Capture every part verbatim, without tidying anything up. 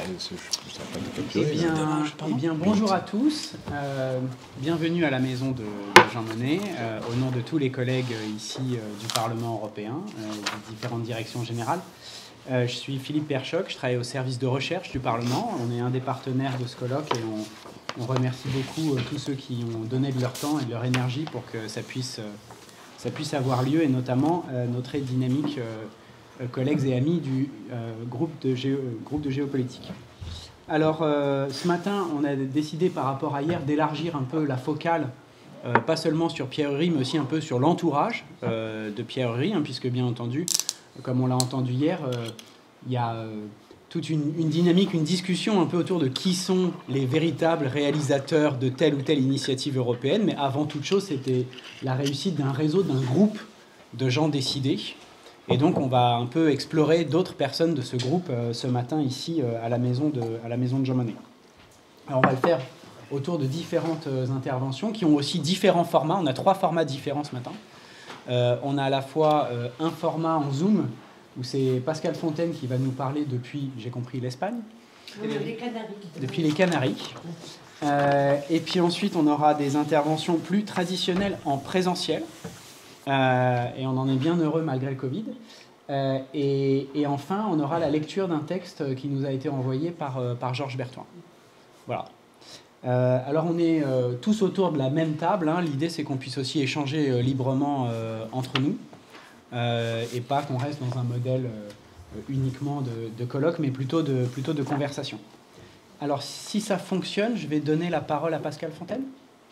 Eh bien, eh bien, bonjour à tous. Euh, bienvenue à la maison de, de Jean Monnet. Euh, au nom de tous les collègues ici euh, du Parlement européen, euh, des différentes directions générales. Euh, je suis Philippe Perchoc, je travaille au service de recherche du Parlement. On est un des partenaires de ce colloque et on, on remercie beaucoup euh, tous ceux qui ont donné de leur temps et de leur énergie pour que ça puisse, euh, ça puisse avoir lieu, et notamment euh, nos très dynamiques euh, collègues et amis du euh, groupe, de géo, groupe de géopolitique. Alors, euh, ce matin, on a décidé par rapport à hier d'élargir un peu la focale, euh, pas seulement sur Pierre Ury, mais aussi un peu sur l'entourage euh, de Pierre Ury, hein, puisque bien entendu, comme on l'a entendu hier, euh, il y a euh, toute une, une dynamique, une discussion un peu autour de qui sont les véritables réalisateurs de telle ou telle initiative européenne. Mais avant toute chose, c'était la réussite d'un réseau, d'un groupe de gens décidés. Et donc, on va un peu explorer d'autres personnes de ce groupe euh, ce matin ici euh, à, la maison de, à la maison de Jean Monnet. Alors, on va le faire autour de différentes euh, interventions qui ont aussi différents formats. On a trois formats différents ce matin. Euh, on a à la fois euh, un format en Zoom où c'est Pascal Fontaine qui va nous parler depuis, j'ai compris, l'Espagne. Les Canaries. Depuis les Canaries. Euh, et puis ensuite, on aura des interventions plus traditionnelles en présentiel. Euh, et on en est bien heureux malgré le Covid. Euh, et, et enfin, on aura la lecture d'un texte qui nous a été envoyé par, euh, par Georges Bertoin. Voilà. Euh, alors, on est euh, tous autour de la même table. Hein. L'idée, c'est qu'on puisse aussi échanger euh, librement euh, entre nous euh, et pas qu'on reste dans un modèle euh, uniquement de, de colloque, mais plutôt de, plutôt de conversation. Alors, si ça fonctionne, je vais donner la parole à Pascal Fontaine.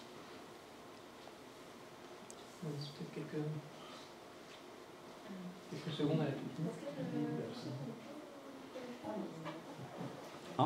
Quelques, quelques secondes à la toute. Ah.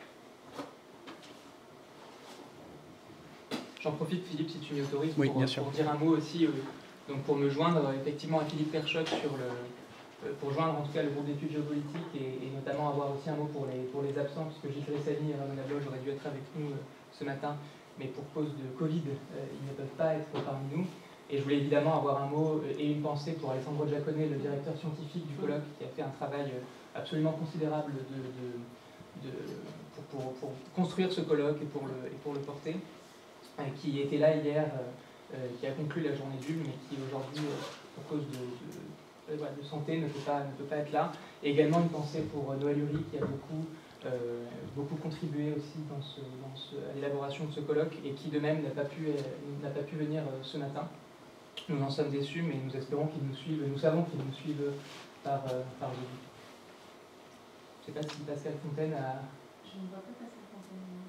J'en profite, Philippe, si tu m'y autorises, oui, pour, bien sûr. pour dire un mot aussi, euh, donc pour me joindre euh, effectivement à Philippe Perchoc sur le, euh, pour joindre en tout cas le groupe d'études géopolitiques et, et notamment avoir aussi un mot pour les, pour les absents, puisque Gilles Ressani et Ramon Abloge auraient dû être avec nous euh, ce matin, mais pour cause de Covid, euh, ils ne peuvent pas être parmi nous. Et je voulais évidemment avoir un mot et une pensée pour Alessandro Giacone, le directeur scientifique du colloque, qui a fait un travail absolument considérable de, de, de, pour, pour, pour construire ce colloque et pour le, et pour le porter, qui était là hier, euh, qui a conclu la journée d'Ulm, mais qui aujourd'hui, pour cause de, de, de, de santé, ne peut, pas, ne peut pas être là. Et également une pensée pour Noël Ury, qui a beaucoup, euh, beaucoup contribué aussi dans ce, dans ce, à l'élaboration de ce colloque, et qui de même n'a pas pu, n'a pas pu venir ce matin. Nous en sommes déçus, mais nous espérons qu'ils nous suivent, nous savons qu'ils nous suivent par, euh, par Zoom. Je ne sais pas si Pascal Fontaine a... Je ne vois pas Pascal Fontaine.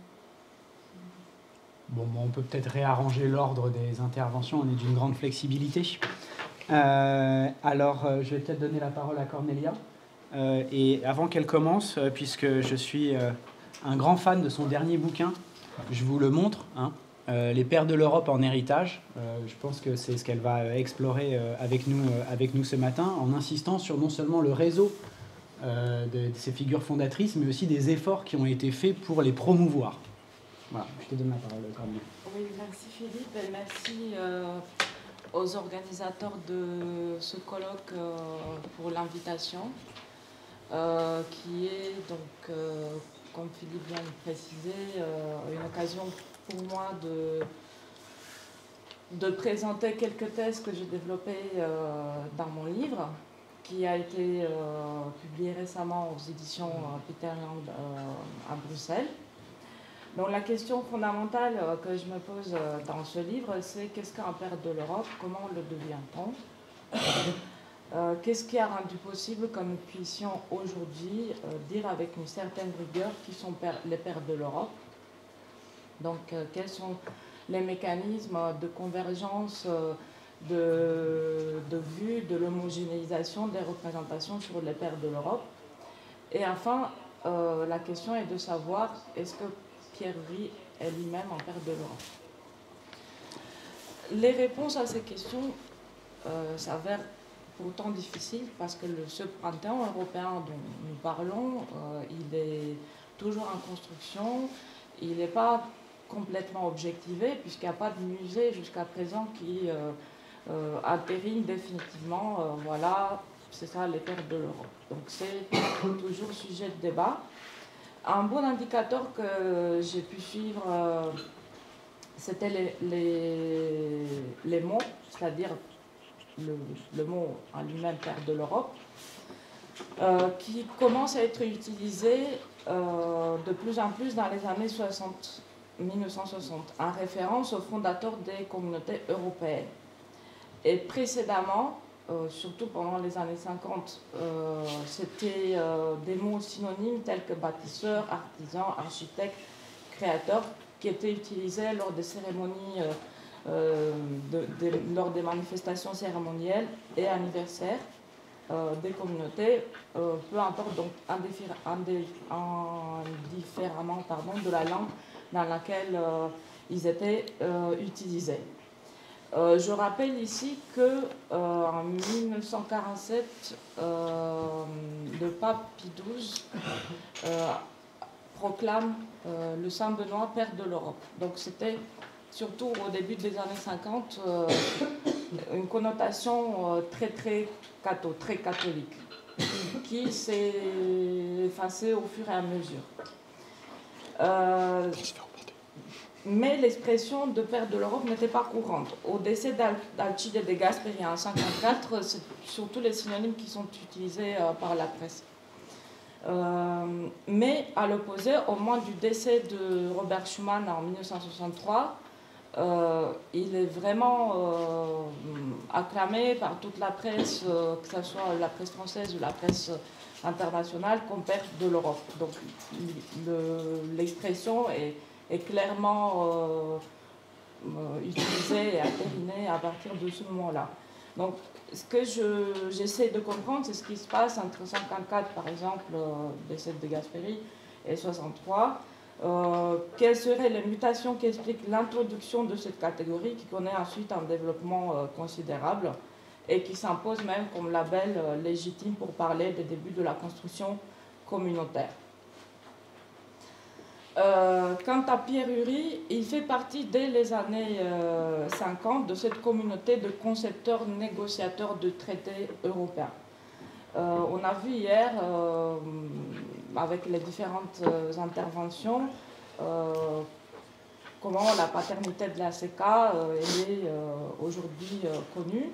Bon, bon, on peut peut-être réarranger l'ordre des interventions, on est d'une grande flexibilité. Euh, alors, euh, je vais peut-être donner la parole à Cornelia. Euh, et avant qu'elle commence, euh, puisque je suis euh, un grand fan de son dernier bouquin, je vous le montre, hein. Euh, les pères de l'Europe en héritage, euh, je pense que c'est ce qu'elle va explorer euh, avec, nous, euh, avec nous ce matin, en insistant sur non seulement le réseau euh, de, de ces figures fondatrices, mais aussi des efforts qui ont été faits pour les promouvoir. Voilà, je te donne la parole, Cornelia. Oui, merci Philippe, et merci euh, aux organisateurs de ce colloque euh, pour l'invitation, euh, qui est donc, euh, comme Philippe vient de préciser, euh, une occasion pour moi de, de présenter quelques thèses que j'ai développées euh, dans mon livre, qui a été euh, publié récemment aux éditions euh, Peter Young euh, à Bruxelles. Donc la question fondamentale euh, que je me pose euh, dans ce livre, c'est qu'est-ce qu'un père de l'Europe, comment le devient-on, euh, qu'est-ce qui a rendu possible que nous puissions aujourd'hui euh, dire avec une certaine rigueur qui sont pères, les pères de l'Europe. Donc, euh, quels sont les mécanismes de convergence, euh, de, de vue, de l'homogénéisation des représentations sur les pères de l'Europe. Et enfin, euh, la question est de savoir, est-ce que Pierre Ury est lui-même un père de l'Europe? Les réponses à ces questions euh, s'avèrent pourtant difficiles parce que le, ce printemps européen dont nous parlons, euh, il est toujours en construction, il n'est pas complètement objectivé, puisqu'il n'y a pas de musée jusqu'à présent qui euh, euh, atteigne définitivement, euh, voilà, c'est ça les pères de l'Europe. Donc c'est toujours sujet de débat. Un bon indicateur que j'ai pu suivre, euh, c'était les, les, les mots, c'est-à-dire le, le mot en lui-même Père de l'Europe, euh, qui commence à être utilisé euh, de plus en plus dans les années soixante, mille neuf cent soixante, en référence aux fondateurs des communautés européennes. Et précédemment, euh, surtout pendant les années cinquante, euh, c'était euh, des mots synonymes tels que bâtisseur, artisan, architecte, créateur, qui étaient utilisés lors des cérémonies, euh, euh, de, de, lors des manifestations cérémonielles et anniversaires euh, des communautés, euh, peu importe donc indifféremment pardon, de la langue dans laquelle euh, ils étaient euh, utilisés. Euh, je rappelle ici que euh, en mille neuf cent quarante-sept, euh, le pape Pie douze euh, proclame euh, le Saint Benoît Père de l'Europe. Donc c'était surtout au début des années cinquante euh, une connotation euh, très très catho, très catholique, qui s'est effacée au fur et à mesure. Euh, Mais l'expression de Père de l'Europe n'était pas courante. Au décès d'Alcide de Gasperi en mille neuf cent cinquante-quatre, c'est surtout les synonymes qui sont utilisés euh, par la presse. Euh, mais à l'opposé, au moment du décès de Robert Schuman en mille neuf cent soixante-trois, euh, il est vraiment euh, acclamé par toute la presse, euh, que ce soit la presse française ou la presse internationale, comme Père de l'Europe. Donc l'expression est est clairement euh, euh, utilisé et intériné à partir de ce moment-là. Donc, ce que j'essaie de comprendre, c'est ce qui se passe entre cinquante-quatre, par exemple, euh, décès de Gasperi, et soixante-trois. Euh, quelles seraient les mutations qui expliquent l'introduction de cette catégorie, qui connaît ensuite un développement euh, considérable et qui s'impose même comme label euh, légitime pour parler des débuts de la construction communautaire. Euh, quant à Pierre Uri, il fait partie dès les années euh, cinquante de cette communauté de concepteurs négociateurs de traités européens. Euh, on a vu hier, euh, avec les différentes euh, interventions, euh, comment la paternité de la C E C A euh, est euh, aujourd'hui euh, connue.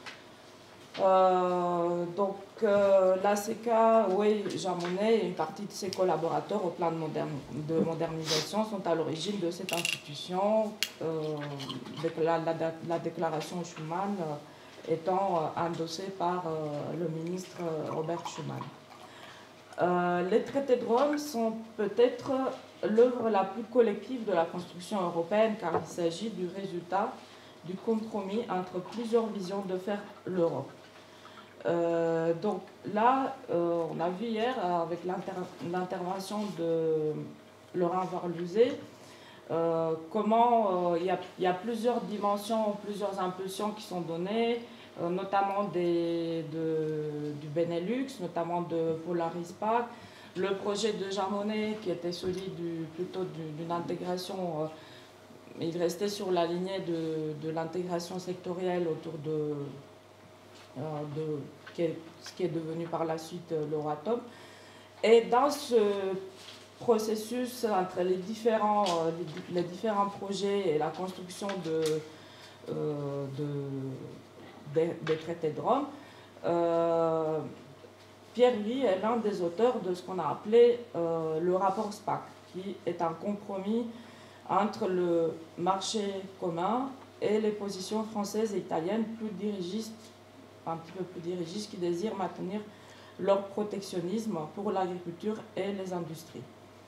Euh, donc euh, la C E C A, oui, Jean Monnet et une partie de ses collaborateurs au plan de, modern, de modernisation sont à l'origine de cette institution, euh, la, la, la déclaration Schuman euh, étant euh, endossée par euh, le ministre Robert Schuman. Euh, les traités de Rome sont peut-être l'œuvre la plus collective de la construction européenne, car il s'agit du résultat du compromis entre plusieurs visions de faire l'Europe. Euh, donc là, euh, on a vu hier avec l'intervention de Laurent Varluzet euh, comment euh, il y, y a plusieurs dimensions, plusieurs impulsions qui sont données, euh, notamment des, de, du Benelux, notamment de Polaris Pack, le projet de Jean Monnet qui était celui du, plutôt d'une intégration, euh, il restait sur la lignée de, de l'intégration sectorielle autour de de qui est, ce qui est devenu par la suite l'Euratom. Et dans ce processus entre les différents, les, les différents projets et la construction de, euh, de, des, des traités de Rome, euh, Pierre Uri est l'un des auteurs de ce qu'on a appelé euh, le rapport SPAC, qui est un compromis entre le marché commun et les positions françaises et italiennes plus dirigistes, un petit peu plus dirigistes, qui désirent maintenir leur protectionnisme pour l'agriculture et les industries.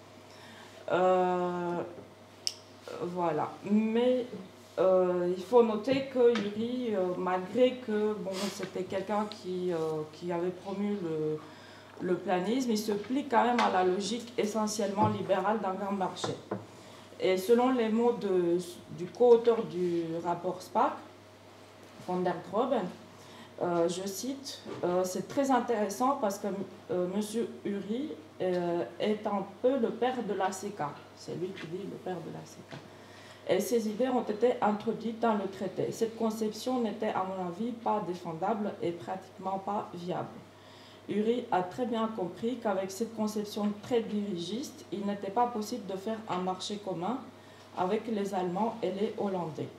Euh, voilà. Mais euh, il faut noter que Uri, euh, malgré que bon, c'était quelqu'un qui, euh, qui avait promu le, le planisme, il se plie quand même à la logique essentiellement libérale d'un grand marché. Et selon les mots de, du co-auteur du rapport SPAC, von der Groben, Euh, je cite, euh, c'est très intéressant parce que euh, M. Uri euh, est un peu le père de la C E C A. C'est lui qui dit le père de la C E C A. Et ces idées ont été introduites dans le traité. Cette conception n'était, à mon avis, pas défendable et pratiquement pas viable. Uri a très bien compris qu'avec cette conception très dirigiste, il n'était pas possible de faire un marché commun avec les Allemands et les Hollandais.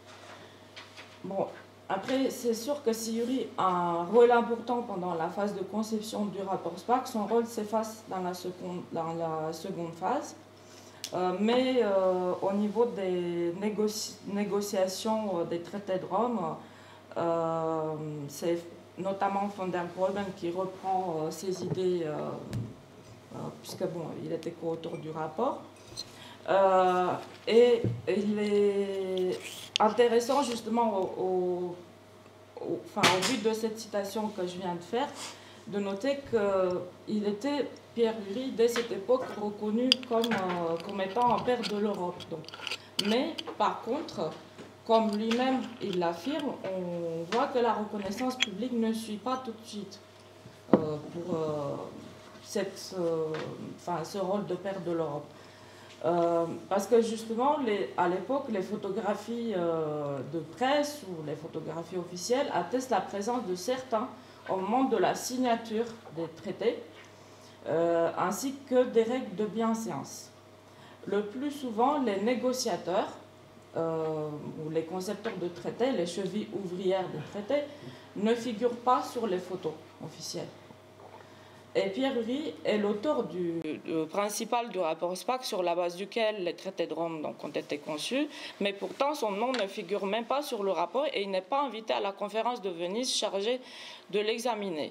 Bon, après, c'est sûr que si Uri a un rôle important pendant la phase de conception du rapport SPAC, son rôle s'efface dans la seconde, dans la seconde phase. Euh, mais euh, au niveau des négoci négociations euh, des traités de Rome, euh, c'est notamment von der Graeben qui reprend euh, ces idées, euh, euh, puisque bon, il était co-auteur du rapport. Euh, et, et il est intéressant justement au, au, au, enfin, au vu de cette citation que je viens de faire, de noter qu'il était, Pierre Uri, dès cette époque, reconnu comme, euh, comme étant un père de l'Europe. Mais par contre, comme lui-même il l'affirme, on voit que la reconnaissance publique ne suit pas tout de suite euh, pour euh, cette, euh, enfin, ce rôle de père de l'Europe. Euh, parce que justement, les, à l'époque, les photographies euh, de presse ou les photographies officielles attestent la présence de certains au moment de la signature des traités, euh, ainsi que des règles de bienséance. Le plus souvent, les négociateurs euh, ou les concepteurs de traités, les chevilles ouvrières des traités, ne figurent pas sur les photos officielles. Et Pierre Uri est l'auteur du, du principal du rapport SPAC sur la base duquel les traités de Rome donc, ont été conçus, mais pourtant son nom ne figure même pas sur le rapport et il n'est pas invité à la conférence de Venise chargée de l'examiner.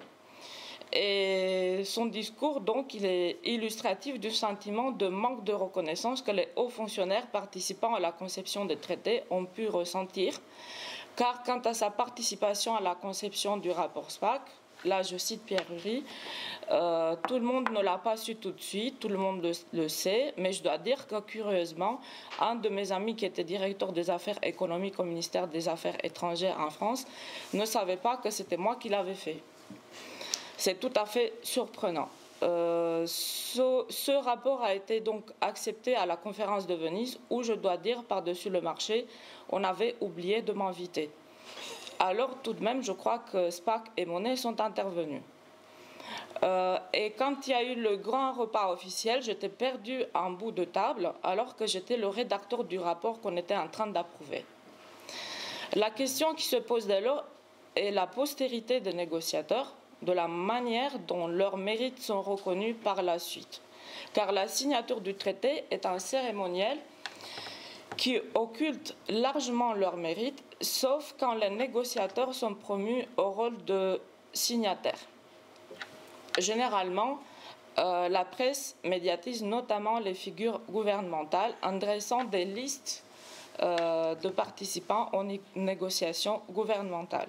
Et son discours, donc, il est illustratif du sentiment de manque de reconnaissance que les hauts fonctionnaires participant à la conception des traités ont pu ressentir, car quant à sa participation à la conception du rapport SPAC, là je cite Pierre Uri, euh, tout le monde ne l'a pas su tout de suite, tout le monde le, le sait, mais je dois dire que curieusement, un de mes amis qui était directeur des affaires économiques au ministère des Affaires étrangères en France ne savait pas que c'était moi qui l'avais fait. C'est tout à fait surprenant. Euh, ce, ce rapport a été donc accepté à la conférence de Venise où, je dois dire, par-dessus le marché, on avait oublié de m'inviter. Alors tout de même, je crois que SPAC et Monet sont intervenus. Euh, et quand il y a eu le grand repas officiel, j'étais perdue à un bout de table alors que j'étais le rédacteur du rapport qu'on était en train d'approuver. La question qui se pose dès lors est la postérité des négociateurs, de la manière dont leurs mérites sont reconnus par la suite. Car la signature du traité est un cérémoniel qui occulte largement leurs mérites, sauf quand les négociateurs sont promus au rôle de signataires. Généralement, euh, la presse médiatise notamment les figures gouvernementales en dressant des listes euh, de participants aux négociations gouvernementales.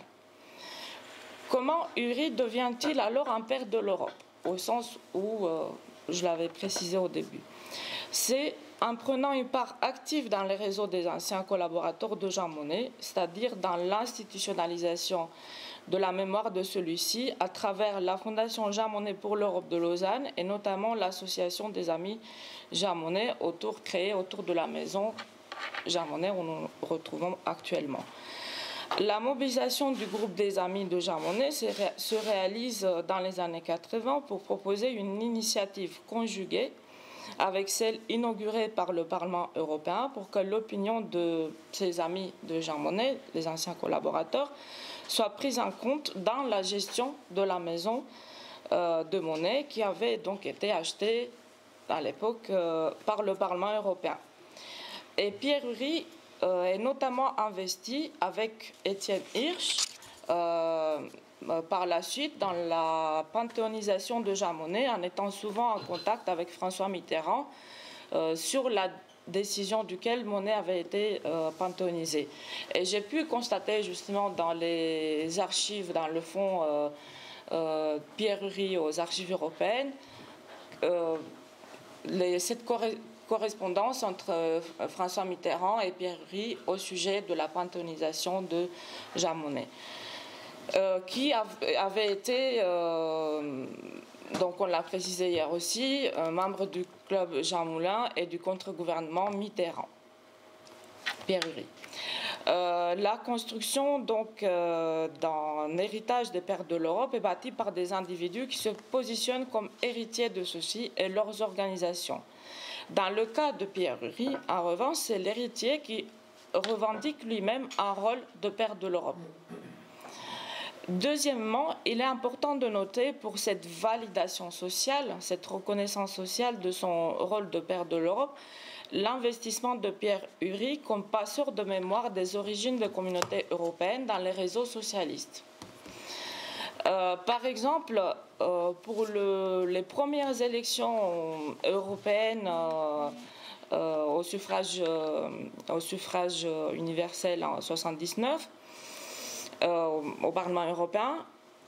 Comment Uri devient-il alors un père de l'Europe? Au sens où, euh, je l'avais précisé au début. C'est en prenant une part active dans les réseaux des anciens collaborateurs de Jean Monnet, c'est-à-dire dans l'institutionnalisation de la mémoire de celui-ci à travers la Fondation Jean Monnet pour l'Europe de Lausanne et notamment l'association des amis Jean Monnet autour, créée autour de la maison Jean Monnet où nous nous retrouvons actuellement. La mobilisation du groupe des amis de Jean Monnet se réalise dans les années quatre-vingt pour proposer une initiative conjuguée avec celle inaugurée par le Parlement européen pour que l'opinion de ses amis de Jean Monnet, les anciens collaborateurs, soit prise en compte dans la gestion de la maison euh, de Monnet qui avait donc été achetée à l'époque euh, par le Parlement européen. Et Pierre Uri euh, est notamment investi avec Étienne Hirsch euh, par la suite dans la panthéonisation de Jean Monnet en étant souvent en contact avec François Mitterrand euh, sur la décision duquel Monnet avait été euh, panthéonisé. Et j'ai pu constater justement dans les archives, dans le fond euh, euh, Pierre Uri aux archives européennes, euh, les, cette correspondance correspondance entre euh, François Mitterrand et Pierre Uri au sujet de la panthéonisation de Jean Monnet, euh, qui av avait été, euh, donc on l'a précisé hier aussi, un membre du club Jean Moulin et du contre-gouvernement Mitterrand, Pierre Uri. Euh, la construction donc euh, d'un héritage des pères de l'Europe est bâtie par des individus qui se positionnent comme héritiers de ceux-ci et leurs organisations. Dans le cas de Pierre Uri, en revanche, c'est l'héritier qui revendique lui-même un rôle de père de l'Europe. Deuxièmement, il est important de noter pour cette validation sociale, cette reconnaissance sociale de son rôle de père de l'Europe, l'investissement de Pierre Uri comme passeur de mémoire des origines des communautés européennes dans les réseaux socialistes. Euh, par exemple, euh, pour le, les premières élections européennes euh, euh, au suffrage, euh, au suffrage universel en soixante-dix-neuf, euh, au Parlement européen,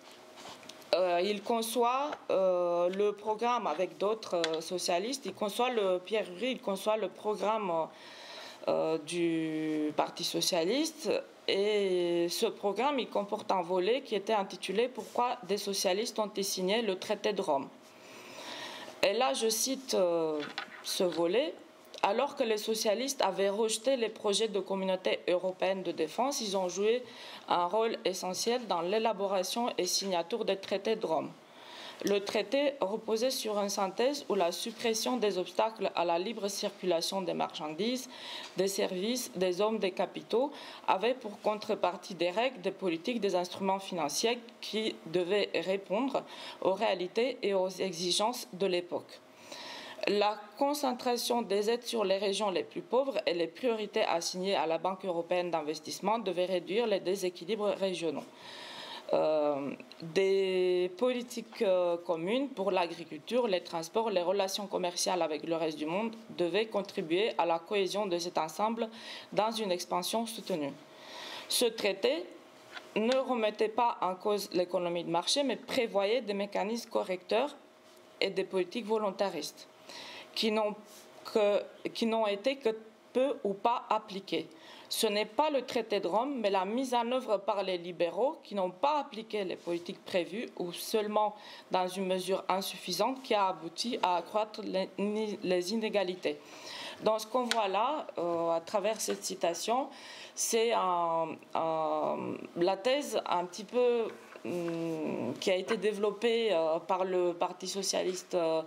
euh, il conçoit euh, le programme avec d'autres euh, socialistes, il conçoit le Pierre Uri, il conçoit le programme euh, du Parti socialiste. Et ce programme, il comporte un volet qui était intitulé « Pourquoi des socialistes ont-ils signé le traité de Rome ?» Et là, je cite euh, ce volet. Alors que les socialistes avaient rejeté les projets de communauté européenne de défense, ils ont joué un rôle essentiel dans l'élaboration et signature des traités de Rome. Le traité reposait sur une synthèse où la suppression des obstacles à la libre circulation des marchandises, des services, des hommes, des capitaux avait pour contrepartie des règles, des politiques, des instruments financiers qui devaient répondre aux réalités et aux exigences de l'époque. La concentration des aides sur les régions les plus pauvres et les priorités assignées à la Banque européenne d'investissement devaient réduire les déséquilibres régionaux. Euh, des politiques euh, communes pour l'agriculture, les transports, les relations commerciales avec le reste du monde devaient contribuer à la cohésion de cet ensemble dans une expansion soutenue. Ce traité ne remettait pas en cause l'économie de marché, mais prévoyait des mécanismes correcteurs et des politiques volontaristes qui n'ont que, qui n'ont été que peu ou pas appliquées. Ce n'est pas le traité de Rome, mais la mise en œuvre par les libéraux qui n'ont pas appliqué les politiques prévues ou seulement dans une mesure insuffisante qui a abouti à accroître les, les inégalités. Donc ce qu'on voit là, euh, à travers cette citation, c'est un, un, la thèse un petit peu hum, qui a été développée euh, par le Parti socialiste euh,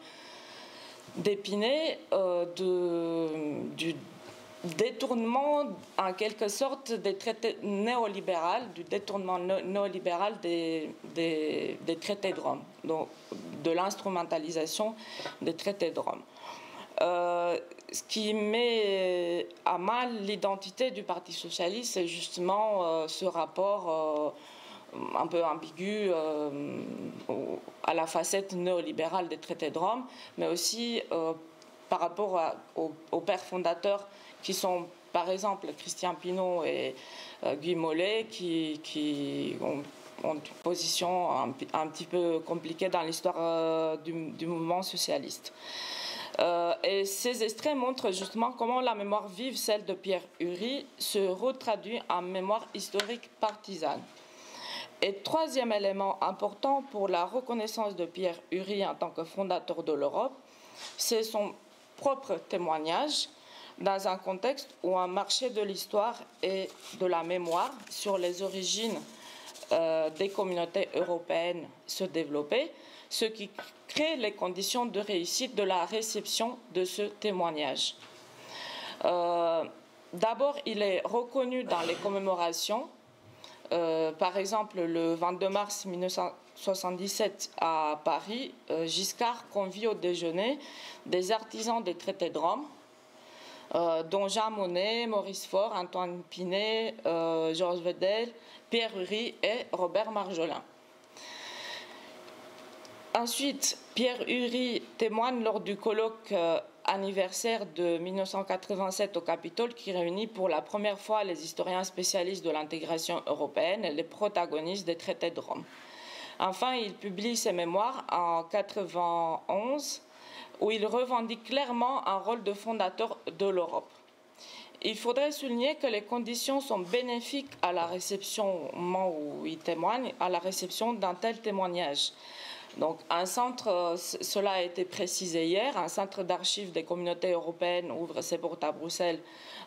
d'Épinay euh, de, du détournement, en quelque sorte, des traités néolibéraux, du détournement néolibéral des, des, des traités de Rome, donc de l'instrumentalisation des traités de Rome. Euh, ce qui met à mal l'identité du Parti socialiste, c'est justement euh, ce rapport euh, un peu ambigu euh, à la facette néolibérale des traités de Rome, mais aussi euh, par rapport à, aux, aux pères fondateurs qui sont, par exemple, Christian Pineau et euh, Guy Mollet, qui, qui ont, ont une position un, un petit peu compliquée dans l'histoire euh, du, du mouvement socialiste. Euh, et ces extraits montrent justement comment la mémoire vive, celle de Pierre Uri, se retraduit en mémoire historique partisane. Et troisième élément important pour la reconnaissance de Pierre Uri en tant que fondateur de l'Europe, c'est son propre témoignage dans un contexte où un marché de l'histoire et de la mémoire sur les origines euh, des communautés européennes se développait, ce qui crée les conditions de réussite de la réception de ce témoignage. Euh, D'abord, il est reconnu dans les commémorations. Euh, par exemple, le vingt-deux mars mille neuf cent soixante-dix-sept à Paris, euh, Giscard convie au déjeuner des artisans des traités de Rome, euh, dont Jean Monnet, Maurice Faure, Antoine Pinet, euh, Georges Vedel, Pierre Uri et Robert Marjolin. Ensuite, Pierre Uri témoigne lors du colloque euh, anniversaire de mille neuf cent quatre-vingt-sept au Capitole qui réunit pour la première fois les historiens spécialistes de l'intégration européenne et les protagonistes des traités de Rome. Enfin, il publie ses mémoires en mille neuf cent quatre-vingt-onze où il revendique clairement un rôle de fondateur de l'Europe. Il faudrait souligner que les conditions sont bénéfiques à la réception, au moment où il témoigne, à la réception d'un tel témoignage. Donc, un centre, cela a été précisé hier, un centre d'archives des communautés européennes ouvre ses portes à Bruxelles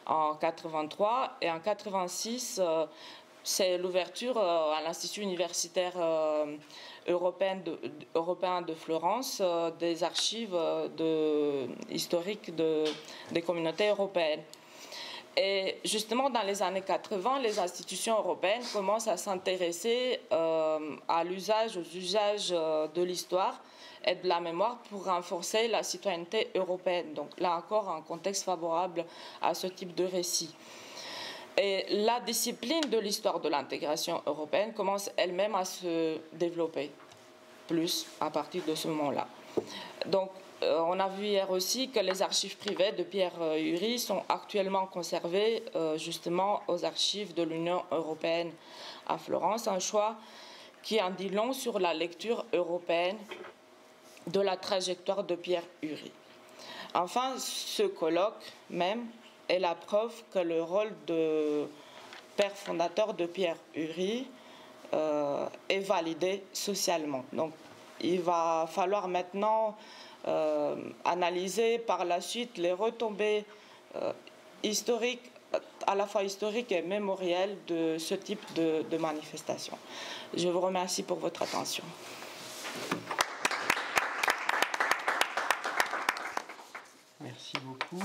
en quatre-vingt-trois et en quatre-vingt-six, euh, c'est l'ouverture euh, à l'Institut universitaire euh, européen, de, européen de Florence euh, des archives euh, de, historiques de, des communautés européennes. Et justement, dans les années quatre-vingt, les institutions européennes commencent à s'intéresser euh, à l'usage, aux usages euh, de l'histoire et de la mémoire pour renforcer la citoyenneté européenne. Donc là encore, un contexte favorable à ce type de récit. Et la discipline de l'histoire de l'intégration européenne commence elle-même à se développer plus à partir de ce moment-là. Donc, euh, on a vu hier aussi que les archives privées de Pierre Uri sont actuellement conservées euh, justement aux archives de l'Union européenne à Florence, un choix qui en dit long sur la lecture européenne de la trajectoire de Pierre Uri. Enfin, ce colloque même est la preuve que le rôle de père fondateur de Pierre Uri euh, est validé socialement. Donc, il va falloir maintenant euh, analyser par la suite les retombées euh, historiques, à la fois historiques et mémorielles de ce type de, de manifestation. Je vous remercie pour votre attention. Merci beaucoup.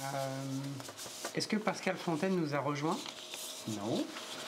Euh, Est-ce que Pascal Fontaine nous a rejoint? Non.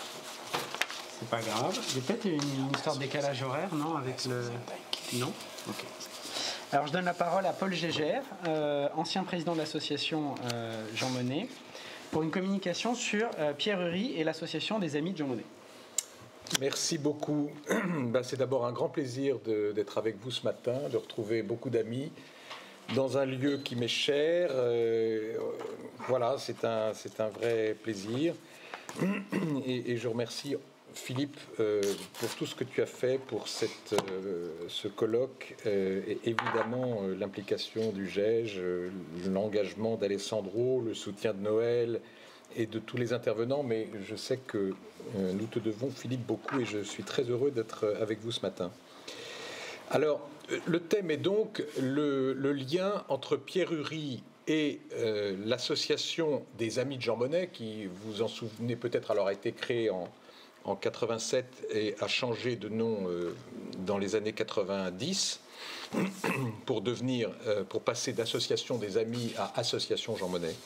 C'est pas grave. Il y a peut-être une, une histoire de décalage horaire, non, avec le... Non. Ok. Alors je donne la parole à Paul Gégère, euh, ancien président de l'association euh, Jean Monnet, pour une communication sur euh, Pierre Uri et l'association des Amis de Jean Monnet. Merci beaucoup. Ben, c'est d'abord un grand plaisir d'être avec vous ce matin, de retrouver beaucoup d'amis dans un lieu qui m'est cher. Euh, voilà, c'est un, c'est un vrai plaisir. Et, et je remercie Philippe euh, pour tout ce que tu as fait pour cette, euh, ce colloque, euh, et évidemment euh, l'implication du G E G, euh, l'engagement d'Alessandro, le soutien de Noël et de tous les intervenants, mais je sais que euh, nous te devons, Philippe, beaucoup, et je suis très heureux d'être avec vous ce matin. Alors, le thème est donc le, le lien entre Pierre Uri et euh, l'association des Amis de Jean Monnet, qui, vous en souvenez peut-être, alors a été créée en, en quatre-vingt-sept et a changé de nom euh, dans les années quatre-vingt-dix pour devenir, euh, pour passer d'association des Amis à association Jean Monnet.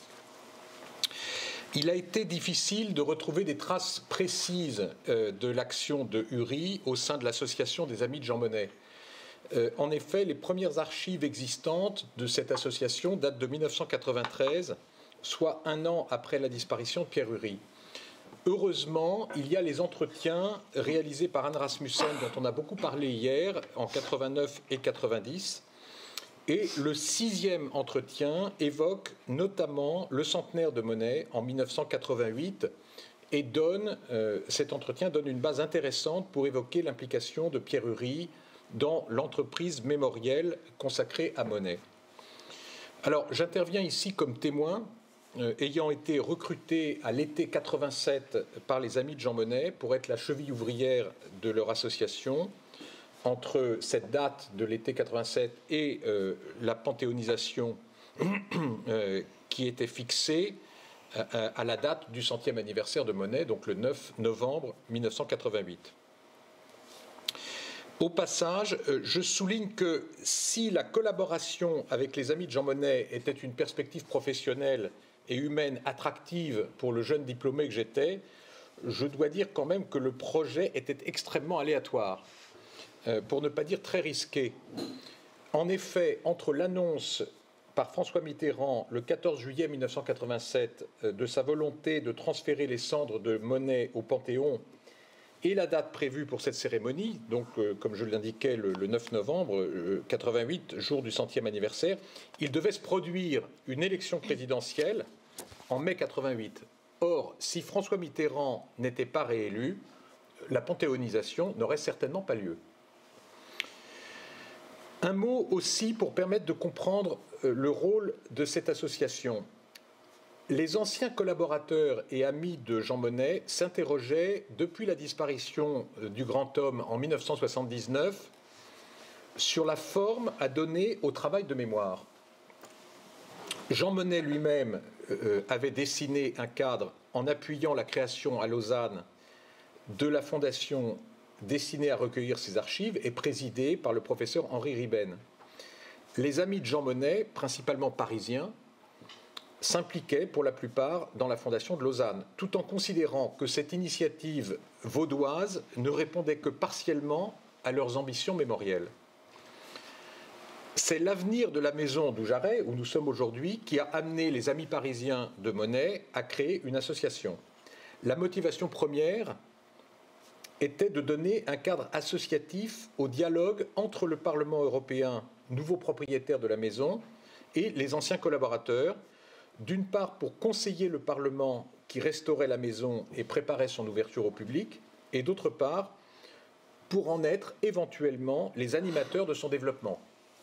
Il a été difficile de retrouver des traces précises euh, de l'action de Uri au sein de l'association des Amis de Jean Monnet. Euh, en effet, les premières archives existantes de cette association datent de mille neuf cent quatre-vingt-treize, soit un an après la disparition de Pierre Uri. Heureusement, il y a les entretiens réalisés par Anne Rasmussen, dont on a beaucoup parlé hier, en quatre-vingt-neuf et quatre-vingt-dix. Et le sixième entretien évoque notamment le centenaire de Monnet en mille neuf cent quatre-vingt-huit et donne, euh, cet entretien donne une base intéressante pour évoquer l'implication de Pierre Uri dans l'entreprise mémorielle consacrée à Monnet. Alors, j'interviens ici comme témoin, euh, ayant été recruté à l'été quatre-vingt-sept par les Amis de Jean Monnet pour être la cheville ouvrière de leur association. Entre cette date de l'été quatre-vingt-sept et euh, la panthéonisation euh, qui était fixée à, à la date du centième anniversaire de Monnet, donc le neuf novembre mille neuf cent quatre-vingt-huit. Au passage, euh, je souligne que si la collaboration avec les Amis de Jean Monnet était une perspective professionnelle et humaine attractive pour le jeune diplômé que j'étais, je dois dire quand même que le projet était extrêmement aléatoire. Euh, pour ne pas dire très risqué. En effet, entre l'annonce par François Mitterrand le quatorze juillet mille neuf cent quatre-vingt-sept euh, de sa volonté de transférer les cendres de Monnet au Panthéon et la date prévue pour cette cérémonie, donc euh, comme je l'indiquais le, le neuf novembre euh, quatre-vingt-huit, jour du centième anniversaire, il devait se produire une élection présidentielle en mai quatre-vingt-huit. Or, si François Mitterrand n'était pas réélu, la panthéonisation n'aurait certainement pas lieu. Un mot aussi pour permettre de comprendre le rôle de cette association. Les anciens collaborateurs et amis de Jean Monnet s'interrogeaient, depuis la disparition du grand homme en mille neuf cent soixante-dix-neuf, sur la forme à donner au travail de mémoire. Jean Monnet lui-même euh, avait dessiné un cadre en appuyant la création à Lausanne de la fondation destinée à recueillir ses archives et présidée par le professeur Henri Riben. Les amis de Jean Monnet, principalement parisiens, s'impliquaient pour la plupart dans la fondation de Lausanne, tout en considérant que cette initiative vaudoise ne répondait que partiellement à leurs ambitions mémorielles. C'est l'avenir de la maison d'Oujaret, où nous sommes aujourd'hui, qui a amené les amis parisiens de Monnet à créer une association. La motivation première était de donner un cadre associatif au dialogue entre le Parlement européen, nouveau propriétaire de la maison, et les anciens collaborateurs, d'une part pour conseiller le Parlement qui restaurait la maison et préparait son ouverture au public, et d'autre part pour en être éventuellement les animateurs de son développement.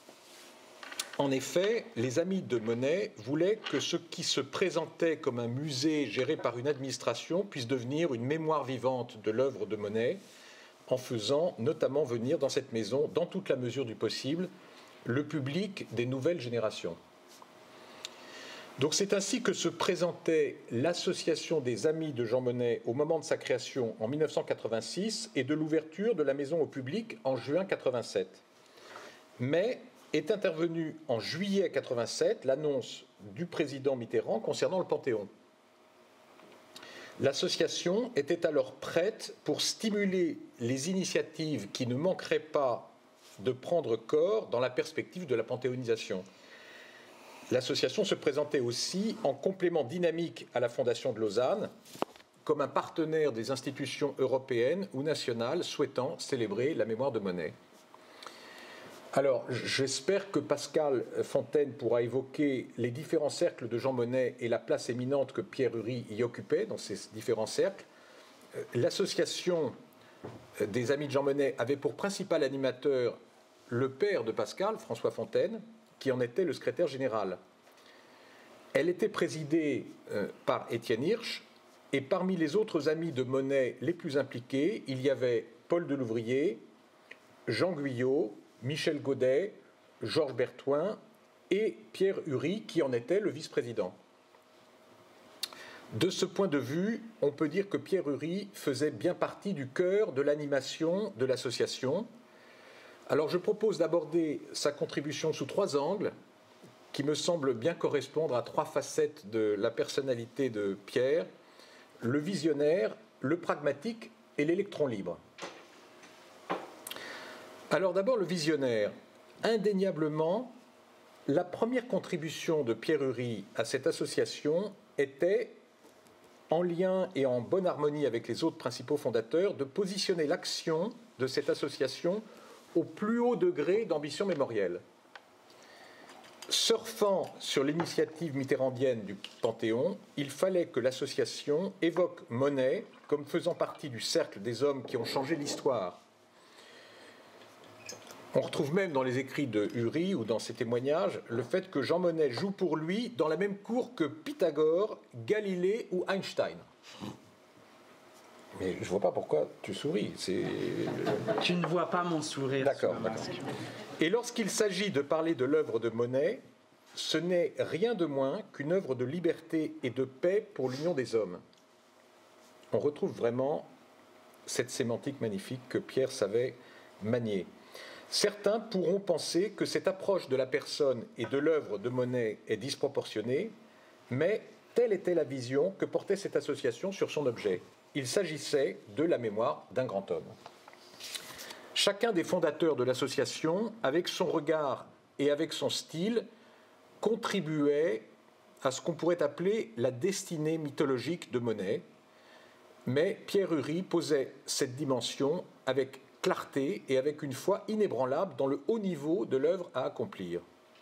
En effet, les amis de Monnet voulaient que ce qui se présentait comme un musée géré par une administration puisse devenir une mémoire vivante de l'œuvre de Monnet, en faisant notamment venir dans cette maison, dans toute la mesure du possible, le public des nouvelles générations. Donc c'est ainsi que se présentait l'association des amis de Jean Monnet au moment de sa création en mille neuf cent quatre-vingt-six et de l'ouverture de la maison au public en juin mille neuf cent quatre-vingt-sept. Mais est intervenue en juillet mille neuf cent quatre-vingt-sept l'annonce du président Mitterrand concernant le Panthéon. L'association était alors prête pour stimuler les initiatives qui ne manqueraient pas de prendre corps dans la perspective de la panthéonisation. L'association se présentait aussi en complément dynamique à la Fondation de Lausanne, comme un partenaire des institutions européennes ou nationales souhaitant célébrer la mémoire de Monnet. Alors, j'espère que Pascal Fontaine pourra évoquer les différents cercles de Jean Monnet et la place éminente que Pierre Ury y occupait dans ces différents cercles. L'association des amis de Jean Monnet avait pour principal animateur le père de Pascal, François Fontaine, qui en était le secrétaire général. Elle était présidée euh, par Étienne Hirsch, et parmi les autres amis de Monnet les plus impliqués, il y avait Paul Delouvrier, Jean Guyot, Michel Godet, Georges Berthoin et Pierre Ury, qui en était le vice-président. De ce point de vue, on peut dire que Pierre Ury faisait bien partie du cœur de l'animation de l'association. Alors je propose d'aborder sa contribution sous trois angles, qui me semblent bien correspondre à trois facettes de la personnalité de Pierre: le visionnaire, le pragmatique et l'électron libre. Alors d'abord le visionnaire. Indéniablement, la première contribution de Pierre Ury à cette association était, en lien et en bonne harmonie avec les autres principaux fondateurs, de positionner l'action de cette association au plus haut degré d'ambition mémorielle. Surfant sur l'initiative mitterrandienne du Panthéon, il fallait que l'association évoque Monnet comme faisant partie du cercle des hommes qui ont changé l'histoire. On retrouve même dans les écrits de Ury ou dans ses témoignages le fait que Jean Monnet joue pour lui dans la même cour que Pythagore, Galilée ou Einstein. Mais je ne vois pas pourquoi tu souris. C'est... Tu ne vois pas mon sourire. D'accord, d'accord. Et lorsqu'il s'agit de parler de l'œuvre de Monnet, ce n'est rien de moins qu'une œuvre de liberté et de paix pour l'union des hommes. On retrouve vraiment cette sémantique magnifique que Pierre savait manier. Certains pourront penser que cette approche de la personne et de l'œuvre de Monnet est disproportionnée, mais telle était la vision que portait cette association sur son objet. Il s'agissait de la mémoire d'un grand homme. Chacun des fondateurs de l'association, avec son regard et avec son style, contribuait à ce qu'on pourrait appeler la destinée mythologique de Monnet, mais Pierre Ury posait cette dimension avec clarté et avec une foi inébranlable dans le haut niveau de l'œuvre à accomplir.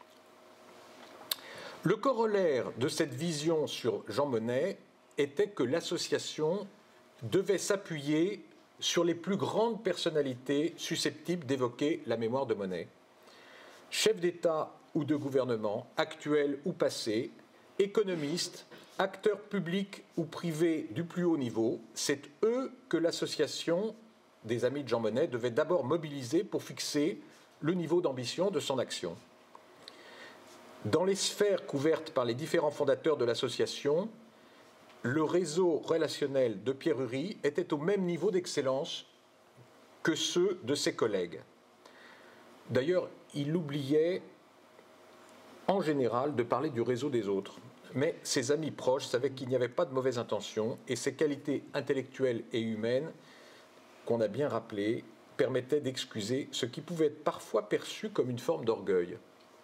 Le corollaire de cette vision sur Jean Monnet était que l'association devait s'appuyer sur les plus grandes personnalités susceptibles d'évoquer la mémoire de Monnet. Chefs d'État ou de gouvernement, actuels ou passés, économistes, acteurs publics ou privés du plus haut niveau, c'est eux que l'association des amis de Jean Monnet devait d'abord mobiliser pour fixer le niveau d'ambition de son action. Dans les sphères couvertes par les différents fondateurs de l'association, le réseau relationnel de Pierre Ury était au même niveau d'excellence que ceux de ses collègues. D'ailleurs, il oubliait en général de parler du réseau des autres. Mais ses amis proches savaient qu'il n'y avait pas de mauvaise intention et ses qualités intellectuelles et humaines, qu'on a bien rappelées, permettaient d'excuser ce qui pouvait être parfois perçu comme une forme d'orgueil.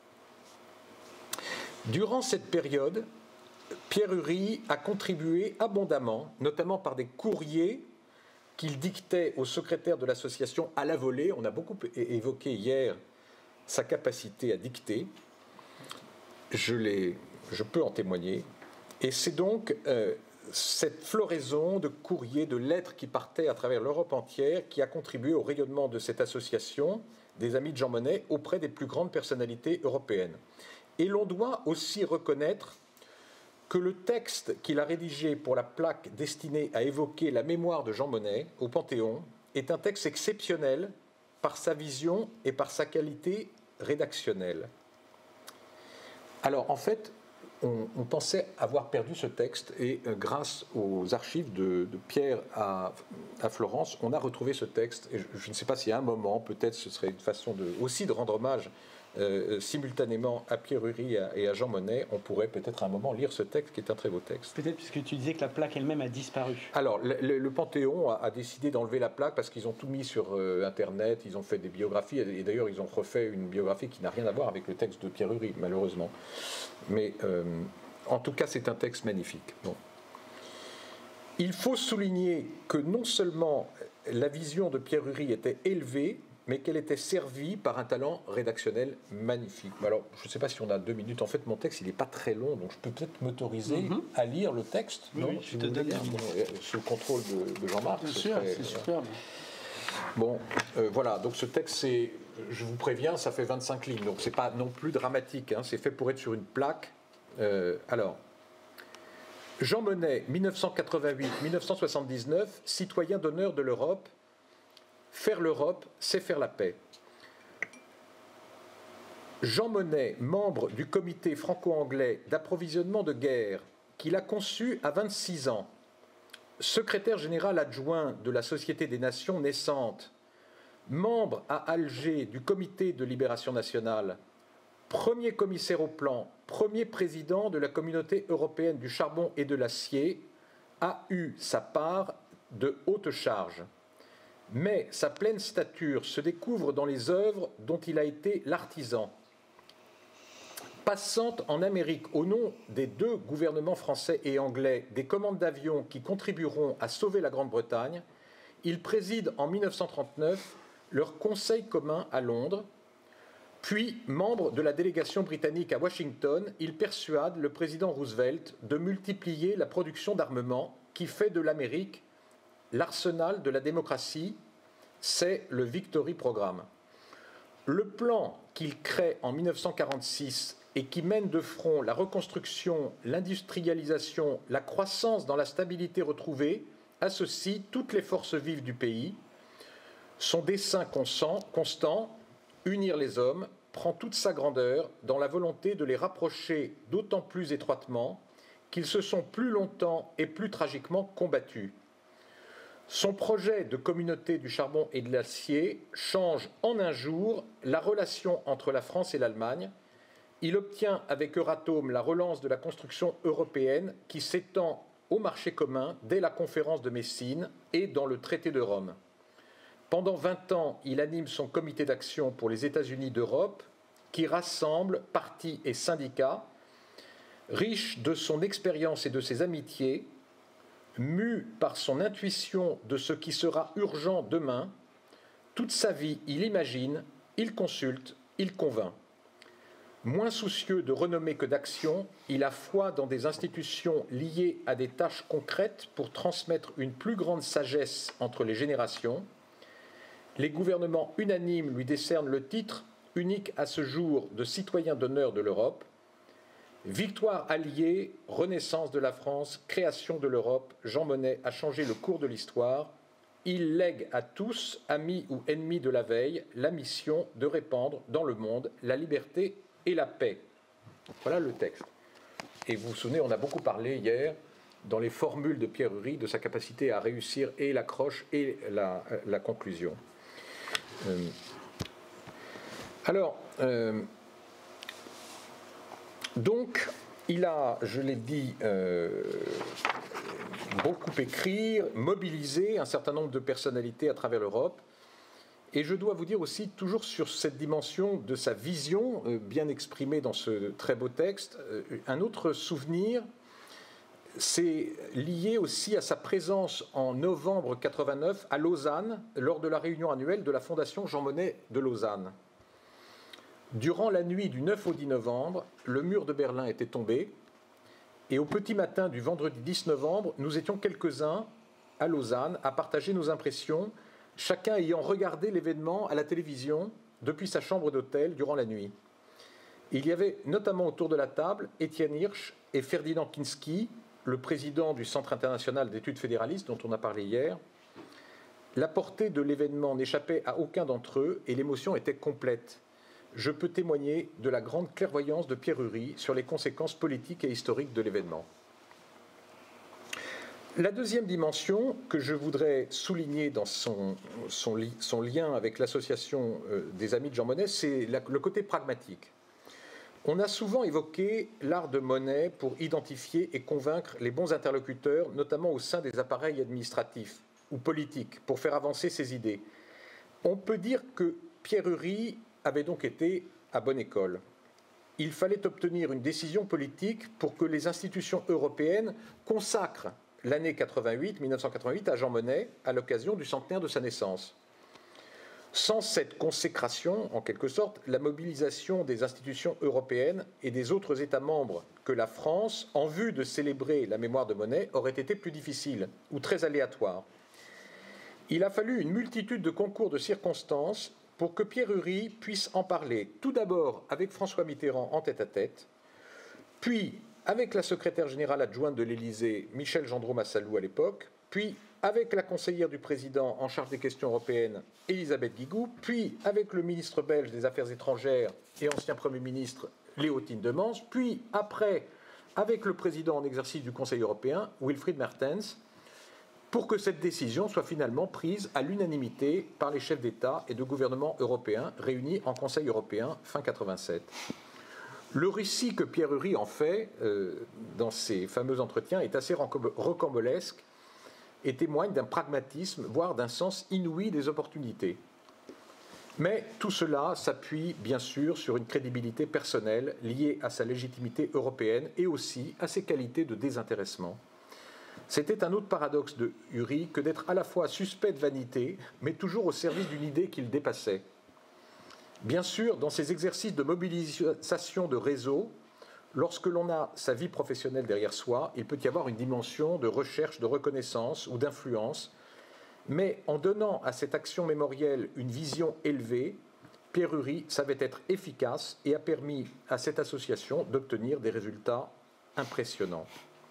Durant cette période, Pierre Ury a contribué abondamment, notamment par des courriers qu'il dictait au secrétaire de l'association à la volée. On a beaucoup évoqué hier sa capacité à dicter. Je, l'ai, je peux en témoigner. Et c'est donc euh, cette floraison de courriers, de lettres qui partaient à travers l'Europe entière qui a contribué au rayonnement de cette association des Amis de Jean Monnet auprès des plus grandes personnalités européennes. Et l'on doit aussi reconnaître que le texte qu'il a rédigé pour la plaque destinée à évoquer la mémoire de Jean Monnet au Panthéon est un texte exceptionnel par sa vision et par sa qualité rédactionnelle. Alors en fait, on, on pensait avoir perdu ce texte et euh, grâce aux archives de, de Pierre à, à Florence, on a retrouvé ce texte. Et je, je ne sais pas s'il y a un moment, peut-être ce serait une façon de, aussi de rendre hommage Euh, simultanément à Pierre Ury et à Jean Monnet, on pourrait peut-être à un moment lire ce texte qui est un très beau texte. Peut-être puisque tu disais que la plaque elle-même a disparu. Alors, le, le, le Panthéon a, a décidé d'enlever la plaque parce qu'ils ont tout mis sur euh, Internet, ils ont fait des biographies, et, et d'ailleurs ils ont refait une biographie qui n'a rien à voir avec le texte de Pierre Ury, malheureusement. Mais euh, en tout cas, c'est un texte magnifique. Bon. Il faut souligner que non seulement la vision de Pierre Ury était élevée, mais qu'elle était servie par un talent rédactionnel magnifique. Alors, je ne sais pas si on a deux minutes. En fait, mon texte, il n'est pas très long, donc je peux peut-être m'autoriser mm-hmm. à lire le texte. Oui, non, oui, si je te donne bon, sous le contrôle de, de Jean-Marc. Bien sûr, serait, c'est superbe. Bon, euh, voilà, donc ce texte, c'est, je vous préviens, ça fait vingt-cinq lignes, donc ce n'est pas non plus dramatique, hein, c'est fait pour être sur une plaque. Euh, alors, Jean Monnet, mille neuf cent quatre-vingt-huit à mille neuf cent soixante-dix-neuf, citoyen d'honneur de l'Europe. Faire l'Europe, c'est faire la paix. Jean Monnet, membre du comité franco-anglais d'approvisionnement de guerre, qu'il a conçu à vingt-six ans, secrétaire général adjoint de la Société des Nations naissantes, membre à Alger du comité de libération nationale, premier commissaire au plan, premier président de la communauté européenne du charbon et de l'acier, a eu sa part de haute charge. Mais sa pleine stature se découvre dans les œuvres dont il a été l'artisan. Passant en Amérique au nom des deux gouvernements français et anglais des commandes d'avions qui contribueront à sauver la Grande-Bretagne, il préside en mille neuf cent trente-neuf leur conseil commun à Londres, puis membre de la délégation britannique à Washington, il persuade le président Roosevelt de multiplier la production d'armement qui fait de l'Amérique l'arsenal de la démocratie, c'est le Victory Programme. Le plan qu'il crée en mille neuf cent quarante-six et qui mène de front la reconstruction, l'industrialisation, la croissance dans la stabilité retrouvée, associe toutes les forces vives du pays. Son dessein constant, unir les hommes, prend toute sa grandeur dans la volonté de les rapprocher d'autant plus étroitement qu'ils se sont plus longtemps et plus tragiquement combattus. Son projet de communauté du charbon et de l'acier change en un jour la relation entre la France et l'Allemagne. Il obtient avec Euratom la relance de la construction européenne qui s'étend au marché commun dès la conférence de Messine et dans le traité de Rome. Pendant vingt ans, il anime son comité d'action pour les États-Unis d'Europe qui rassemble partis et syndicats. Riche de son expérience et de ses amitiés, mu par son intuition de ce qui sera urgent demain, toute sa vie, il imagine, il consulte, il convainc. Moins soucieux de renommée que d'action, il a foi dans des institutions liées à des tâches concrètes pour transmettre une plus grande sagesse entre les générations. Les gouvernements unanimes lui décernent le titre, unique à ce jour, de citoyen d'honneur de l'Europe. Victoire alliée, renaissance de la France, création de l'Europe, Jean Monnet a changé le cours de l'histoire. Il lègue à tous, amis ou ennemis de la veille, la mission de répandre dans le monde la liberté et la paix. Voilà le texte. Et vous vous souvenez, on a beaucoup parlé hier, dans les formules de Pierre Ury, de sa capacité à réussir et l'accroche et la, la conclusion. Euh, alors, euh, donc, il a, je l'ai dit, euh, beaucoup écrit, mobilisé un certain nombre de personnalités à travers l'Europe. Et je dois vous dire aussi, toujours sur cette dimension de sa vision, euh, bien exprimée dans ce très beau texte, euh, un autre souvenir, c'est lié aussi à sa présence en novembre quatre-vingt-neuf à Lausanne, lors de la réunion annuelle de la Fondation Jean Monnet de Lausanne. Durant la nuit du neuf au dix novembre, le mur de Berlin était tombé, et au petit matin du vendredi dix novembre, nous étions quelques-uns à Lausanne à partager nos impressions, chacun ayant regardé l'événement à la télévision depuis sa chambre d'hôtel durant la nuit. Il y avait notamment autour de la table Étienne Hirsch et Ferdinand Kinski, le président du Centre international d'études fédéralistes dont on a parlé hier. La portée de l'événement n'échappait à aucun d'entre eux et l'émotion était complète. Je peux témoigner de la grande clairvoyance de Pierre Ury sur les conséquences politiques et historiques de l'événement. La deuxième dimension que je voudrais souligner dans son, son, son lien avec l'association des Amis de Jean Monnet, c'est le côté pragmatique. On a souvent évoqué l'art de Monnet pour identifier et convaincre les bons interlocuteurs, notamment au sein des appareils administratifs ou politiques, pour faire avancer ses idées. On peut dire que Pierre Ury avait donc été à bonne école. Il fallait obtenir une décision politique pour que les institutions européennes consacrent l'année quatre-vingt-huit, mille neuf cent quatre-vingt-huit à Jean Monnet à l'occasion du centenaire de sa naissance. Sans cette consécration, en quelque sorte, la mobilisation des institutions européennes et des autres États membres que la France, en vue de célébrer la mémoire de Monnet, aurait été plus difficile ou très aléatoire. Il a fallu une multitude de concours de circonstances pour que Pierre Ury puisse en parler tout d'abord avec François Mitterrand en tête-à-tête, puis avec la secrétaire générale adjointe de l'Élysée, Michel Gendreau-Massalou à l'époque, puis avec la conseillère du président en charge des questions européennes, Elisabeth Guigou, puis avec le ministre belge des Affaires étrangères et ancien Premier ministre, Léo Tindemans, puis après avec le président en exercice du Conseil européen, Wilfried Mertens, pour que cette décision soit finalement prise à l'unanimité par les chefs d'État et de gouvernement européens réunis en Conseil européen fin quatre-vingt-sept. Le récit que Pierre Ury en fait euh, dans ces fameux entretiens est assez rocambolesque et témoigne d'un pragmatisme, voire d'un sens inouï des opportunités. Mais tout cela s'appuie bien sûr sur une crédibilité personnelle liée à sa légitimité européenne et aussi à ses qualités de désintéressement. C'était un autre paradoxe de Ury que d'être à la fois suspect de vanité, mais toujours au service d'une idée qu'il dépassait. Bien sûr, dans ces exercices de mobilisation de réseau, lorsque l'on a sa vie professionnelle derrière soi, il peut y avoir une dimension de recherche, de reconnaissance ou d'influence, mais en donnant à cette action mémorielle une vision élevée, Pierre Ury savait être efficace et a permis à cette association d'obtenir des résultats impressionnants.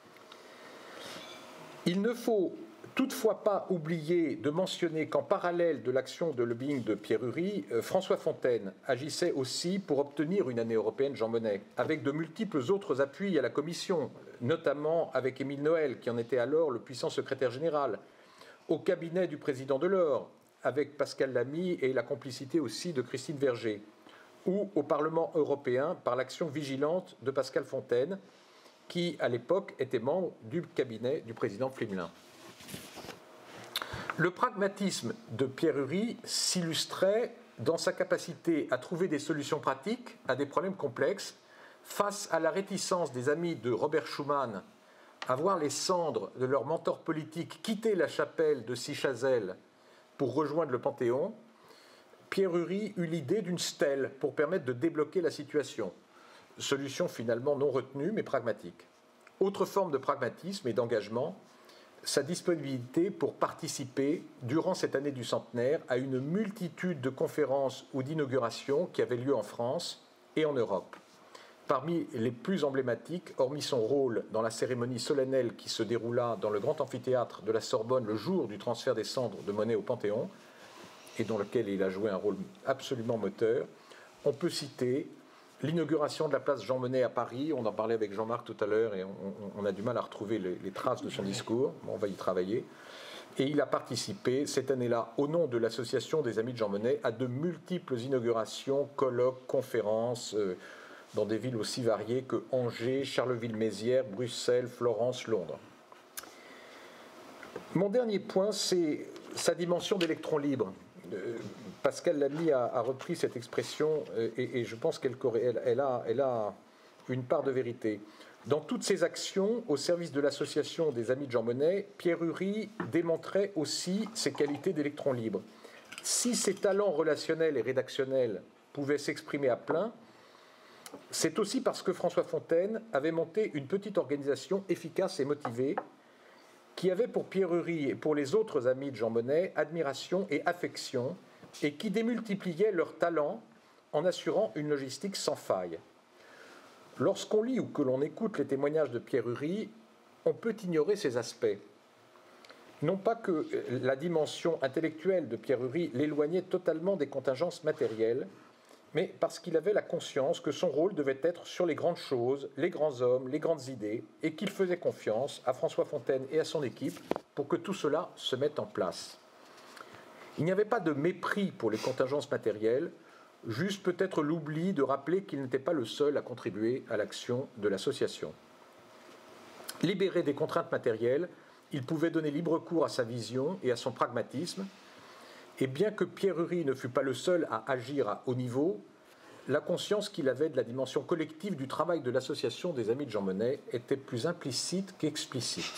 Il ne faut toutefois pas oublier de mentionner qu'en parallèle de l'action de lobbying de Pierre Ury, François Fontaine agissait aussi pour obtenir une année européenne Jean Monnet, avec de multiples autres appuis à la Commission, notamment avec Émile Noël, qui en était alors le puissant secrétaire général, au cabinet du président Delors, avec Pascal Lamy et la complicité aussi de Christine Verger, ou au Parlement européen par l'action vigilante de Pascal Fontaine, qui à l'époque était membre du cabinet du président Flimelin. Le pragmatisme de Pierre Ury s'illustrait dans sa capacité à trouver des solutions pratiques à des problèmes complexes face à la réticence des amis de Robert Schuman à voir les cendres de leur mentor politique quitter la chapelle de Sichazel pour rejoindre le Panthéon. Pierre Ury eut l'idée d'une stèle pour permettre de débloquer la situation. Solution finalement non retenue mais pragmatique. Autre forme de pragmatisme et d'engagement, sa disponibilité pour participer, durant cette année du centenaire, à une multitude de conférences ou d'inaugurations qui avaient lieu en France et en Europe. Parmi les plus emblématiques, hormis son rôle dans la cérémonie solennelle qui se déroula dans le grand amphithéâtre de la Sorbonne le jour du transfert des cendres de Monnet au Panthéon, et dans lequel il a joué un rôle absolument moteur, on peut citer l'inauguration de la place Jean Monnet à Paris. On en parlait avec Jean-Marc tout à l'heure et on, on, on a du mal à retrouver les, les traces de son discours. Bon, on va y travailler. Et il a participé cette année-là, au nom de l'Association des Amis de Jean Monnet, à de multiples inaugurations, colloques, conférences, euh, dans des villes aussi variées que Angers, Charleville-Mézières, Bruxelles, Florence, Londres. Mon dernier point, c'est sa dimension d'électron libre. Euh, Pascal Lamy a, a repris cette expression euh, et, et je pense qu'elle elle, elle a, elle a une part de vérité. Dans toutes ses actions au service de l'Association des Amis de Jean Monnet, Pierre Ury démontrait aussi ses qualités d'électron libre. Si ses talents relationnels et rédactionnels pouvaient s'exprimer à plein, c'est aussi parce que François Fontaine avait monté une petite organisation efficace et motivée qui avait pour Pierre Ury et pour les autres amis de Jean Monnet admiration et affection et qui démultipliait leurs talents en assurant une logistique sans faille. Lorsqu'on lit ou que l'on écoute les témoignages de Pierre Ury, on peut ignorer ces aspects. Non pas que la dimension intellectuelle de Pierre Ury l'éloignait totalement des contingences matérielles, mais parce qu'il avait la conscience que son rôle devait être sur les grandes choses, les grands hommes, les grandes idées, et qu'il faisait confiance à François Fontaine et à son équipe pour que tout cela se mette en place. Il n'y avait pas de mépris pour les contingences matérielles, juste peut-être l'oubli de rappeler qu'il n'était pas le seul à contribuer à l'action de l'association. Libéré des contraintes matérielles, il pouvait donner libre cours à sa vision et à son pragmatisme, et bien que Pierre Ury ne fut pas le seul à agir à haut niveau, la conscience qu'il avait de la dimension collective du travail de l'Association des Amis de Jean Monnet était plus implicite qu'explicite.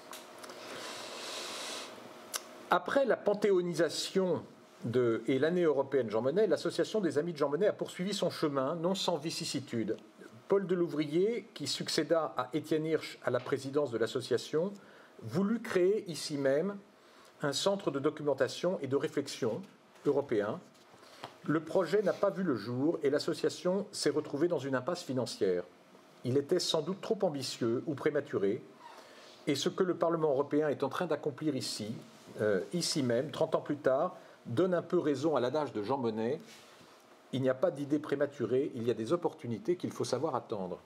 Après la panthéonisation de, et l'année européenne Jean Monnet, l'Association des Amis de Jean Monnet a poursuivi son chemin, non sans vicissitude. Paul Delouvrier, qui succéda à Étienne Hirsch à la présidence de l'association, voulut créer ici même un centre de documentation et de réflexion européen. Le projet n'a pas vu le jour et l'association s'est retrouvée dans une impasse financière. Il était sans doute trop ambitieux ou prématuré, et ce que le Parlement européen est en train d'accomplir ici, euh, ici même, trente ans plus tard, donne un peu raison à l'adage de Jean Monnet. Il n'y a pas d'idées prématurées, il y a des opportunités qu'il faut savoir attendre.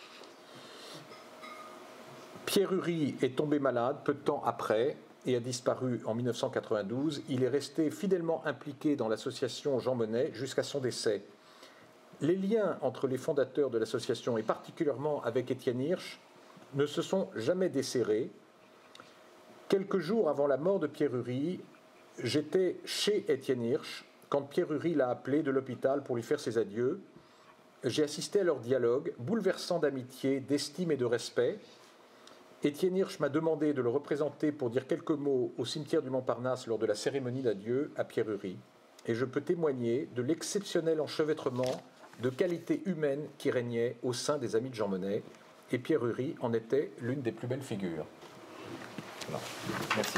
Pierre Ury est tombé malade peu de temps après et a disparu en mille neuf cent quatre-vingt-douze. Il est resté fidèlement impliqué dans l'association Jean Monnet jusqu'à son décès. Les liens entre les fondateurs de l'association et particulièrement avec Étienne Hirsch ne se sont jamais desserrés. Quelques jours avant la mort de Pierre Ury, j'étais chez Étienne Hirsch quand Pierre Ury l'a appelé de l'hôpital pour lui faire ses adieux. J'ai assisté à leur dialogue, bouleversant d'amitié, d'estime et de respect. Étienne Hirsch m'a demandé de le représenter pour dire quelques mots au cimetière du Montparnasse lors de la cérémonie d'adieu à Pierre Ury. Et je peux témoigner de l'exceptionnel enchevêtrement de qualité humaine qui régnait au sein des Amis de Jean Monnet. Et Pierre Ury en était l'une des plus belles figures. Voilà. Merci.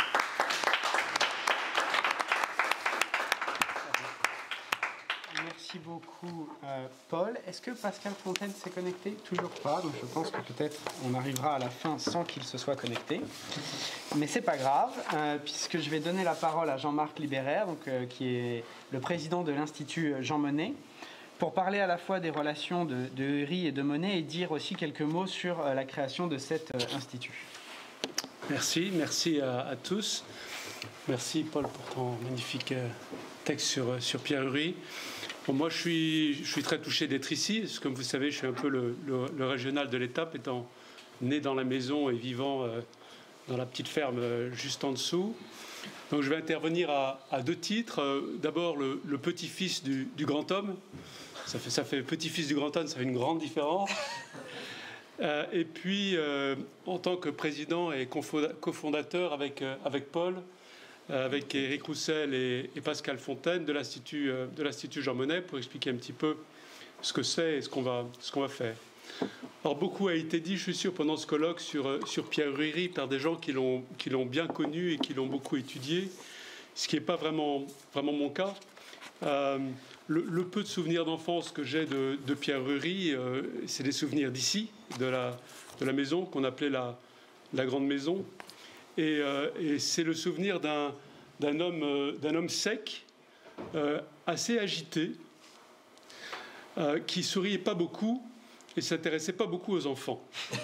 Merci beaucoup, euh, Paul. Est-ce que Pascal Fontaine s'est connecté? Toujours pas, donc je pense que peut-être on arrivera à la fin sans qu'il se soit connecté. Mais c'est pas grave, euh, puisque je vais donner la parole à Jean-Marc Libéraire, donc, euh, qui est le président de l'Institut Jean Monnet, pour parler à la fois des relations de, de Ury et de Monnet et dire aussi quelques mots sur euh, la création de cet euh, institut. Merci, merci à, à tous. Merci Paul pour ton magnifique euh, texte sur, sur Pierre Ury. Bon, moi, je suis, je suis très touché d'être ici. Parce que, comme vous savez, je suis un peu le, le, le régional de l'étape, étant né dans la maison et vivant euh, dans la petite ferme euh, juste en dessous. Donc, je vais intervenir à, à deux titres. Euh, D'abord, le, le petit-fils du, du grand homme. Ça fait, ça fait petit-fils du grand homme, ça fait une grande différence. Euh, et puis, euh, en tant que président et cofondateur avec, euh, avec Paul, avec Éric Roussel et, et Pascal Fontaine de l'Institut euh, de l'Institut Jean Monnet pour expliquer un petit peu ce que c'est et ce qu'on va, ce qu'on va faire. Alors, beaucoup a été dit, je suis sûr, pendant ce colloque sur, sur Pierre Ury par des gens qui l'ont, qui l'ont bien connu et qui l'ont beaucoup étudié, ce qui n'est pas vraiment, vraiment mon cas. Euh, le, le peu de souvenirs d'enfance que j'ai de, de Pierre Ury, euh, c'est des souvenirs d'ici, de la, de la maison qu'on appelait la, la Grande Maison. Et, euh, et c'est le souvenir d'un, d'un, homme, euh, d'un homme sec, euh, assez agité, euh, qui souriait pas beaucoup et s'intéressait pas beaucoup aux enfants.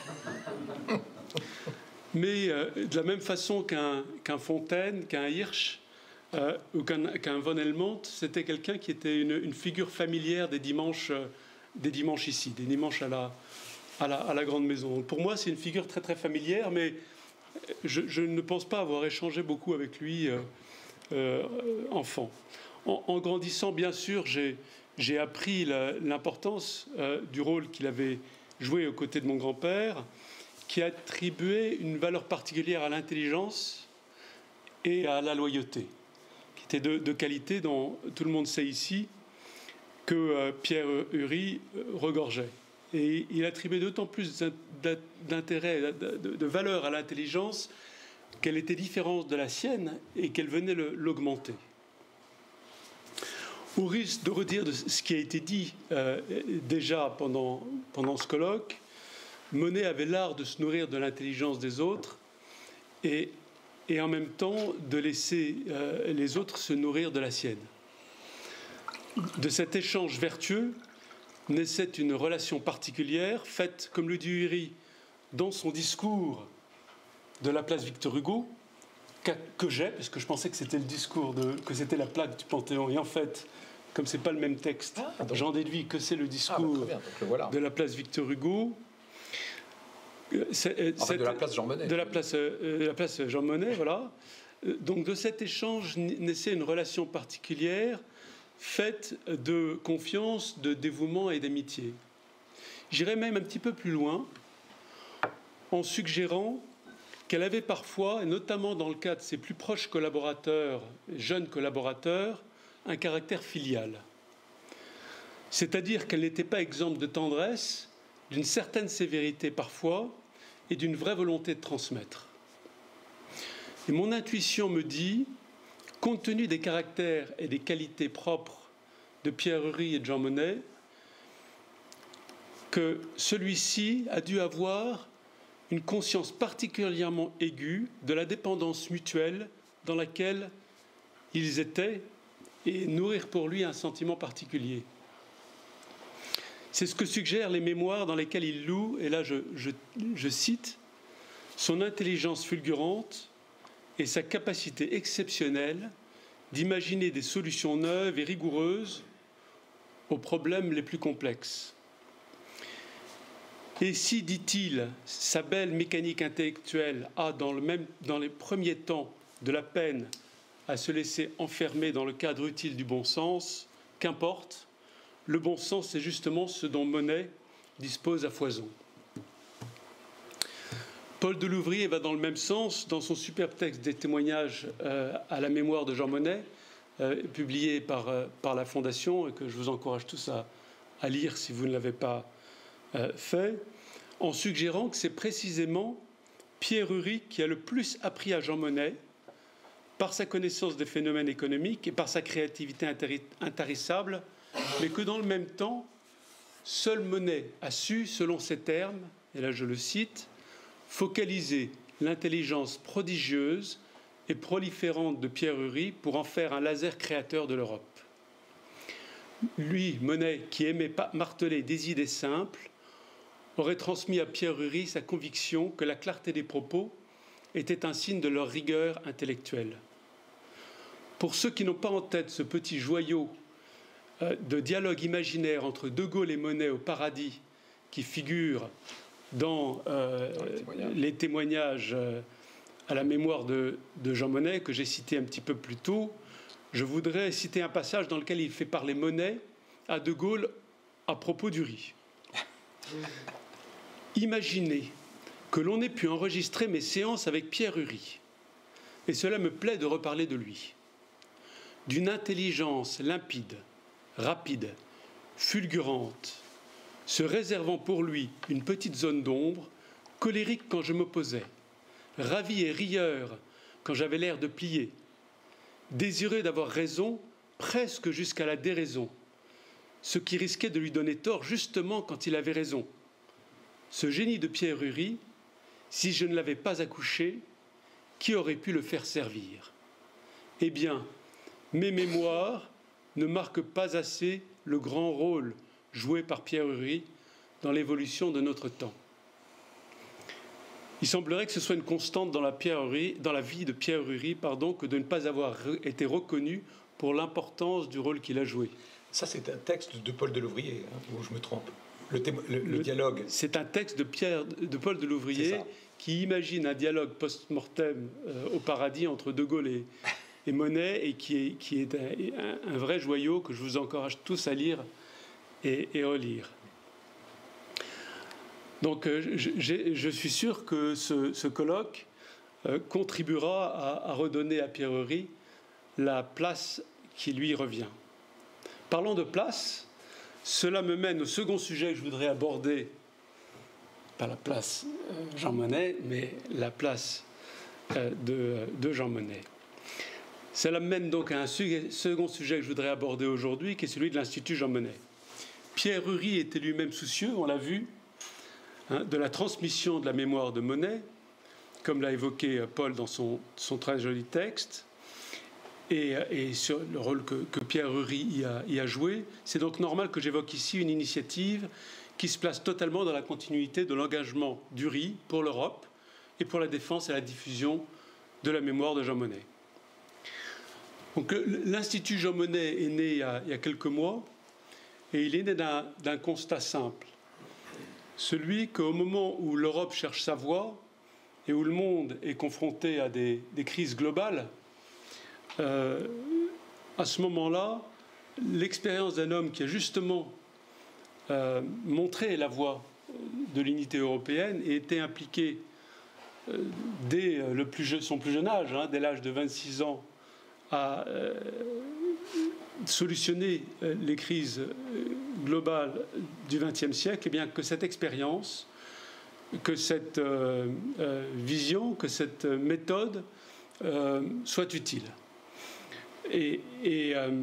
Mais euh, de la même façon qu'un qu'un Fontaine, qu'un Hirsch euh, ou qu'un qu'un von Helmont, c'était quelqu'un qui était une, une figure familière des dimanches, euh, des dimanches ici, des dimanches à la, à la, à la Grande Maison. Pour moi, c'est une figure très très familière, mais je, je ne pense pas avoir échangé beaucoup avec lui euh, euh, enfant. En, en grandissant, bien sûr, j'ai j'ai appris l'importance euh, du rôle qu'il avait joué aux côtés de mon grand-père, qui attribuait une valeur particulière à l'intelligence et à la loyauté, qui étaient deux de qualités dont tout le monde sait ici que euh, Pierre Ury euh, regorgeait. Et il attribuait d'autant plus d'intérêt, de, de, de valeur à l'intelligence qu'elle était différente de la sienne et qu'elle venait l'augmenter. Au risque de redire de ce qui a été dit euh, déjà pendant, pendant ce colloque, Monet avait l'art de se nourrir de l'intelligence des autres et, et en même temps de laisser euh, les autres se nourrir de la sienne. De cet échange vertueux naissait une relation particulière faite, comme le dit Ury dans son discours de la place Victor Hugo, que j'ai, parce que je pensais que c'était le discours, de, que c'était la plaque du Panthéon, et en fait, comme c'est pas le même texte, ah, j'en déduis que c'est le discours ah, bah, le voilà. de la place Victor Hugo. C'est, en fait, de la place Jean Monnet. De la place, euh, de la place Jean Monnet, voilà. Donc de cet échange naissait une relation particulière, faite de confiance, de dévouement et d'amitié. J'irais même un petit peu plus loin, en suggérant qu'elle avait parfois, et notamment dans le cas de ses plus proches collaborateurs, jeunes collaborateurs, un caractère filial. C'est-à-dire qu'elle n'était pas exempte de tendresse, d'une certaine sévérité parfois, et d'une vraie volonté de transmettre. Et mon intuition me dit, compte tenu des caractères et des qualités propres de Pierre Ury et de Jean Monnet, que celui-ci a dû avoir une conscience particulièrement aiguë de la dépendance mutuelle dans laquelle ils étaient et nourrir pour lui un sentiment particulier. C'est ce que suggèrent les mémoires dans lesquelles il loue, et là je, je, je cite, son intelligence fulgurante et sa capacité exceptionnelle d'imaginer des solutions neuves et rigoureuses aux problèmes les plus complexes. Et si, dit-il, sa belle mécanique intellectuelle a, dans, le même, dans les premiers temps, de la peine à se laisser enfermer dans le cadre utile du bon sens, qu'importe, le bon sens, c'est justement ce dont Monet dispose à foison. Paul Delouvrier va dans le même sens dans son superbe texte des témoignages euh, à la mémoire de Jean Monnet, euh, publié par, euh, par la Fondation, et que je vous encourage tous à, à lire si vous ne l'avez pas euh, fait, en suggérant que c'est précisément Pierre Ury qui a le plus appris à Jean Monnet par sa connaissance des phénomènes économiques et par sa créativité intarissable, mais que dans le même temps, seul Monet a su, selon ses termes, et là je le cite, focaliser l'intelligence prodigieuse et proliférante de Pierre Ury pour en faire un laser créateur de l'Europe. Lui, Monet, qui aimait marteler des idées simples, aurait transmis à Pierre Ury sa conviction que la clarté des propos était un signe de leur rigueur intellectuelle. Pour ceux qui n'ont pas en tête ce petit joyau de dialogue imaginaire entre De Gaulle et Monet au paradis qui figure dans, euh, dans les témoignages, les témoignages euh, à la mémoire de, de Jean Monnet que j'ai cité un petit peu plus tôt, je voudrais citer un passage dans lequel il fait parler Monet à De Gaulle à propos d'Ury. Imaginez que l'on ait pu enregistrer mes séances avec Pierre Ury, et cela me plaît de reparler de lui, d'une intelligence limpide, rapide, fulgurante, se réservant pour lui une petite zone d'ombre, colérique quand je m'opposais, ravi et rieur quand j'avais l'air de plier, désireux d'avoir raison presque jusqu'à la déraison, ce qui risquait de lui donner tort justement quand il avait raison. Ce génie de Pierre Ury, si je ne l'avais pas accouché, qui aurait pu le faire servir? Eh bien, mes mémoires ne marquent pas assez le grand rôle joué par Pierre Ury dans l'évolution de notre temps. Il semblerait que ce soit une constante dans la, Pierre Ury, dans la vie de Pierre Ury pardon, que de ne pas avoir été reconnu pour l'importance du rôle qu'il a joué. Ça, c'est un texte de Paul Delouvrier, hein, ou je me trompe. Le, le, le, le dialogue. C'est un texte de, Pierre, de Paul Delouvrier qui imagine un dialogue post-mortem euh, au paradis entre De Gaulle et, et Monet, et qui est, qui est un, un, un vrai joyau que je vous encourage tous à lire et, et relire. Donc euh, je, je suis sûr que ce, ce colloque euh, contribuera à, à redonner à Pierre Ury la place qui lui revient. Parlons de place, cela me mène au second sujet que je voudrais aborder, pas la place euh, Jean Monnet, mais la place euh, de, de Jean Monnet. Cela me mène donc à un sujet, second sujet que je voudrais aborder aujourd'hui, qui est celui de l'Institut Jean Monnet. Pierre Ury était lui-même soucieux, on l'a vu, hein, de la transmission de la mémoire de Monnet, comme l'a évoqué Paul dans son, son très joli texte, et, et sur le rôle que, que Pierre Ury y a, y a joué. C'est donc normal que j'évoque ici une initiative qui se place totalement dans la continuité de l'engagement d'Ury pour l'Europe et pour la défense et la diffusion de la mémoire de Jean Monnet. Donc, l'Institut Jean Monnet est né il y a, il y a quelques mois, et il est né d'un, d'un constat simple. Celui qu'au moment où l'Europe cherche sa voie et où le monde est confronté à des, des crises globales, euh, à ce moment-là, l'expérience d'un homme qui a justement euh, montré la voie de l'unité européenne et était impliqué euh, dès le plus, son plus jeune âge, hein, dès l'âge de vingt-six ans, à euh, solutionner euh, les crises globales du vingtième siècle, et bien que cette expérience, que cette euh, euh, vision, que cette méthode euh, soit utile. Et, et euh,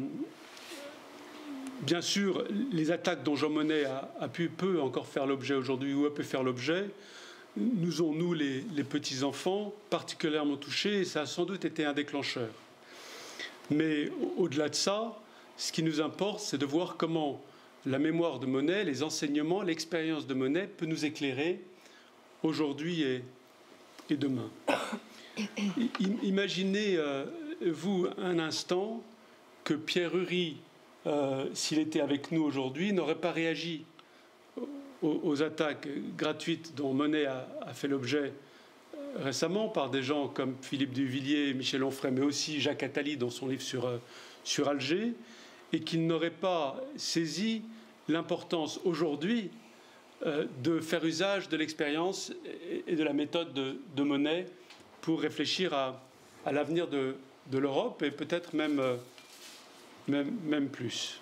bien sûr, les attaques dont Jean Monnet a, a pu peut encore faire l'objet aujourd'hui, ou a pu faire l'objet, nous ont, nous, les, les petits-enfants, particulièrement touchés, et ça a sans doute été un déclencheur. Mais au-delà de ça, ce qui nous importe, c'est de voir comment la mémoire de Monnet, les enseignements, l'expérience de Monnet peut nous éclairer aujourd'hui et, et demain. Imaginez, euh, vous, un instant, que Pierre Ury, euh, s'il était avec nous aujourd'hui, n'aurait pas réagi aux, aux attaques gratuites dont Monnet a, a fait l'objet récemment par des gens comme Philippe Duvillier, Michel Onfray, mais aussi Jacques Attali dans son livre sur, sur Alger, et qu'il n'aurait pas saisi l'importance aujourd'hui euh, de faire usage de l'expérience et de la méthode de, de Monnet pour réfléchir à, à l'avenir de, de l'Europe et peut-être même, euh, même, même plus.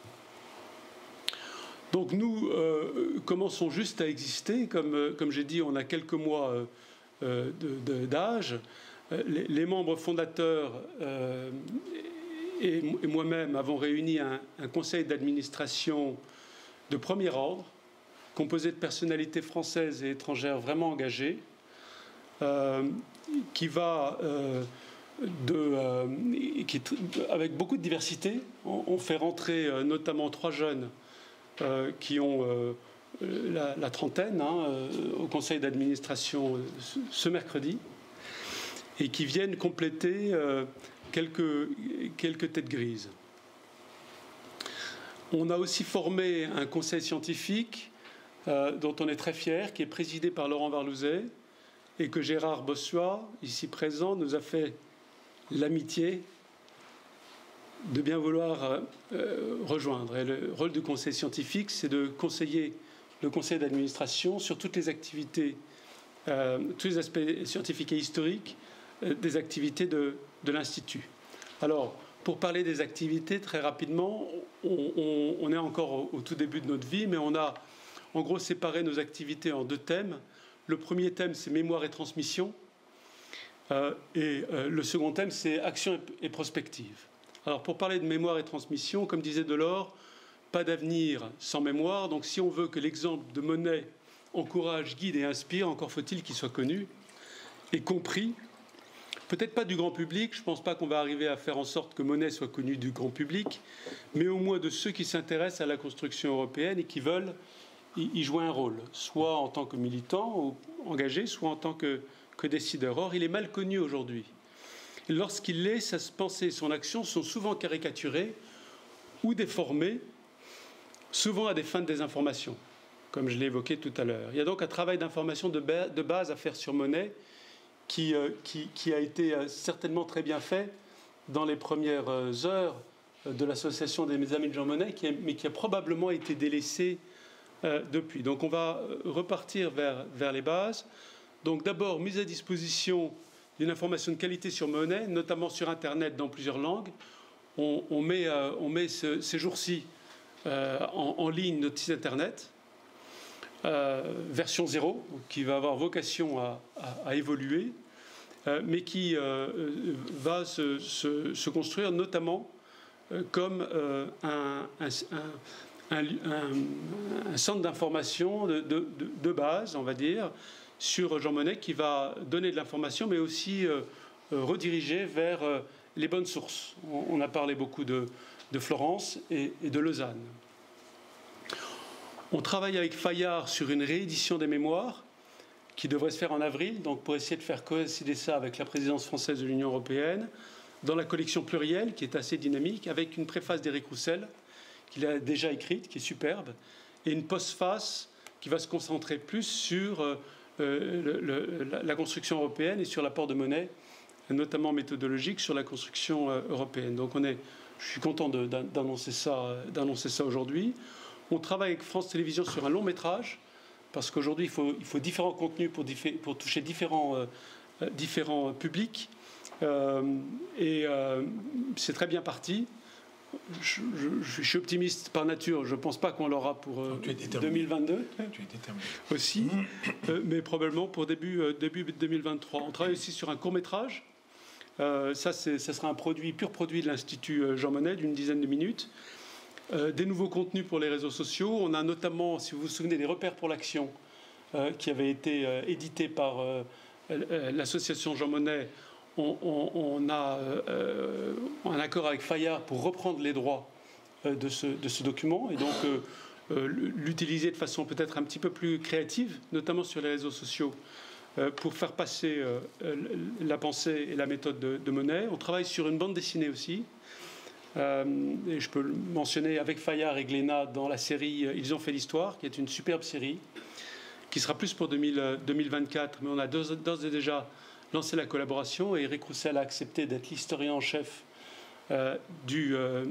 Donc nous euh, commençons juste à exister. Comme, euh, comme j'ai dit, on a quelques mois euh, euh, de, de, d'âge. Euh, les, les membres fondateurs euh, et, et moi-même avons réuni un, un conseil d'administration de premier ordre, composé de personnalités françaises et étrangères vraiment engagées, euh, qui va euh, de, euh, qui, avec beaucoup de diversité. On, on fait rentrer euh, notamment trois jeunes euh, qui ont euh, la, la trentaine hein, euh, au conseil d'administration euh, ce, ce mercredi, et qui viennent compléter euh, quelques, quelques têtes grises. On a aussi formé un conseil scientifique euh, dont on est très fier, qui est présidé par Laurent Varlouzet, et que Gérard Bossuat, ici présent, nous a fait l'amitié de bien vouloir euh, rejoindre. Et le rôle du conseil scientifique, c'est de conseiller le conseil d'administration sur toutes les activités, euh, tous les aspects scientifiques et historiques euh, des activités de, de l'Institut. Alors, pour parler des activités, très rapidement, on, on, on est encore au, au tout début de notre vie, mais on a en gros séparé nos activités en deux thèmes. Le premier thème, c'est mémoire et transmission, euh, et euh, le second thème, c'est action et, et prospective. Alors, pour parler de mémoire et transmission, comme disait Delors, pas d'avenir sans mémoire. Donc, si on veut que l'exemple de Monnet encourage, guide et inspire, encore faut-il qu'il soit connu et compris peut-être pas du grand public, je ne pense pas qu'on va arriver à faire en sorte que Monet soit connu du grand public, mais au moins de ceux qui s'intéressent à la construction européenne et qui veulent y jouer un rôle, soit en tant que militant ou engagé, soit en tant que, que décideur. Or, il est mal connu aujourd'hui. Et lorsqu'il l'est, sa pensée et son action sont souvent caricaturées ou déformées, souvent à des fins de désinformation, comme je l'ai évoqué tout à l'heure. Il y a donc un travail d'information de, ba de base à faire sur Monet qui, euh, qui, qui a été euh, certainement très bien fait dans les premières euh, heures de l'association des Amis de Jean Monnet, qui a, mais qui a probablement été délaissé euh, depuis. Donc on va repartir vers, vers les bases. Donc d'abord, mise à disposition d'une information de qualité sur Monet, notamment sur Internet dans plusieurs langues. On, on met, euh, on met ce, ces jours-ci euh, en, en ligne notre site Internet, euh, version zéro, qui va avoir vocation à, à, à évoluer, euh, mais qui euh, va se, se, se construire notamment euh, comme euh, un, un, un, un, un centre d'information de, de, de base, on va dire, sur Jean Monnet, qui va donner de l'information, mais aussi euh, rediriger vers euh, les bonnes sources. On, on a parlé beaucoup de, de Florence et, et de Lausanne. On travaille avec Fayard sur une réédition des mémoires qui devrait se faire en avril, donc pour essayer de faire coïncider ça avec la présidence française de l'Union européenne, dans la collection plurielle, qui est assez dynamique, avec une préface d'Éric Roussel, qu'il a déjà écrite, qui est superbe, et une postface qui va se concentrer plus sur euh, le, le, la, la construction européenne et sur l'apport de Monet, notamment méthodologique, sur la construction euh, européenne. Donc on est, je suis content d'annoncer ça, d'annoncer ça aujourd'hui. On travaille avec France Télévisions sur un long métrage, parce qu'aujourd'hui, il faut, il faut différents contenus pour, pour toucher différents, euh, différents publics. Euh, et euh, c'est très bien parti. Je, je, je suis optimiste par nature. Je ne pense pas qu'on l'aura pour euh, deux mille vingt-deux. Tu es déterminé. Aussi, euh, mais probablement pour début, euh, début deux mille vingt-trois. On travaille aussi sur un court-métrage. Euh, ça, ça sera un produit, pur produit de l'Institut Jean Monnet, d'une dizaine de minutes. Euh, des nouveaux contenus pour les réseaux sociaux. On a notamment, si vous vous souvenez, des repères pour l'action euh, qui avaient été euh, édités par euh, euh, l'association Jean Monnet. On, on, on a euh, un accord avec Fayard pour reprendre les droits euh, de, ce, de ce document et donc euh, euh, l'utiliser de façon peut-être un petit peu plus créative, notamment sur les réseaux sociaux, euh, pour faire passer euh, la pensée et la méthode de, de Monet. On travaille sur une bande dessinée aussi. Euh, et je peux le mentionner avec Fayard et Glénat dans la série Ils ont fait l'histoire, qui est une superbe série, qui sera plus pour deux mille vingt-quatre, mais on a d'ores et déjà lancé la collaboration et Éric Roussel a accepté d'être l'historien en chef euh, du, euh,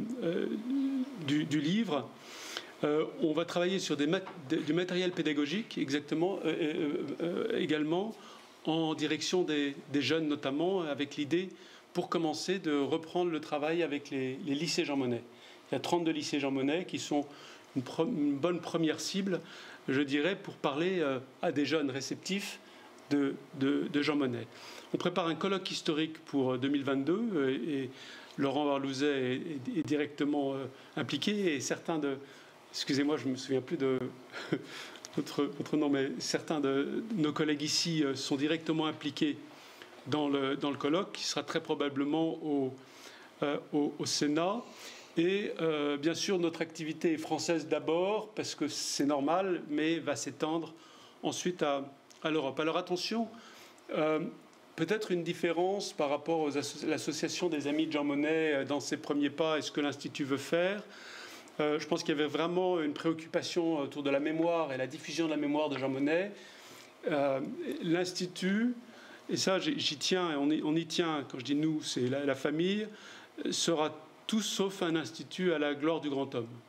du, du livre. Euh, on va travailler sur des mat du matériel pédagogique exactement, euh, euh, euh, également en direction des, des jeunes notamment, avec l'idée pour commencer de reprendre le travail avec les, les lycées Jean Monnet. Il y a trente-deux lycées Jean Monnet qui sont une, une bonne première cible, je dirais, pour parler euh, à des jeunes réceptifs de, de, de Jean Monnet. On prépare un colloque historique pour deux mille vingt-deux euh, et Laurent Warlouzet est, est, est directement euh, impliqué et certains de... Excusez-moi, je ne me souviens plus de votre, votre nom, mais certains de nos collègues ici euh, sont directement impliqués Dans le, dans le colloque, qui sera très probablement au, euh, au, au Sénat. Et euh, bien sûr, notre activité est française d'abord, parce que c'est normal, mais va s'étendre ensuite à, à l'Europe. Alors attention, euh, peut-être une différence par rapport à l'association des Amis de Jean Monnet dans ses premiers pas et ce que l'Institut veut faire. Euh, je pense qu'il y avait vraiment une préoccupation autour de la mémoire et la diffusion de la mémoire de Jean Monnet. Euh, L'Institut... Et ça, j'y tiens, et on y, on y tient, quand je dis nous, c'est la, la famille, sera tout sauf un institut à la gloire du grand homme.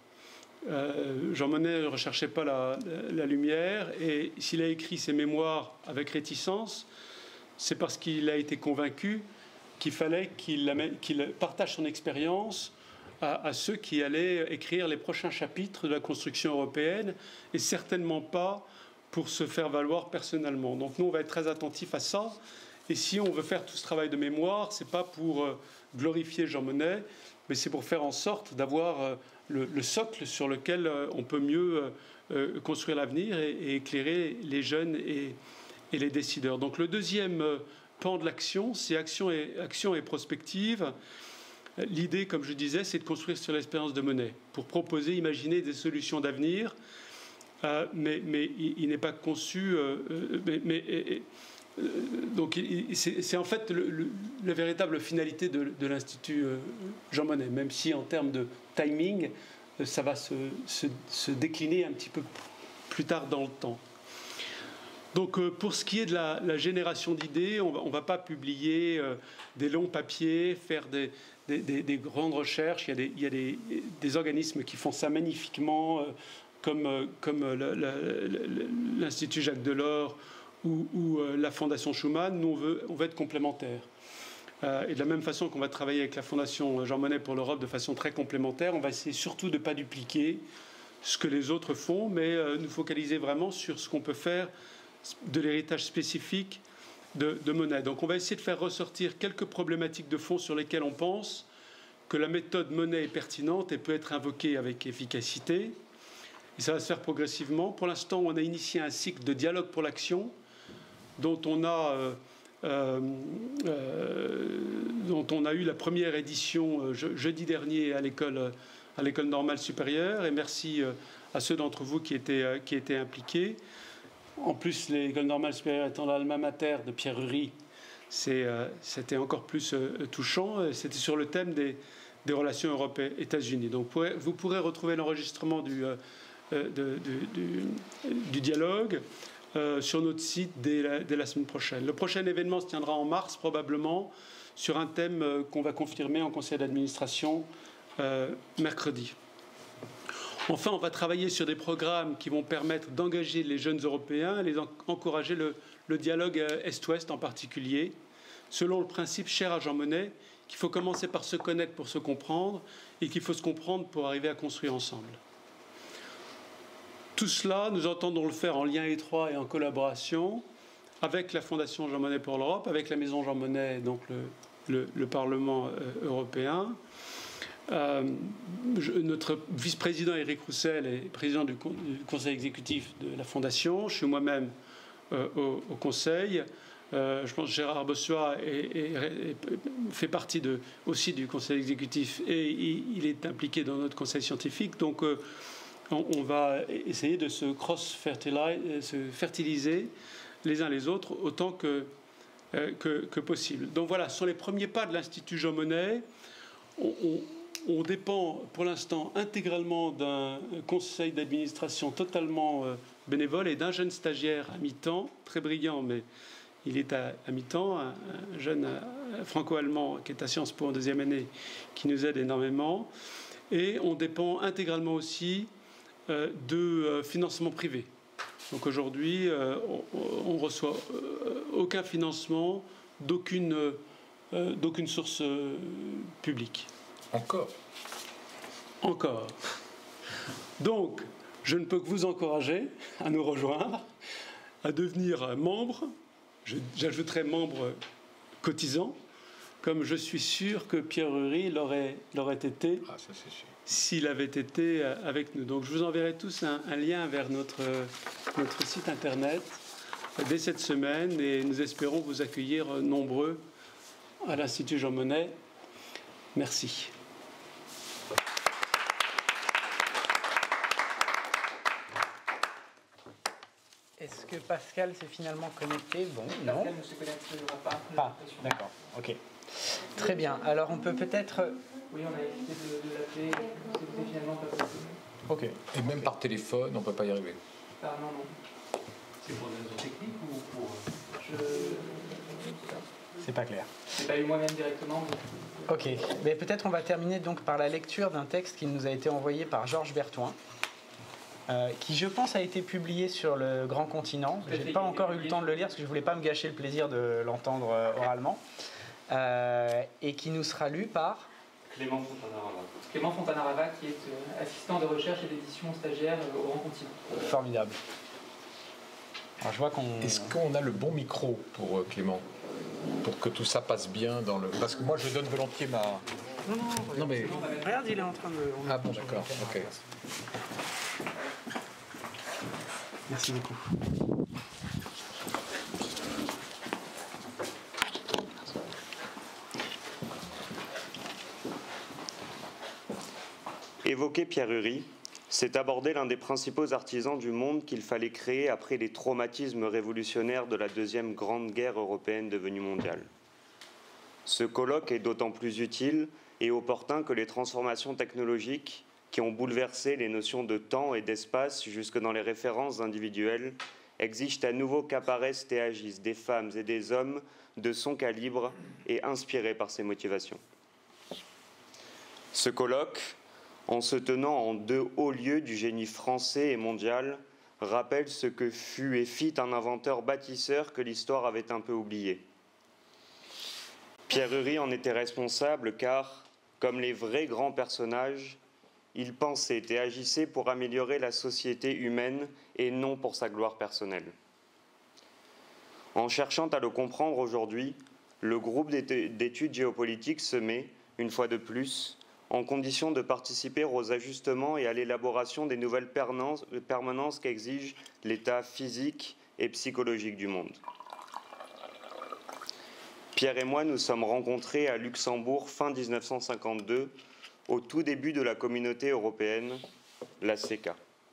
Euh, Jean Monnet ne recherchait pas la, la, la lumière, et s'il a écrit ses mémoires avec réticence, c'est parce qu'il a été convaincu qu'il fallait qu'il qu'il partage son expérience à, à ceux qui allaient écrire les prochains chapitres de la construction européenne, et certainement pas pour se faire valoir personnellement. Donc nous, on va être très attentifs à ça. Et si on veut faire tout ce travail de mémoire, ce n'est pas pour euh, glorifier Jean Monnet, mais c'est pour faire en sorte d'avoir euh, le, le socle sur lequel euh, on peut mieux euh, construire l'avenir et, et éclairer les jeunes et, et les décideurs. Donc le deuxième pan de l'action, c'est action et, action et prospective. L'idée, comme je disais, c'est de construire sur l'expérience de Monet pour proposer, imaginer des solutions d'avenir, euh, mais, mais il, il n'est pas conçu. Euh, mais, mais, et, euh, donc, c'est en fait le, le, la véritable finalité de, de l'Institut Jean Monnet, même si en termes de timing, ça va se, se, se décliner un petit peu plus tard dans le temps. Donc, euh, pour ce qui est de la, la génération d'idées, on ne va pas publier euh, des longs papiers, faire des, des, des, des grandes recherches. Il y a des, il y a des, des organismes qui font ça magnifiquement, euh, comme, euh, comme l'Institut Jacques Delors ou, ou euh, la Fondation Schuman. Nous, on veut, on veut être complémentaires. Euh, et de la même façon qu'on va travailler avec la Fondation Jean Monnet pour l'Europe de façon très complémentaire, on va essayer surtout de ne pas dupliquer ce que les autres font, mais euh, nous focaliser vraiment sur ce qu'on peut faire de l'héritage spécifique de, de Monet. Donc on va essayer de faire ressortir quelques problématiques de fond sur lesquelles on pense que la méthode Monet est pertinente et peut être invoquée avec efficacité. Et ça va se faire progressivement. Pour l'instant, on a initié un cycle de dialogue pour l'action dont on a... Euh, Euh, euh, dont on a eu la première édition euh, je, jeudi dernier à l'école à l'école normale supérieure, et merci euh, à ceux d'entre vous qui étaient, euh, qui étaient impliqués. En plus, l'école normale supérieure étant l'alma mater de Pierre Ury, c'était euh, encore plus euh, touchant. C'était sur le thème des, des relations Europe-États-Unis. Donc vous pourrez, vous pourrez retrouver l'enregistrement du, euh, de, du, du, du dialogue Euh, sur notre site dès la, dès la semaine prochaine. Le prochain événement se tiendra en mars, probablement, sur un thème euh, qu'on va confirmer en conseil d'administration euh, mercredi. Enfin, on va travailler sur des programmes qui vont permettre d'engager les jeunes Européens, les en encourager le, le dialogue Est-Ouest en particulier, selon le principe cher à Jean Monnet, qu'il faut commencer par se connaître pour se comprendre et qu'il faut se comprendre pour arriver à construire ensemble. Tout cela, nous entendons le faire en lien étroit et en collaboration avec la Fondation Jean Monnet pour l'Europe, avec la Maison Jean Monnet, donc le, le, le Parlement euh, européen. Euh, je, notre vice-président Éric Roussel est président du, con, du conseil exécutif de la Fondation. Je suis moi-même euh, au, au conseil. Euh, je pense que Gérard Bossuat est, est, est, fait partie de, aussi du conseil exécutif et il, il est impliqué dans notre conseil scientifique. Donc, euh, on va essayer de se cross-fertiliser, se fertiliser les uns les autres autant que, euh, que, que possible. Donc voilà, ce sont les premiers pas de l'Institut Jean Monnet. On, on, on dépend pour l'instant intégralement d'un conseil d'administration totalement euh, bénévole et d'un jeune stagiaire à mi-temps, très brillant, mais il est à, à mi-temps, un, un jeune euh, franco-allemand qui est à Sciences Po en deuxième année, qui nous aide énormément. Et on dépend intégralement aussi de financement privé. Donc aujourd'hui, on ne reçoit aucun financement d'aucune d'aucune source publique. Encore Encore. Donc, je ne peux que vous encourager à nous rejoindre, à devenir membre. J'ajouterai membre cotisant, comme je suis sûr que Pierre Ury l'aurait l'aurait été. Ah, ça c'est sûr. S'il avait été avec nous. Donc je vous enverrai tous un, un lien vers notre, notre site internet dès cette semaine et nous espérons vous accueillir nombreux à l'Institut Jean Monnet. Merci. Est-ce que Pascal s'est finalement connecté? Bon, non. Pascal ne se connectera pas. Pas, d'accord, ok. Très bien, alors on peut peut-être... Oui, on a essayé de, de l'appeler, c'était finalement pas possible. Ok. Et même par téléphone, on ne peut pas y arriver. Ah non, non. C'est pour des raisons techniques ou pour... Je... C'est pas clair. Je n'ai pas eu moi-même directement. Mais... Ok, mais peut-être on va terminer donc par la lecture d'un texte qui nous a été envoyé par Georges Berthoin, euh, qui je pense a été publié sur le Grand Continent. Je n'ai pas encore eu le temps de le lire parce que je ne voulais pas me gâcher le plaisir de l'entendre euh, oralement. Euh, et qui nous sera lu par... Clément Fontana-Rava. Clément Fontana-Rava, qui est euh, assistant de recherche et d'édition stagiaire euh, au Grand Continent. Formidable. Alors, je vois qu'on... Est-ce qu'on a le bon micro pour euh, Clément, pour que tout ça passe bien dans le... Parce que moi, je donne volontiers ma... Non, non, non mais... Regarde, il est en train de... Ah bon, d'accord, ok. Merci beaucoup. Évoquer Pierre Uri, c'est aborder l'un des principaux artisans du monde qu'il fallait créer après les traumatismes révolutionnaires de la deuxième grande guerre européenne devenue mondiale. Ce colloque est d'autant plus utile et opportun que les transformations technologiques qui ont bouleversé les notions de temps et d'espace jusque dans les références individuelles exigent à nouveau qu'apparaissent et agissent des femmes et des hommes de son calibre et inspirés par ses motivations. Ce colloque, en se tenant en deux hauts lieux du génie français et mondial, rappelle ce que fut et fit un inventeur bâtisseur que l'histoire avait un peu oublié. Pierre Uri en était responsable car, comme les vrais grands personnages, il pensait et agissait pour améliorer la société humaine et non pour sa gloire personnelle. En cherchant à le comprendre aujourd'hui, le groupe d'études géopolitiques se met, une fois de plus, en condition de participer aux ajustements et à l'élaboration des nouvelles permanences qu'exige l'état physique et psychologique du monde. Pierre et moi nous sommes rencontrés à Luxembourg fin mille neuf cent cinquante-deux, au tout début de la communauté européenne, la C E C A.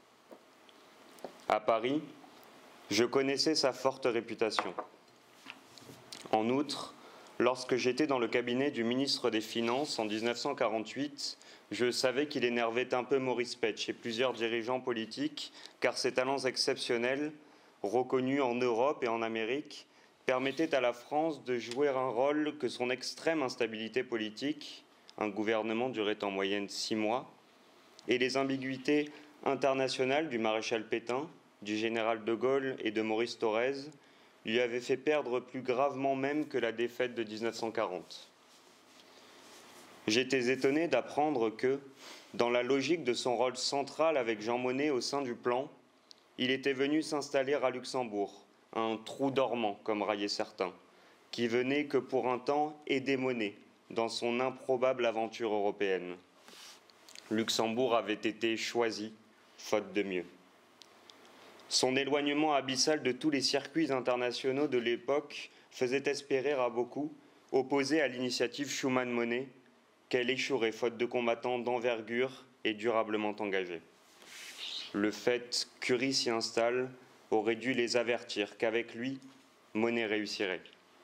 À Paris, je connaissais sa forte réputation. En outre, lorsque j'étais dans le cabinet du ministre des Finances en mille neuf cent quarante-huit, je savais qu'il énervait un peu Maurice Petsch et plusieurs dirigeants politiques, car ses talents exceptionnels, reconnus en Europe et en Amérique, permettaient à la France de jouer un rôle que son extrême instabilité politique, un gouvernement durait en moyenne six mois, et les ambiguïtés internationales du maréchal Pétain, du général de Gaulle et de Maurice Thorez lui avaient fait perdre plus gravement même que la défaite de mille neuf cent quarante. J'étais étonné d'apprendre que, dans la logique de son rôle central avec Jean Monnet au sein du plan, il était venu s'installer à Luxembourg, un trou dormant, comme raillaient certains, qui venait que pour un temps aider Monnet dans son improbable aventure européenne. Luxembourg avait été choisi, faute de mieux. Son éloignement abyssal de tous les circuits internationaux de l'époque faisait espérer à beaucoup, opposés à l'initiative Schuman-Monnet, qu'elle échouerait faute de combattants d'envergure et durablement engagés. Le fait qu'Uri s'y installe aurait dû les avertir qu'avec lui, Monnet réussirait.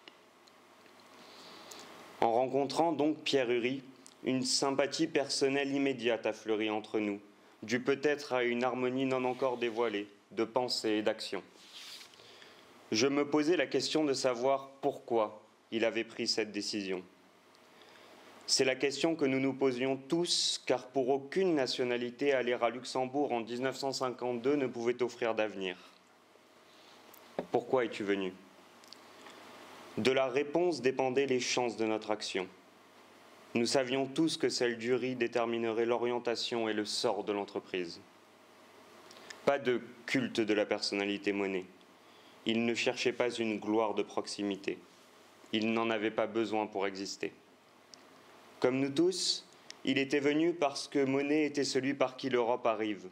En rencontrant donc Pierre Uri, une sympathie personnelle immédiate a fleuri entre nous, due peut-être à une harmonie non encore dévoilée, de pensée et d'action. Je me posais la question de savoir pourquoi il avait pris cette décision. C'est la question que nous nous posions tous, car pour aucune nationalité, aller à Luxembourg en mille neuf cent cinquante-deux ne pouvait offrir d'avenir. Pourquoi es-tu venu ? De la réponse dépendaient les chances de notre action. Nous savions tous que celle d'Uri déterminerait l'orientation et le sort de l'entreprise. Pas de culte de la personnalité Monnet. Il ne cherchait pas une gloire de proximité. Il n'en avait pas besoin pour exister. Comme nous tous, il était venu parce que Monnet était celui par qui l'Europe arrive.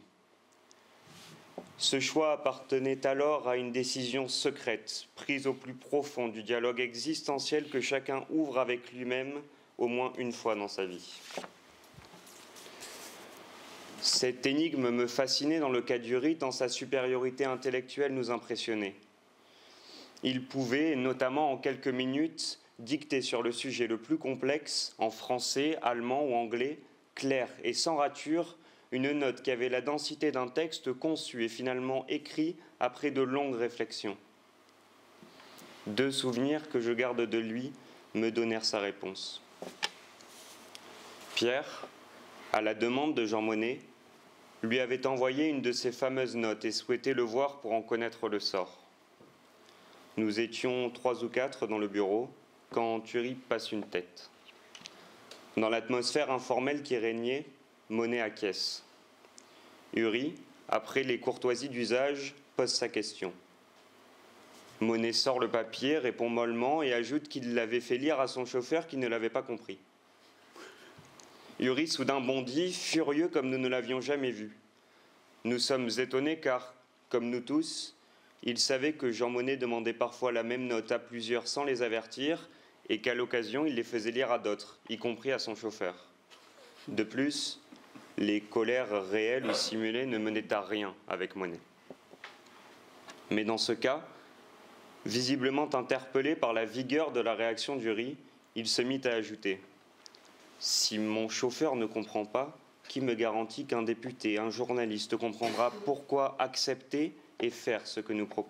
Ce choix appartenait alors à une décision secrète, prise au plus profond du dialogue existentiel que chacun ouvre avec lui-même au moins une fois dans sa vie. Cette énigme me fascinait dans le cas d'Uri tant sa supériorité intellectuelle nous impressionnait. Il pouvait, notamment en quelques minutes, dicter sur le sujet le plus complexe, en français, allemand ou anglais, clair et sans rature, une note qui avait la densité d'un texte conçu et finalement écrit après de longues réflexions. Deux souvenirs que je garde de lui me donnèrent sa réponse. Pierre, à la demande de Jean Monnet, lui avait envoyé une de ses fameuses notes et souhaitait le voir pour en connaître le sort. Nous étions trois ou quatre dans le bureau quand Uri passe une tête. Dans l'atmosphère informelle qui régnait, Monnet acquiesce. Uri, après les courtoisies d'usage, pose sa question. Monnet sort le papier, répond mollement et ajoute qu'il l'avait fait lire à son chauffeur qui ne l'avait pas compris. Uri soudain bondit, furieux comme nous ne l'avions jamais vu. Nous sommes étonnés car, comme nous tous, il savait que Jean Monnet demandait parfois la même note à plusieurs sans les avertir et qu'à l'occasion, il les faisait lire à d'autres, y compris à son chauffeur. De plus, les colères réelles ou simulées ne menaient à rien avec Monet. Mais dans ce cas, visiblement interpellé par la vigueur de la réaction du riz, il se mit à ajouter « Si mon chauffeur ne comprend pas, qui me garantit qu'un député, un journaliste comprendra pourquoi accepter et faire ce que nous proposons ?»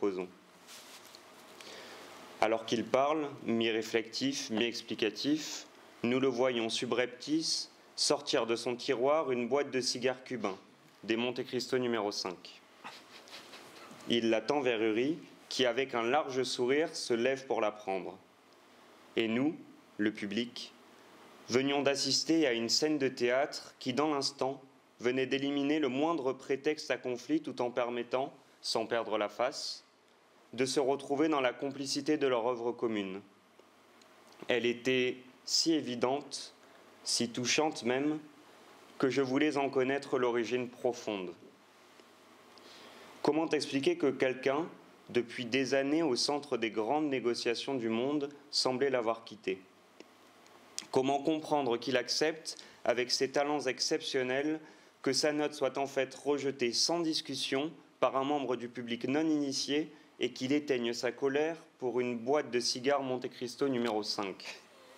Alors qu'il parle, mi-réflectif, mi-explicatif, nous le voyons subreptice sortir de son tiroir une boîte de cigares cubains, des Monte Cristo numéro cinq. Il la tend vers Uri, qui, avec un large sourire, se lève pour la prendre. Et nous, le public, venions d'assister à une scène de théâtre qui, dans l'instant, venait d'éliminer le moindre prétexte à conflit tout en permettant, sans perdre la face, de se retrouver dans la complicité de leur œuvre commune. Elle était si évidente, si touchante même, que je voulais en connaître l'origine profonde. Comment expliquer que quelqu'un, depuis des années au centre des grandes négociations du monde, semblait l'avoir quitté? Comment comprendre qu'il accepte, avec ses talents exceptionnels, que sa note soit en fait rejetée sans discussion par un membre du public non initié et qu'il éteigne sa colère pour une boîte de cigares Monte Cristo numéro cinq.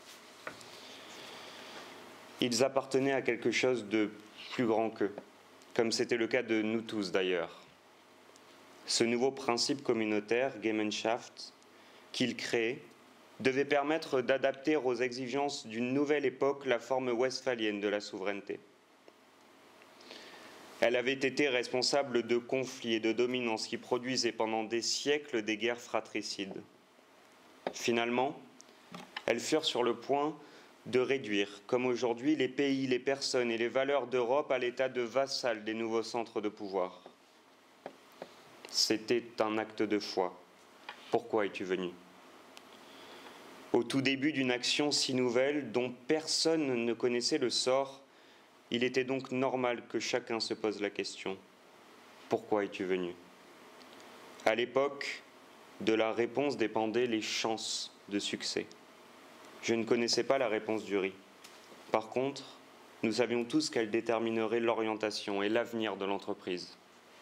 Ils appartenaient à quelque chose de plus grand qu'eux, comme c'était le cas de nous tous d'ailleurs. Ce nouveau principe communautaire, Gemeinschaft, qu'il créait, devait permettre d'adapter aux exigences d'une nouvelle époque la forme westphalienne de la souveraineté. Elle avait été responsable de conflits et de dominances qui produisaient pendant des siècles des guerres fratricides. Finalement, elles furent sur le point de réduire, comme aujourd'hui, les pays, les personnes et les valeurs d'Europe à l'état de vassal des nouveaux centres de pouvoir. C'était un acte de foi. Pourquoi es-tu venu? Au tout début d'une action si nouvelle dont personne ne connaissait le sort, il était donc normal que chacun se pose la question. Pourquoi es-tu venu? À l'époque, de la réponse dépendaient les chances de succès. Je ne connaissais pas la réponse du riz. Par contre, nous savions tous qu'elle déterminerait l'orientation et l'avenir de l'entreprise.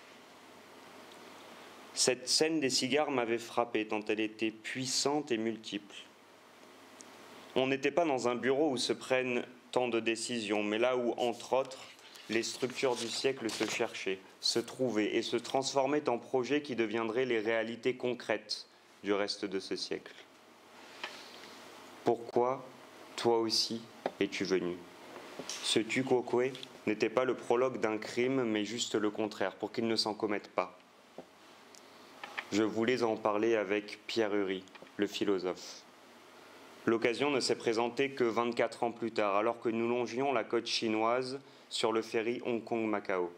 Cette scène des cigares m'avait frappé tant elle était puissante et multiple. On n'était pas dans un bureau où se prennent tant de décisions, mais là où, entre autres, les structures du siècle se cherchaient, se trouvaient et se transformaient en projets qui deviendraient les réalités concrètes du reste de ce siècle. Pourquoi, toi aussi, es-tu venu? Ce tu quoque n'était pas le prologue d'un crime, mais juste le contraire, pour qu'il ne s'en commette pas. Je voulais en parler avec Pierre Uri, le philosophe. L'occasion ne s'est présentée que vingt-quatre ans plus tard, alors que nous longions la côte chinoise sur le ferry Hong Kong-Macao.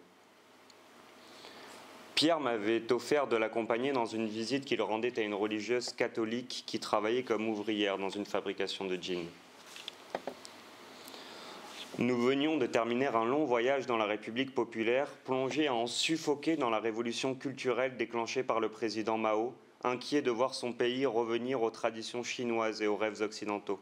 Pierre m'avait offert de l'accompagner dans une visite qu'il rendait à une religieuse catholique qui travaillait comme ouvrière dans une fabrication de jeans. Nous venions de terminer un long voyage dans la République populaire, plongé à en suffoquer dans la révolution culturelle déclenchée par le président Mao, inquiet de voir son pays revenir aux traditions chinoises et aux rêves occidentaux.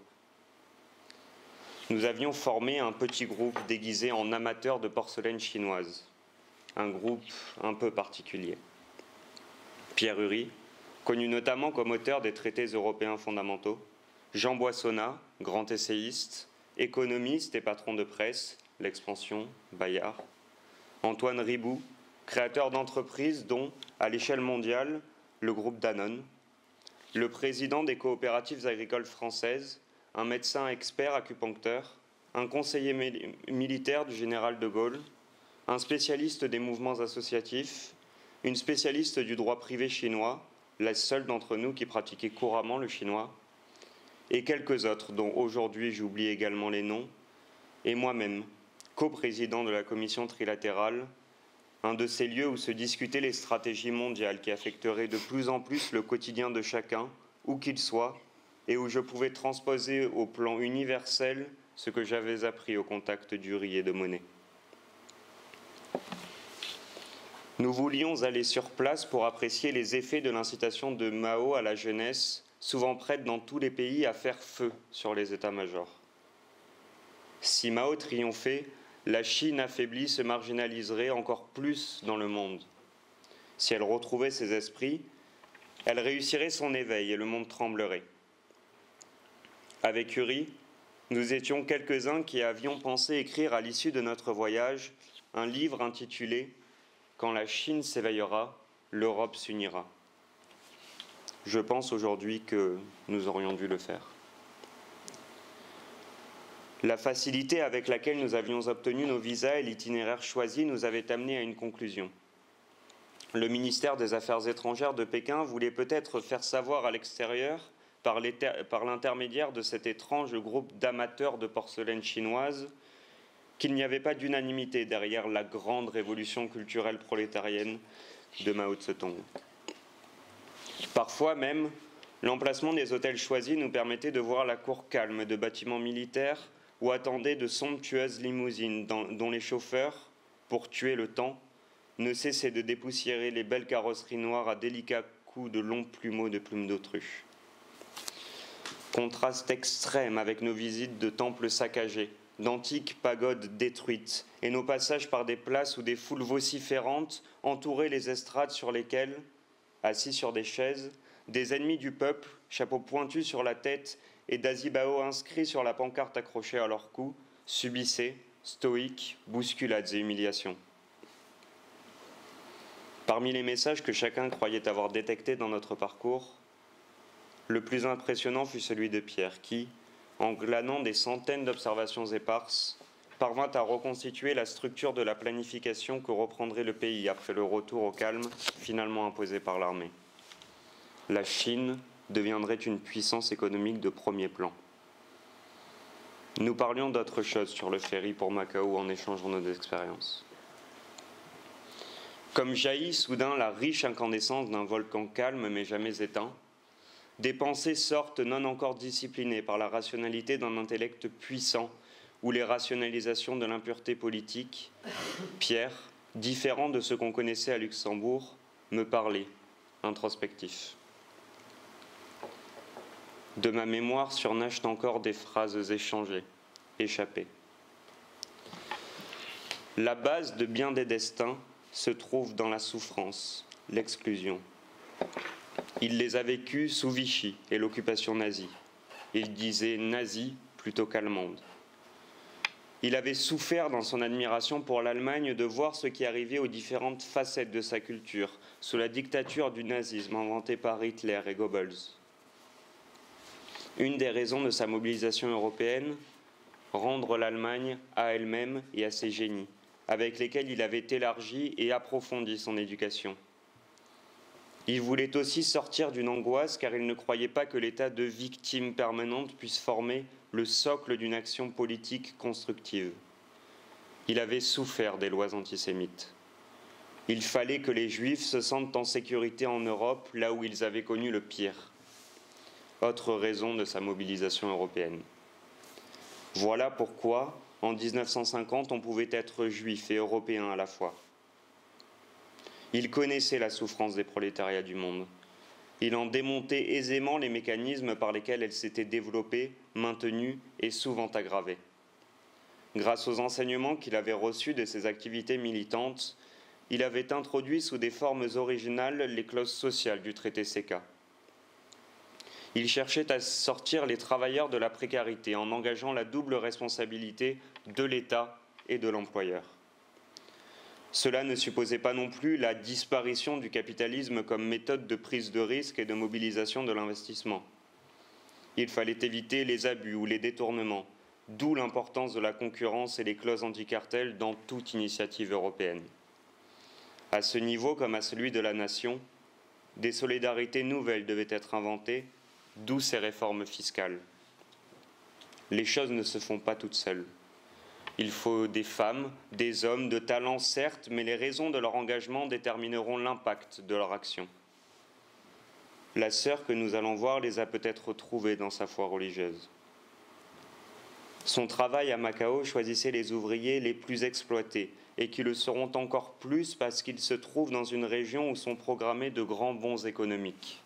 Nous avions formé un petit groupe déguisé en amateurs de porcelaine chinoise, un groupe un peu particulier. Pierre Uri, connu notamment comme auteur des traités européens fondamentaux, Jean Boissonnat, grand essayiste, économiste et patron de presse, l'Expansion, Bayard, Antoine Ribou, créateur d'entreprises dont, à l'échelle mondiale, le groupe Danone, le président des coopératives agricoles françaises, un médecin expert acupuncteur, un conseiller militaire du général de Gaulle, un spécialiste des mouvements associatifs, une spécialiste du droit privé chinois, la seule d'entre nous qui pratiquait couramment le chinois, et quelques autres dont aujourd'hui j'oublie également les noms, et moi-même, coprésident de la commission trilatérale, un de ces lieux où se discutaient les stratégies mondiales qui affecteraient de plus en plus le quotidien de chacun, où qu'il soit, et où je pouvais transposer au plan universel ce que j'avais appris au contact du riz et de Monet. Nous voulions aller sur place pour apprécier les effets de l'incitation de Mao à la jeunesse, souvent prête dans tous les pays à faire feu sur les états-majors. Si Mao triomphait, la Chine affaiblie se marginaliserait encore plus dans le monde. Si elle retrouvait ses esprits, elle réussirait son éveil et le monde tremblerait. Avec Uri, nous étions quelques-uns qui avions pensé écrire à l'issue de notre voyage un livre intitulé « Quand la Chine s'éveillera, l'Europe s'unira ». Je pense aujourd'hui que nous aurions dû le faire. La facilité avec laquelle nous avions obtenu nos visas et l'itinéraire choisi nous avait amenés à une conclusion. Le ministère des Affaires étrangères de Pékin voulait peut-être faire savoir à l'extérieur, par l'intermédiaire de cet étrange groupe d'amateurs de porcelaine chinoise, qu'il n'y avait pas d'unanimité derrière la grande révolution culturelle prolétarienne de Mao Tse-tung. Parfois même, l'emplacement des hôtels choisis nous permettait de voir la cour calme de bâtiments militaires où attendaient de somptueuses limousines dont les chauffeurs, pour tuer le temps, ne cessaient de dépoussiérer les belles carrosseries noires à délicats coups de longs plumeaux de plumes d'autruche. Contraste extrême avec nos visites de temples saccagés, d'antiques pagodes détruites et nos passages par des places où des foules vociférantes entouraient les estrades sur lesquelles, assis sur des chaises, des ennemis du peuple, chapeaux pointus sur la tête et dasibao inscrits sur la pancarte accrochée à leur cou, subissaient, stoïques, bousculades et humiliations. Parmi les messages que chacun croyait avoir détectés dans notre parcours, le plus impressionnant fut celui de Pierre qui, en glanant des centaines d'observations éparses, parvint à reconstituer la structure de la planification que reprendrait le pays après le retour au calme finalement imposé par l'armée. La Chine deviendrait une puissance économique de premier plan. Nous parlions d'autre chose sur le ferry pour Macao en échangeant nos expériences. Comme jaillit soudain la riche incandescence d'un volcan calme mais jamais éteint, des pensées sortent non encore disciplinées par la rationalité d'un intellect puissant ou les rationalisations de l'impureté politique. Pierre, différent de ce qu'on connaissait à Luxembourg, me parlait, introspectif. De ma mémoire surnagent encore des phrases échangées, échappées. La base de bien des destins se trouve dans la souffrance, l'exclusion. Il les a vécus sous Vichy et l'occupation nazie. Il disait nazi plutôt qu'allemande. Il avait souffert dans son admiration pour l'Allemagne de voir ce qui arrivait aux différentes facettes de sa culture sous la dictature du nazisme inventé par Hitler et Goebbels. Une des raisons de sa mobilisation européenne, rendre l'Allemagne à elle-même et à ses génies, avec lesquels il avait élargi et approfondi son éducation. Il voulait aussi sortir d'une angoisse car il ne croyait pas que l'état de victime permanente puisse former le socle d'une action politique constructive. Il avait souffert des lois antisémites. Il fallait que les Juifs se sentent en sécurité en Europe, là où ils avaient connu le pire. Autre raison de sa mobilisation européenne. Voilà pourquoi, en mille neuf cent cinquante, on pouvait être juif et européen à la fois. Il connaissait la souffrance des prolétariats du monde. Il en démontait aisément les mécanismes par lesquels elle s'était développée, maintenue et souvent aggravée. Grâce aux enseignements qu'il avait reçus de ses activités militantes, il avait introduit sous des formes originales les clauses sociales du traité C E C A. Il cherchait à sortir les travailleurs de la précarité en engageant la double responsabilité de l'État et de l'employeur. Cela ne supposait pas non plus la disparition du capitalisme comme méthode de prise de risque et de mobilisation de l'investissement. Il fallait éviter les abus ou les détournements, d'où l'importance de la concurrence et les clauses anti-cartel dans toute initiative européenne. À ce niveau comme à celui de la nation, des solidarités nouvelles devaient être inventées, d'où ces réformes fiscales. Les choses ne se font pas toutes seules. Il faut des femmes, des hommes, de talent certes, mais les raisons de leur engagement détermineront l'impact de leur action. La sœur que nous allons voir les a peut-être trouvés dans sa foi religieuse. Son travail à Macao choisissait les ouvriers les plus exploités et qui le seront encore plus parce qu'ils se trouvent dans une région où sont programmés de grands bons économiques.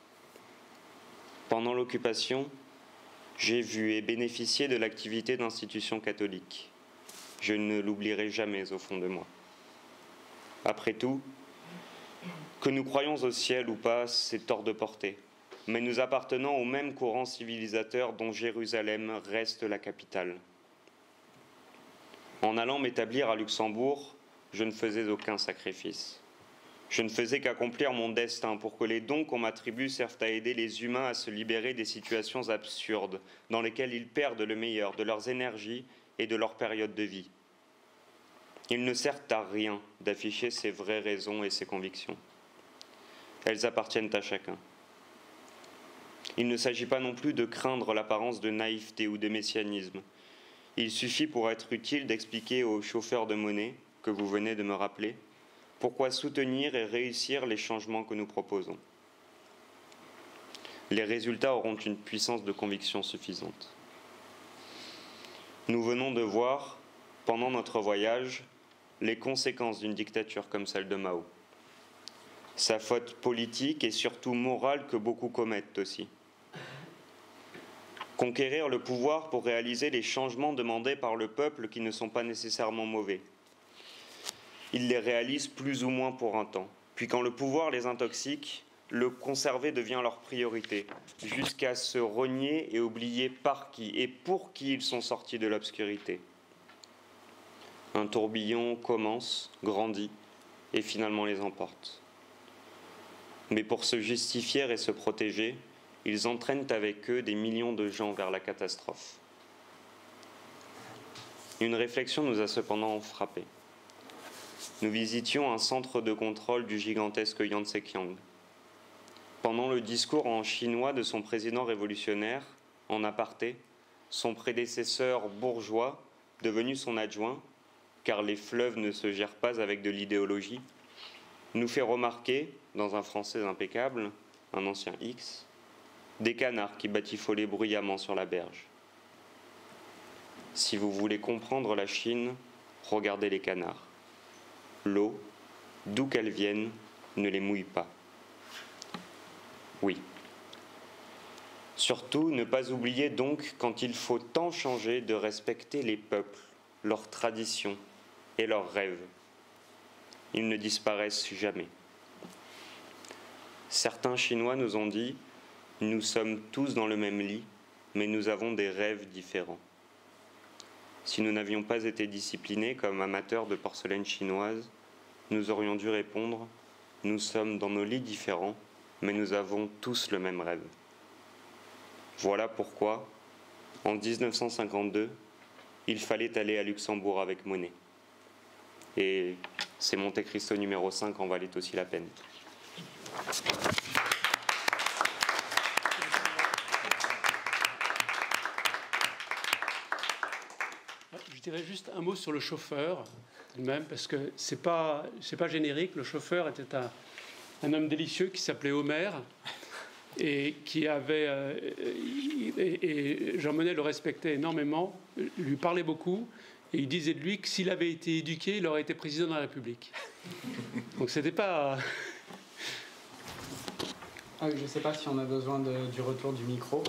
Pendant l'occupation, j'ai vu et bénéficié de l'activité d'institutions catholiques. Je ne l'oublierai jamais au fond de moi. Après tout, que nous croyons au ciel ou pas, c'est hors de portée. Mais nous appartenons au même courant civilisateur dont Jérusalem reste la capitale. En allant m'établir à Luxembourg, je ne faisais aucun sacrifice. Je ne faisais qu'accomplir mon destin pour que les dons qu'on m'attribue servent à aider les humains à se libérer des situations absurdes dans lesquelles ils perdent le meilleur de leurs énergies et de leur période de vie. Il ne sert à rien d'afficher ses vraies raisons et ses convictions. Elles appartiennent à chacun. Il ne s'agit pas non plus de craindre l'apparence de naïveté ou de messianisme. Il suffit pour être utile d'expliquer au chauffeur de monnaie, que vous venez de me rappeler, pourquoi soutenir et réussir les changements que nous proposons. Les résultats auront une puissance de conviction suffisante. Nous venons de voir, pendant notre voyage, les conséquences d'une dictature comme celle de Mao. Sa faute politique et surtout morale que beaucoup commettent aussi. Conquérir le pouvoir pour réaliser les changements demandés par le peuple qui ne sont pas nécessairement mauvais. Ils les réalisent plus ou moins pour un temps. Puis quand le pouvoir les intoxique, le conserver devient leur priorité, jusqu'à se renier et oublier par qui et pour qui ils sont sortis de l'obscurité. Un tourbillon commence, grandit, et finalement les emporte. Mais pour se justifier et se protéger, ils entraînent avec eux des millions de gens vers la catastrophe. Une réflexion nous a cependant frappés. Nous visitions un centre de contrôle du gigantesque Yangtze-Kiang. Pendant le discours en chinois de son président révolutionnaire, en aparté, son prédécesseur bourgeois, devenu son adjoint, car les fleuves ne se gèrent pas avec de l'idéologie, nous fait remarquer, dans un français impeccable, un ancien X, des canards qui batifolaient bruyamment sur la berge. Si vous voulez comprendre la Chine, regardez les canards. L'eau, d'où qu'elle vienne, ne les mouille pas. Oui. Surtout, ne pas oublier donc, quand il faut tant changer, de respecter les peuples, leurs traditions et leurs rêves. Ils ne disparaissent jamais. Certains Chinois nous ont dit « Nous sommes tous dans le même lit, mais nous avons des rêves différents. » Si nous n'avions pas été disciplinés comme amateurs de porcelaine chinoise, nous aurions dû répondre « Nous sommes dans nos lits différents, mais nous avons tous le même rêve. » Voilà pourquoi, en mille neuf cent cinquante-deux, il fallait aller à Luxembourg avec Monet. Et c'est Monte Cristo numéro cinq en valait aussi la peine. Je dirais juste un mot sur le chauffeur, même, parce que ce n'est pas, c'est pas générique. Le chauffeur était un, un homme délicieux qui s'appelait Homer et qui avait... Euh, et, et Jean Monnet le respectait énormément, lui parlait beaucoup, et il disait de lui que s'il avait été éduqué, il aurait été président de la République. Donc c'était pas... Ah oui, je ne sais pas si on a besoin de, du retour du micro.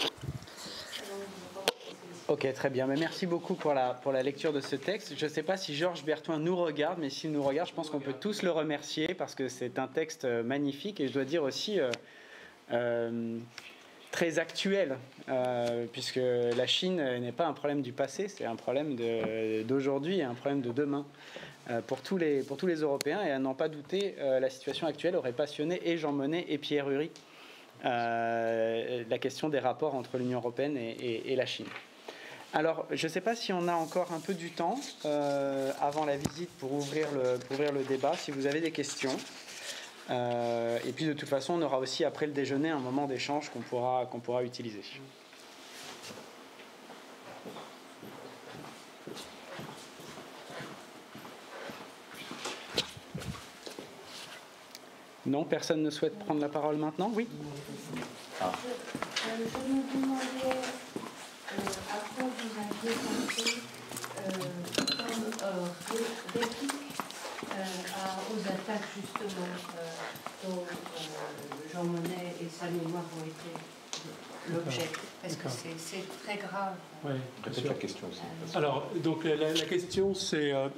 Ok, très bien. Mais merci beaucoup pour la, pour la lecture de ce texte. Je ne sais pas si Georges Bertoin nous regarde, mais s'il nous regarde, je pense qu'on peut tous le remercier parce que c'est un texte magnifique et je dois dire aussi euh, euh, très actuel, euh, puisque la Chine n'est pas un problème du passé, c'est un problème de, d'aujourd'hui et un problème de demain. Euh, pour, tous les, pour tous les Européens, et à n'en pas douter, euh, la situation actuelle aurait passionné et Jean Monnet et Pierre Ury, euh, la question des rapports entre l'Union européenne et, et, et la Chine. Alors, je ne sais pas si on a encore un peu du temps euh, avant la visite pour ouvrir le, pour ouvrir le débat, si vous avez des questions. Euh, et puis, de toute façon, on aura aussi, après le déjeuner, un moment d'échange qu'on pourra, qu'on pourra utiliser. Non, personne ne souhaite prendre la parole maintenant? Oui. Ah. Je, je me demandais euh, à quoi vous aviez pensé euh, comme euh, réplique euh, aux attaques justement euh, dont euh, Jean Monnet et sa mémoire ont été l'objet, parce que c'est très grave. Oui, répète la question aussi. Alors, donc la, la question, c'est, euh,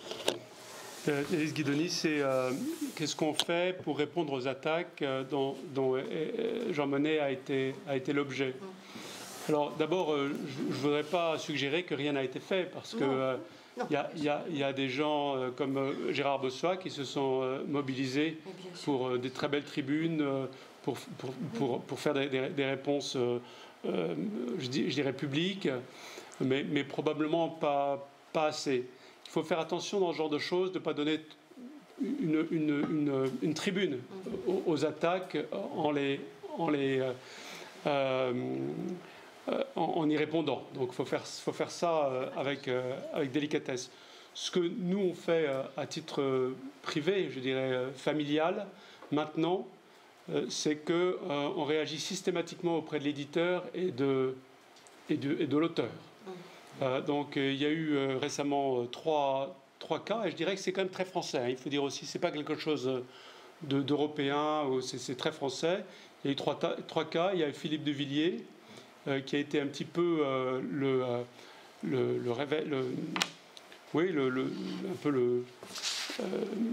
Élise Guidoni, c'est euh, qu'est-ce qu'on fait pour répondre aux attaques euh, dont, dont euh, Jean Monnet a été, a été l'objet. Alors, d'abord, euh, je ne voudrais pas suggérer que rien n'a été fait, parce que euh, il y, y, y a des gens euh, comme euh, Gérard Bossuat qui se sont euh, mobilisés pour euh, des très belles tribunes, euh, pour, pour, pour, pour faire des, des, des réponses, euh, euh, je, dis, je dirais, publiques, mais, mais probablement pas, pas assez. Il faut faire attention dans ce genre de choses, de ne pas donner une, une, une, une tribune aux, aux attaques en les... En les euh, euh, En, en y répondant. Donc il faut faire, faut faire ça euh, avec, euh, avec délicatesse. Ce que nous on fait euh, à titre euh, privé, je dirais euh, familial, maintenant, euh, c'est qu'on euh, réagit systématiquement auprès de l'éditeur et de, et de, et de l'auteur. Euh, donc euh, il y a eu euh, récemment euh, trois, trois cas, et je dirais que c'est quand même très français. Hein. Il faut dire aussi, c'est pas quelque chose de, d'européen, c'est très français. Il y a eu trois, trois cas. Il y a eu Philippe de Villiers, Euh, qui a été un petit peu euh, le, euh, le, le réveil, le, oui, le, le, un peu le euh,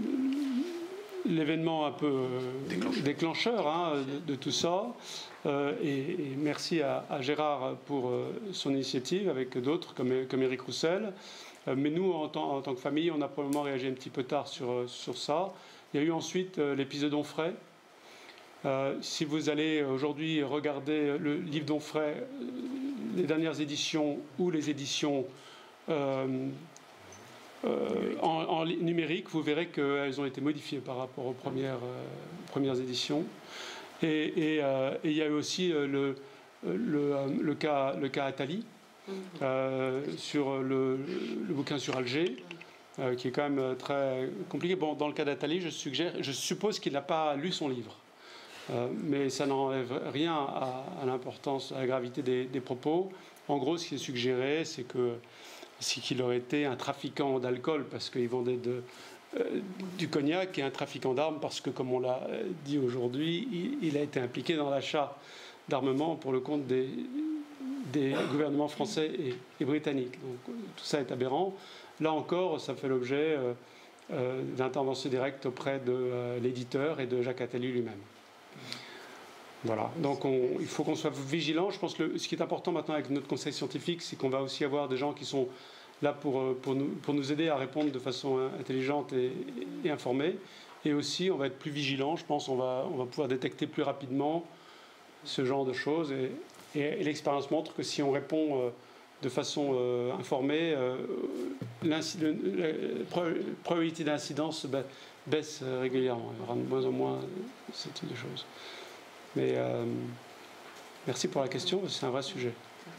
l'événement un peu euh, déclencheur, déclencheur hein, de, de tout ça. Euh, et, et merci à, à Gérard pour euh, son initiative, avec d'autres comme, comme Éric Roussel. Euh, mais nous, en tant, en tant que famille, on a probablement réagi un petit peu tard sur, sur ça. Il y a eu ensuite euh, l'épisode Onfray. Euh, si vous allez aujourd'hui regarder le livre d'Onfray, euh, les dernières éditions ou les éditions euh, euh, en, en numérique, vous verrez qu'elles ont été modifiées par rapport aux premières, euh, premières éditions. Et, et, euh, et il y a eu aussi euh, le, le, le, cas, le cas Attali, euh, sur le, le bouquin sur Alger. Euh, qui est quand même très compliqué. Bon, dans le cas d'Attali, je, suggère, je suppose qu'il n'a pas lu son livre. Euh, mais ça n'enlève rien à, à l'importance, à la gravité des, des propos. En gros, ce qui est suggéré, c'est que c'est qu'il aurait été un trafiquant d'alcool parce qu'il vendait de, euh, du cognac, et un trafiquant d'armes parce que, comme on l'a dit aujourd'hui, il, il a été impliqué dans l'achat d'armements pour le compte des, des gouvernements français et, et britanniques. Donc tout ça est aberrant. Là encore, ça fait l'objet euh, euh, d'interventions directes auprès de euh, l'éditeur et de Jacques Attali lui-même. Voilà, donc on, il faut qu'on soit vigilant. Je pense que le, ce qui est important maintenant avec notre conseil scientifique, c'est qu'on va aussi avoir des gens qui sont là pour, pour, nous, pour nous aider à répondre de façon intelligente et, et informée. Et aussi, on va être plus vigilant. Je pense qu'on va, on va pouvoir détecter plus rapidement ce genre de choses. Et, et, et l'expérience montre que si on répond euh, de façon euh, informée, euh, la probabilité d'incidence baisse régulièrement. Il y aura de moins en moins ce type de choses. Mais euh, merci pour la question, c'est un vrai sujet.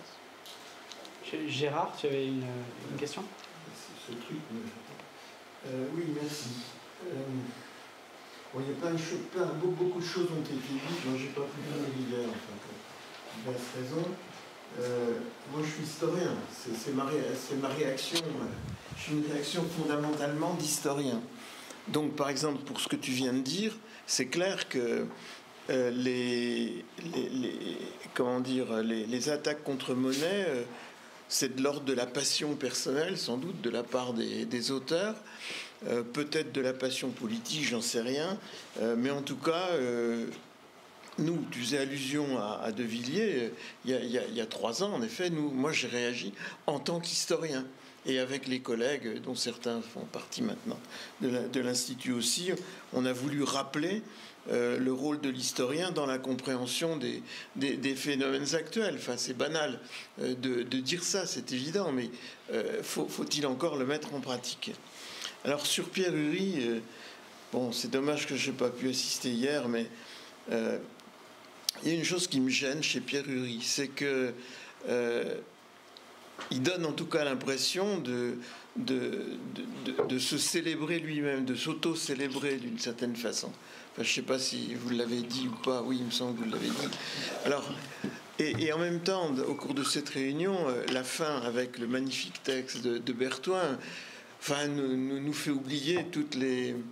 Gérard, tu avais une, une question ? Ce truc, euh, oui, merci. Euh, bon, il y a plein de choses, plein, beaucoup de choses ont été dites. Moi, j'ai pas pu venir hier, enfin, pour diverses raisons. Euh, moi, je suis historien. C'est ma, ma réaction. Je suis une réaction fondamentalement d'historien. Donc, par exemple, pour ce que tu viens de dire, c'est clair que euh, les, les, les, comment dire, les, les attaques contre Monnet, euh, c'est de l'ordre de la passion personnelle, sans doute, de la part des, des auteurs. Euh, peut-être de la passion politique, j'en sais rien. Euh, mais en tout cas, euh, nous, tu faisais allusion à, à De Villiers. Il y, a, il, y a, il y a trois ans, en effet, nous, moi, j'ai réagi en tant qu'historien. Et avec les collègues, dont certains font partie maintenant de l'Institut aussi, on a voulu rappeler euh, le rôle de l'historien dans la compréhension des, des, des phénomènes actuels. Enfin, c'est banal euh, de, de dire ça, c'est évident, mais euh, faut, faut-il encore le mettre en pratique? Alors, sur Pierre Uri, euh, bon, c'est dommage que je n'ai pas pu assister hier, mais euh, il y a une chose qui me gêne chez Pierre Uri, c'est que euh, il donne en tout cas l'impression de, de, de, de, de se célébrer lui-même, de s'auto-célébrer d'une certaine façon. Enfin, je ne sais pas si vous l'avez dit ou pas. Oui, il me semble que vous l'avez dit. Alors, et, et en même temps, au cours de cette réunion, la fin avec le magnifique texte de, de Berthoin, enfin, nous, nous, nous fait oublier toutes les,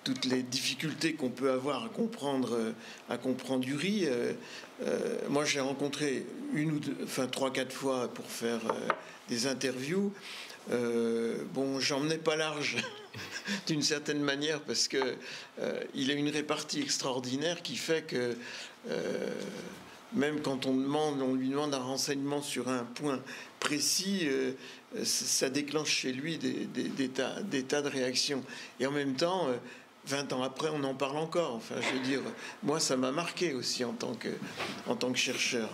toutes les difficultés qu'on peut avoir à comprendre, à comprendre Uri. Euh, euh, moi, j'ai rencontré une ou deux, enfin trois, quatre fois pour faire euh, des interviews. Euh, bon, j'en menais pas large d'une certaine manière parce que euh, il a une répartie extraordinaire qui fait que euh, même quand on demande, on lui demande un renseignement sur un point précis, euh, ça déclenche chez lui des, des, des, tas, des tas de réactions. Et en même temps, euh, vingt ans après, on en parle encore. Enfin, je veux dire, moi, ça m'a marqué aussi en tant que, en tant que chercheur.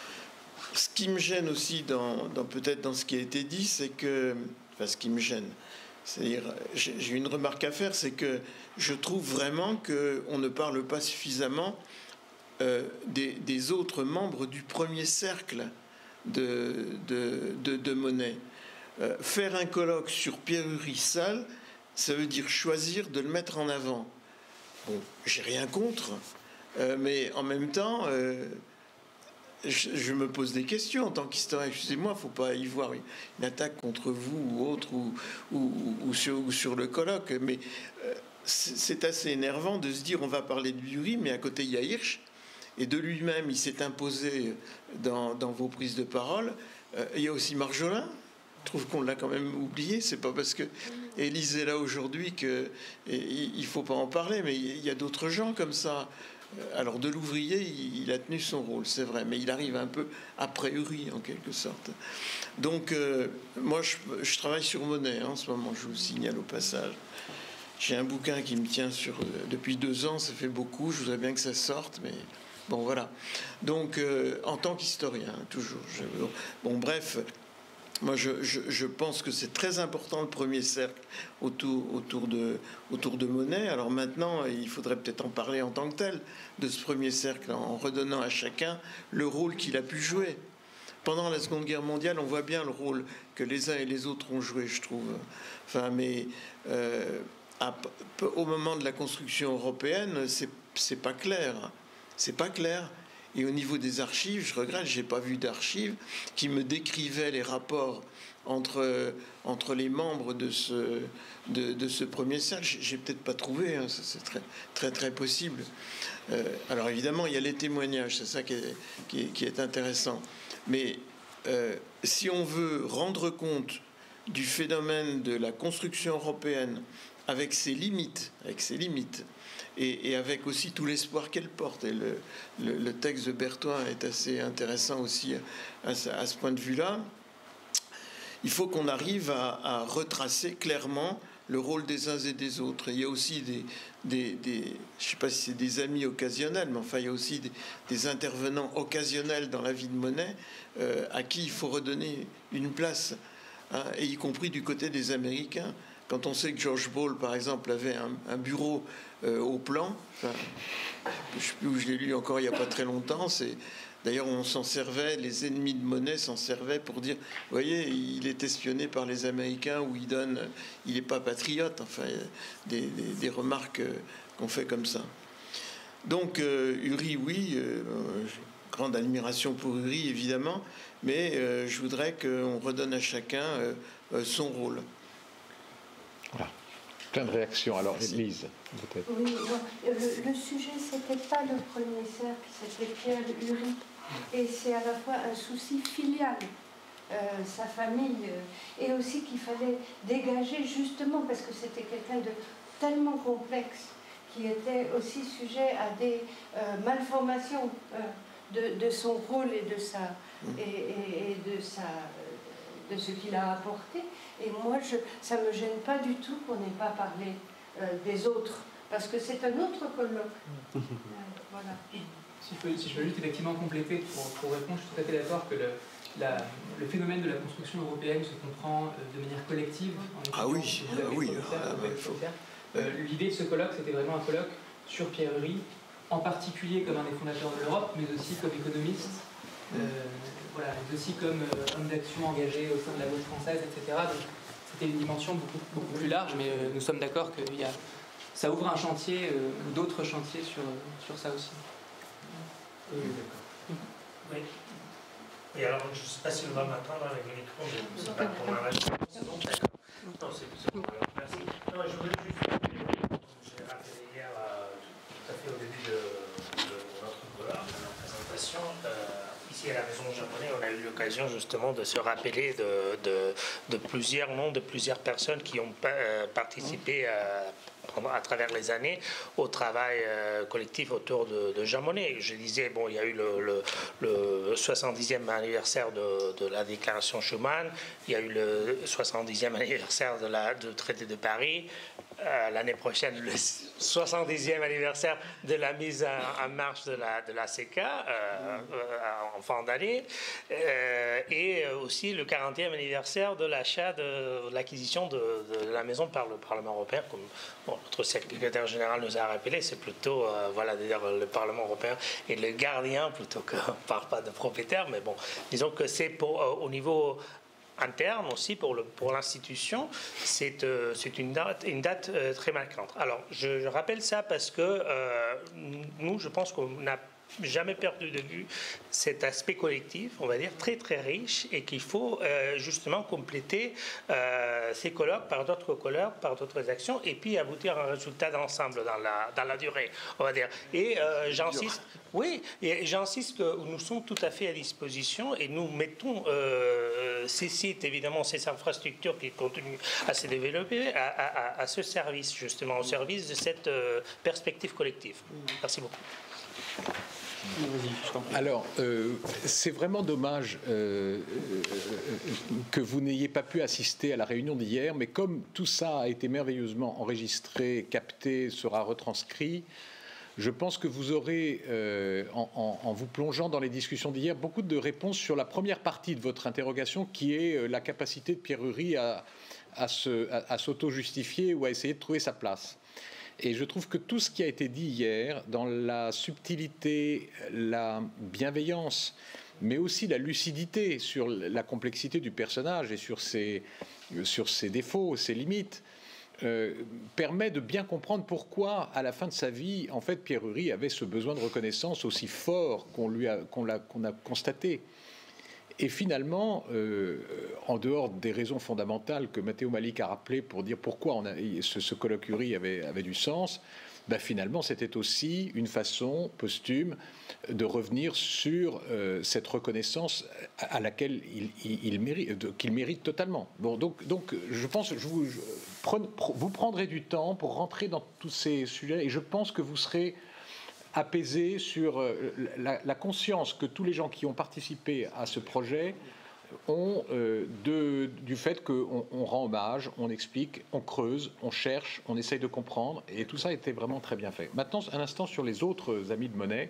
Ce qui me gêne aussi, dans, dans, peut-être dans ce qui a été dit, c'est que... Enfin, ce qui me gêne, c'est-à-dire, j'ai une remarque à faire, c'est que je trouve vraiment qu'on ne parle pas suffisamment euh, des, des autres membres du premier cercle de, de, de, de Monet. Euh, faire un colloque sur Pierre-Uri seul, ça veut dire choisir de le mettre en avant. Bon, j'ai rien contre, euh, mais en même temps... Euh, Je, je me pose des questions en tant qu'historien. Excusez-moi, il ne faut pas y voir une attaque contre vous ou autre, ou, ou, ou, sur, ou sur le colloque. Mais euh, c'est assez énervant de se dire on va parler de Uri, mais à côté il y a Hirsch, et de lui-même il s'est imposé dans, dans vos prises de parole. Euh, il y a aussi Marjolin. Je trouve qu'on l'a quand même oublié. C'est pas parce que Élise est là aujourd'hui qu'il ne faut pas en parler, mais il y a d'autres gens comme ça. Alors de l'ouvrier, il a tenu son rôle, c'est vrai, mais il arrive un peu après Uri en quelque sorte. Donc euh, moi je, je travaille sur Monet hein, en ce moment, je vous signale au passage. J'ai un bouquin qui me tient sur depuis deux ans, ça fait beaucoup, je voudrais bien que ça sorte, mais bon voilà. Donc euh, en tant qu'historien, toujours. Je, bon bref. Moi, je, je, je pense que c'est très important le premier cercle autour, autour, de, autour de Monet. Alors maintenant, il faudrait peut-être en parler en tant que tel, de ce premier cercle, en redonnant à chacun le rôle qu'il a pu jouer. Pendant la Seconde Guerre mondiale, on voit bien le rôle que les uns et les autres ont joué, je trouve. Enfin, mais euh, à, au moment de la construction européenne, c'est, c'est pas clair. C'est pas clair. Et au niveau des archives, je regrette, j'ai pas vu d'archives qui me décrivaient les rapports entre, entre les membres de ce, de, de ce premier cercle. J'ai peut-être pas trouvé, hein, c'est très, très, très possible. Euh, alors évidemment, il y a les témoignages, c'est ça qui est, qui est, qui est intéressant. Mais euh, si on veut rendre compte du phénomène de la construction européenne avec ses limites, avec ses limites, Et, et avec aussi tout l'espoir qu'elle porte. Et le, le, le texte de Berthoin est assez intéressant aussi à, à ce point de vue-là. Il faut qu'on arrive à, à retracer clairement le rôle des uns et des autres. Et il y a aussi des, des, des je ne sais pas si c'est des amis occasionnels, mais enfin il y a aussi des, des intervenants occasionnels dans la vie de Monet euh, à qui il faut redonner une place, hein, et y compris du côté des Américains. Quand on sait que George Ball, par exemple, avait un, un bureau euh, au plan, enfin, je ne sais plus où je l'ai lu encore il n'y a pas très longtemps, c'est, d'ailleurs on s'en servait, les ennemis de Monet s'en servaient pour dire, vous voyez, il est espionné par les Américains, ou il donne, il n'est pas patriote, enfin, des, des, des remarques qu'on fait comme ça. Donc euh, Uri, oui, euh, grande admiration pour Uri, évidemment, mais euh, je voudrais qu'on redonne à chacun euh, euh, son rôle. Voilà. Plein de réactions. Alors, Lise, peut-être. Oui, non, le, le sujet, c'était pas le premier cercle, c'était Pierre Uri. Et c'est à la fois un souci filial, euh, sa famille, euh, et aussi qu'il fallait dégager justement, parce que c'était quelqu'un de tellement complexe, qui était aussi sujet à des euh, malformations euh, de, de son rôle et de, sa, et, et, et de, sa, de ce qu'il a apporté. Et moi, je, ça ne me gêne pas du tout qu'on n'ait pas parlé euh, des autres, parce que c'est un autre colloque. euh, voilà. Si je, peux, si je peux juste effectivement compléter pour, pour répondre, je suis tout à fait d'accord que le, la, le phénomène de la construction européenne se comprend euh, de manière collective. En ah oui, ah oui. Ah, ouais, faut... euh, L'idée de ce colloque, c'était vraiment un colloque sur Pierre Uri, en particulier comme un des fondateurs de l'Europe, mais aussi comme économiste. Euh, Voilà, mais aussi comme euh, homme d'action engagé au sein de la gauche française, et cetera. Donc c'était une dimension beaucoup, beaucoup plus large, mais euh, nous sommes d'accord que y a, ça ouvre un chantier, euh, ou d'autres chantiers sur, sur ça aussi. Oui, d'accord. Oui. Et alors, je ne sais pas si on va m'attendre avec le micro, mais je ne sais pas comment on va. C'est bon, d'accord. Non, c'est bon, alors merci. Non, je voulais juste. J'ai raté Jean Monnet, on a eu l'occasion justement de se rappeler de, de, de plusieurs noms, de plusieurs personnes qui ont euh, participé à, à travers les années au travail euh, collectif autour de, de Jean Monnet. Je disais, bon, il y a eu le, le, le soixante-dixième anniversaire de, de la déclaration Schuman, il y a eu le soixante-dixième anniversaire de la, du traité de Paris, euh, l'année prochaine le soixante-dixième anniversaire de la mise en, en marche de la, de la C E C A euh, euh, en fin d'année, euh, et aussi le quarantième anniversaire de l'achat de, de l'acquisition de, de la maison par le Parlement européen, comme bon, notre secrétaire général nous a rappelé. C'est plutôt euh, voilà, d'ailleurs, le Parlement européen est le gardien plutôt qu'on ne parle pas de propriétaire, mais bon, disons que c'est pour, euh, au niveau interne aussi pour, le, pour l'institution, c'est euh, une date, une date euh, très marquante. Alors, je, je rappelle ça parce que euh, nous, je pense qu'on n'a jamais perdu de vue cet aspect collectif, on va dire, très très riche, et qu'il faut euh, justement compléter euh, ces colloques par d'autres colloques, par d'autres actions, et puis aboutir à un résultat d'ensemble dans la, dans la durée, on va dire. Et euh, j'insiste, oui, et j'insiste que nous sommes tout à fait à disposition, et nous mettons euh, ces sites, évidemment, ces infrastructures qui continuent à se développer, à, à, à ce service, justement, au service de cette euh, perspective collective. Merci beaucoup. Alors, euh, c'est vraiment dommage euh, que vous n'ayez pas pu assister à la réunion d'hier, mais comme tout ça a été merveilleusement enregistré, capté, sera retranscrit, je pense que vous aurez, euh, en, en, en vous plongeant dans les discussions d'hier, beaucoup de réponses sur la première partie de votre interrogation, qui est la capacité de Pierre Ury à, à, se, à, à s'auto-justifier ou à essayer de trouver sa place. Et je trouve que tout ce qui a été dit hier, dans la subtilité, la bienveillance, mais aussi la lucidité sur la complexité du personnage et sur ses, sur ses défauts, ses limites, euh, permet de bien comprendre pourquoi, à la fin de sa vie, en fait, Pierre Ury avait ce besoin de reconnaissance aussi fort qu'on lui a, qu'on l'a, qu'on a constaté. Et finalement, euh, en dehors des raisons fondamentales que Matteo Malik a rappelées pour dire pourquoi on a, ce, ce colloque Ury avait, avait du sens, ben finalement, c'était aussi une façon posthume de revenir sur euh, cette reconnaissance à laquelle il, il, il mérite, qu'il mérite totalement. Bon, donc, donc, je pense que je vous, je, prenne, vous prendrez du temps pour rentrer dans tous ces sujets, et je pense que vous serez apaisé sur la, la conscience que tous les gens qui ont participé à ce projet ont euh, de, du fait qu'on on rend hommage, on explique, on creuse, on cherche, on essaye de comprendre, et tout ça a été vraiment très bien fait. Maintenant, un instant sur les autres amis de Monnet.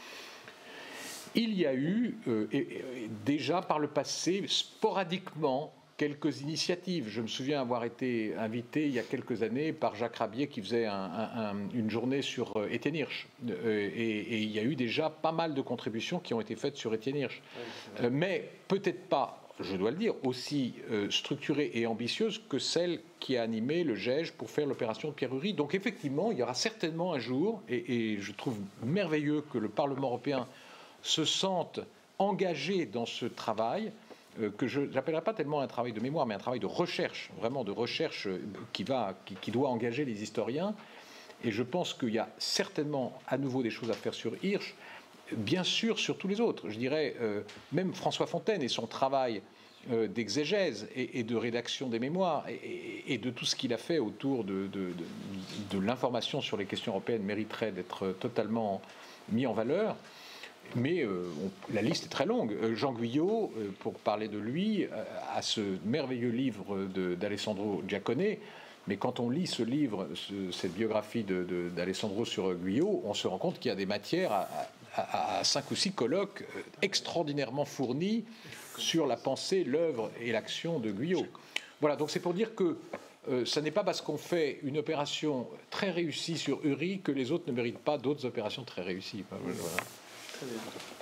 Il y a eu euh, et, et, déjà par le passé, sporadiquement, quelques initiatives. Je me souviens avoir été invité il y a quelques années par Jacques Rabier qui faisait un, un, une journée sur euh, Étienne Hirsch. Euh, et, et il y a eu déjà pas mal de contributions qui ont été faites sur Étienne Hirsch. Oui, euh, mais peut-être pas, je dois le dire, aussi euh, structurée et ambitieuse que celle qui a animé le G E G pour faire l'opération de Pierre Ury. Donc effectivement, il y aura certainement un jour, et, et je trouve merveilleux que le Parlement européen se sente engagé dans ce travail, que je n'appellerai pas tellement un travail de mémoire, mais un travail de recherche, vraiment de recherche qui, va, qui, qui doit engager les historiens. Et je pense qu'il y a certainement à nouveau des choses à faire sur Hirsch, bien sûr sur tous les autres. Je dirais, euh, même François Fontaine et son travail euh, d'exégèse et, et de rédaction des mémoires et, et, et de tout ce qu'il a fait autour de, de, de, de l'information sur les questions européennes mériterait d'être totalement mis en valeur. Mais euh, on, la liste est très longue. Euh, Jean Guyot, euh, pour parler de lui, euh, a ce merveilleux livre d'Alessandro Giacone. Mais quand on lit ce livre, ce, cette biographie d'Alessandro sur Guyot, on se rend compte qu'il y a des matières à, à, à cinq ou six colloques euh, extraordinairement fournis sur la pensée, l'œuvre et l'action de Guyot. Voilà, donc c'est pour dire que euh, ça n'est pas parce qu'on fait une opération très réussie sur Ury que les autres ne méritent pas d'autres opérations très réussies. Voilà. Très bien.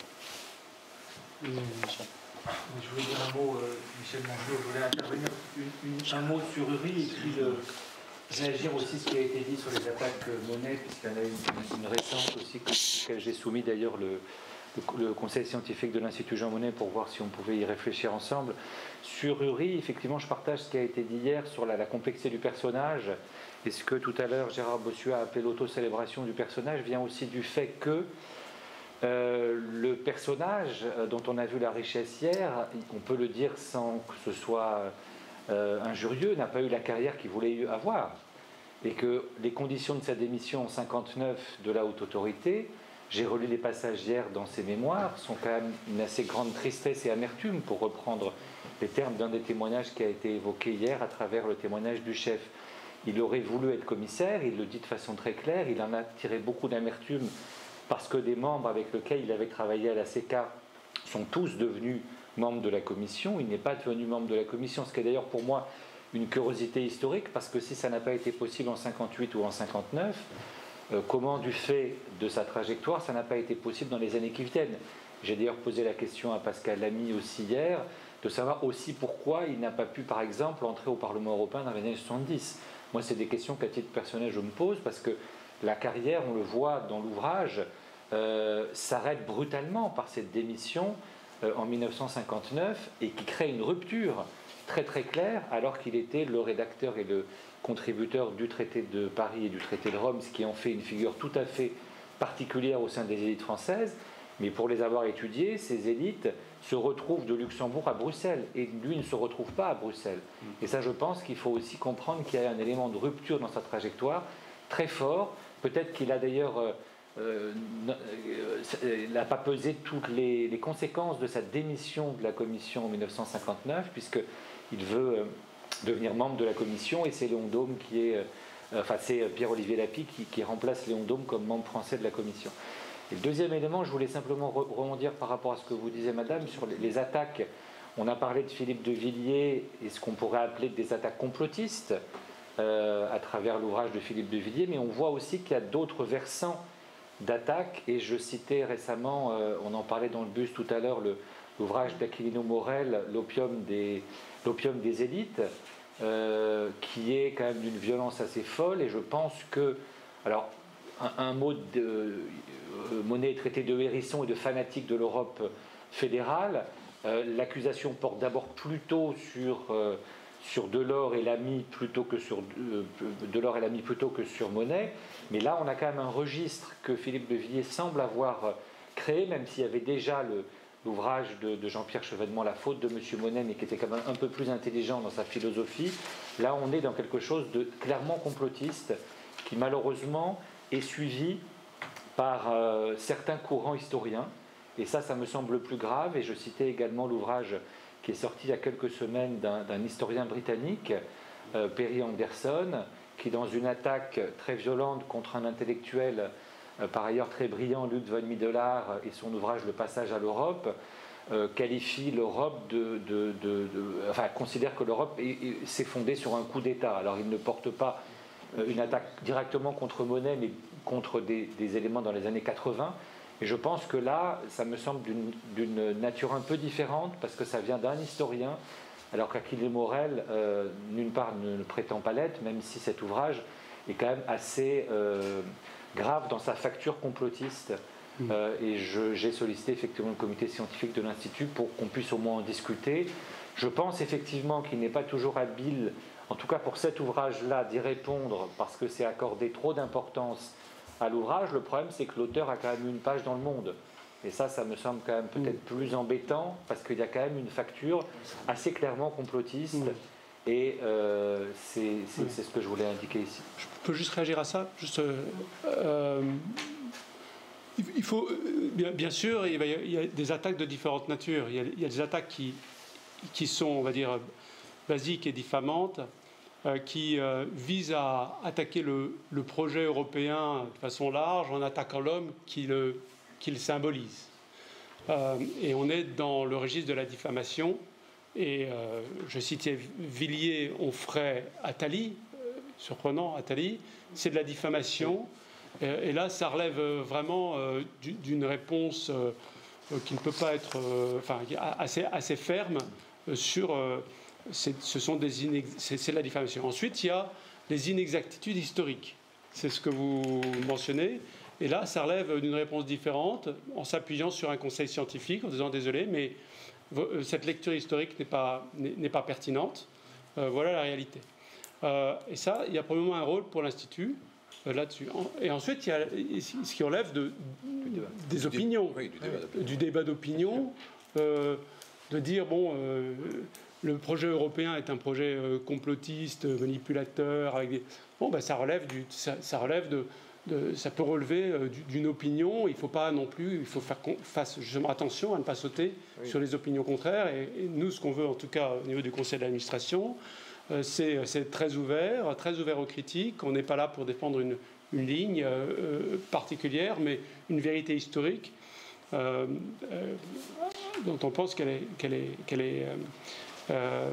Je voulais dire un mot, euh, Michel Mangelot, je voulais intervenir une, une, un mot sur Ury et puis de réagir aussi ce qui a été dit sur les attaques Monnet, puisqu'il y en a une, une récente aussi, que j'ai soumis d'ailleurs le, le, le conseil scientifique de l'Institut Jean Monnet pour voir si on pouvait y réfléchir ensemble. Sur Ury, effectivement, je partage ce qui a été dit hier sur la, la complexité du personnage. Et ce que tout à l'heure Gérard Bossuet a appelé l'autocélébration du personnage vient aussi du fait que Euh, le personnage dont on a vu la richesse hier, on peut le dire sans que ce soit euh, injurieux, n'a pas eu la carrière qu'il voulait avoir. Et que les conditions de sa démission en mille neuf cent cinquante-neuf de la haute autorité, j'ai relu les passages hier dans ses mémoires, sont quand même une assez grande tristesse et amertume, pour reprendre les termes d'un des témoignages qui a été évoqué hier à travers le témoignage du chef. Il aurait voulu être commissaire, il le dit de façon très claire, il en a tiré beaucoup d'amertume parce que des membres avec lesquels il avait travaillé à la C E C A sont tous devenus membres de la commission. Il n'est pas devenu membre de la commission, ce qui est d'ailleurs pour moi une curiosité historique, parce que si ça n'a pas été possible en cinquante-huit ou en cinquante-neuf, euh, comment, du fait de sa trajectoire, ça n'a pas été possible dans les années qui viennent? J'ai d'ailleurs posé la question à Pascal Lamy aussi hier, de savoir aussi pourquoi il n'a pas pu, par exemple, entrer au Parlement européen dans les années soixante-dix. Moi, c'est des questions qu'à titre personnel, je me pose, parce que la carrière, on le voit dans l'ouvrage, euh, s'arrête brutalement par cette démission euh, en mille neuf cent cinquante-neuf, et qui crée une rupture très très claire, alors qu'il était le rédacteur et le contributeur du traité de Paris et du traité de Rome, ce qui en fait une figure tout à fait particulière au sein des élites françaises. Mais pour les avoir étudiées, ces élites se retrouvent de Luxembourg à Bruxelles, et lui ne se retrouve pas à Bruxelles. Et ça, je pense qu'il faut aussi comprendre qu'il y a un élément de rupture dans sa trajectoire très fort. Peut-être qu'il a d'ailleurs euh, euh, n'a pas pesé toutes les, les conséquences de sa démission de la commission en mille neuf cent cinquante-neuf, puisqu'il veut euh, devenir membre de la commission, et c'est Léon Daume qui est, euh, enfin c'est Pierre-Olivier Lapie qui, qui remplace Léon Daume comme membre français de la commission. Et le deuxième élément, je voulais simplement rebondir par rapport à ce que vous disiez, madame, sur les, les attaques. On a parlé de Philippe de Villiers et ce qu'on pourrait appeler des attaques complotistes euh, à travers l'ouvrage de Philippe de Villiers, mais on voit aussi qu'il y a d'autres versants d'attaques, et je citais récemment, euh, on en parlait dans le bus tout à l'heure, l'ouvrage d'Aquilino Morel, L'opium des, l'opium des élites, euh, qui est quand même d'une violence assez folle, et je pense que, alors, un, un mot de euh, Monet est traité de hérisson et de fanatique de l'Europe fédérale. Euh, l'accusation porte d'abord plutôt sur, euh, sur Delors et Lamy plutôt que sur euh, Delors et Lamy plutôt que sur Monet, mais là on a quand même un registre que Philippe de Villiers semble avoir créé, même s'il y avait déjà le, l'ouvrage de, de Jean-Pierre Chevènement, La faute de Monsieur Monet, mais qui était quand même un peu plus intelligent dans sa philosophie. Là on est dans quelque chose de clairement complotiste, qui malheureusement est suivi par euh, certains courants historiens, et ça, ça me semble le plus grave. Et je citais également l'ouvrage qui est sorti il y a quelques semaines d'un, d'un historien britannique, euh, Perry Anderson, qui, dans une attaque très violente contre un intellectuel euh, par ailleurs très brillant, Luc von Middelaar, et son ouvrage Le passage à l'Europe, euh, qualifie l'Europe de, de, de, de, enfin considère que l'Europe est, est, s'est fondée sur un coup d'État. Alors il ne porte pas une attaque directement contre Monet, mais contre des, des éléments dans les années quatre-vingts. Et je pense que là, ça me semble d'une, d'une nature un peu différente, parce que ça vient d'un historien, alors qu'Aquilino Morel, euh, d'une part, ne, ne prétend pas l'être, même si cet ouvrage est quand même assez euh, grave dans sa facture complotiste. Mmh. Euh, et je, j'ai sollicité effectivement le comité scientifique de l'Institut pour qu'on puisse au moins en discuter. Je pense effectivement qu'il n'est pas toujours habile, en tout cas pour cet ouvrage-là, d'y répondre, parce que c'est accorder trop d'importance à l'ouvrage. Le problème, c'est que l'auteur a quand même une page dans Le Monde. Et ça, ça me semble quand même peut-être mmh. plus embêtant, parce qu'il y a quand même une facture assez clairement complotiste. Mmh. Et euh, c'est, c'est, mmh. c'est ce que je voulais indiquer ici. Je peux juste réagir à ça. Juste, euh, euh, il faut, bien, bien sûr, il y a des attaques de différentes natures. Il y a, il y a des attaques qui, qui sont, on va dire, basiques et diffamantes, euh, qui euh, visent à attaquer le, le projet européen de façon large en attaquant l'homme qui le, qui le symbolise. Euh, et on est dans le registre de la diffamation. Et euh, je citais Villiers, Onfray, Attali, euh, surprenant, Attali, c'est de la diffamation. Et, et là, ça relève vraiment euh, d'une réponse euh, qui ne peut pas être, euh, enfin, assez, assez ferme euh, sur. Euh, c'est, ce sont des inex- c'est, c'est de la diffamation. Ensuite, il y a les inexactitudes historiques. C'est ce que vous mentionnez. Et là, ça relève d'une réponse différente, en s'appuyant sur un conseil scientifique, en disant désolé, mais cette lecture historique n'est pas, n'est, n'est pas pertinente. Euh, voilà la réalité. Euh, et ça, il y a probablement un rôle pour l'Institut euh, là-dessus. Et ensuite, il y a ce qui relève de, des opinions, oui, du débat d'opinion, du débat d'opinion euh, de dire, bon, euh, le projet européen est un projet euh, complotiste, manipulateur, avec des... Bon, ben, ça relève, du, ça, ça relève de... De, ça peut relever euh, d'une opinion. Il ne faut pas non plus, il faut faire fasse justement attention à ne pas sauter oui. sur les opinions contraires. Et, et nous, ce qu'on veut, en tout cas au niveau du conseil d'administration, euh, c'est très ouvert, très ouvert aux critiques. On n'est pas là pour défendre une, une ligne euh, particulière, mais une vérité historique euh, euh, dont on pense qu'elle est, qu'elle est, qu'elle est, euh, euh,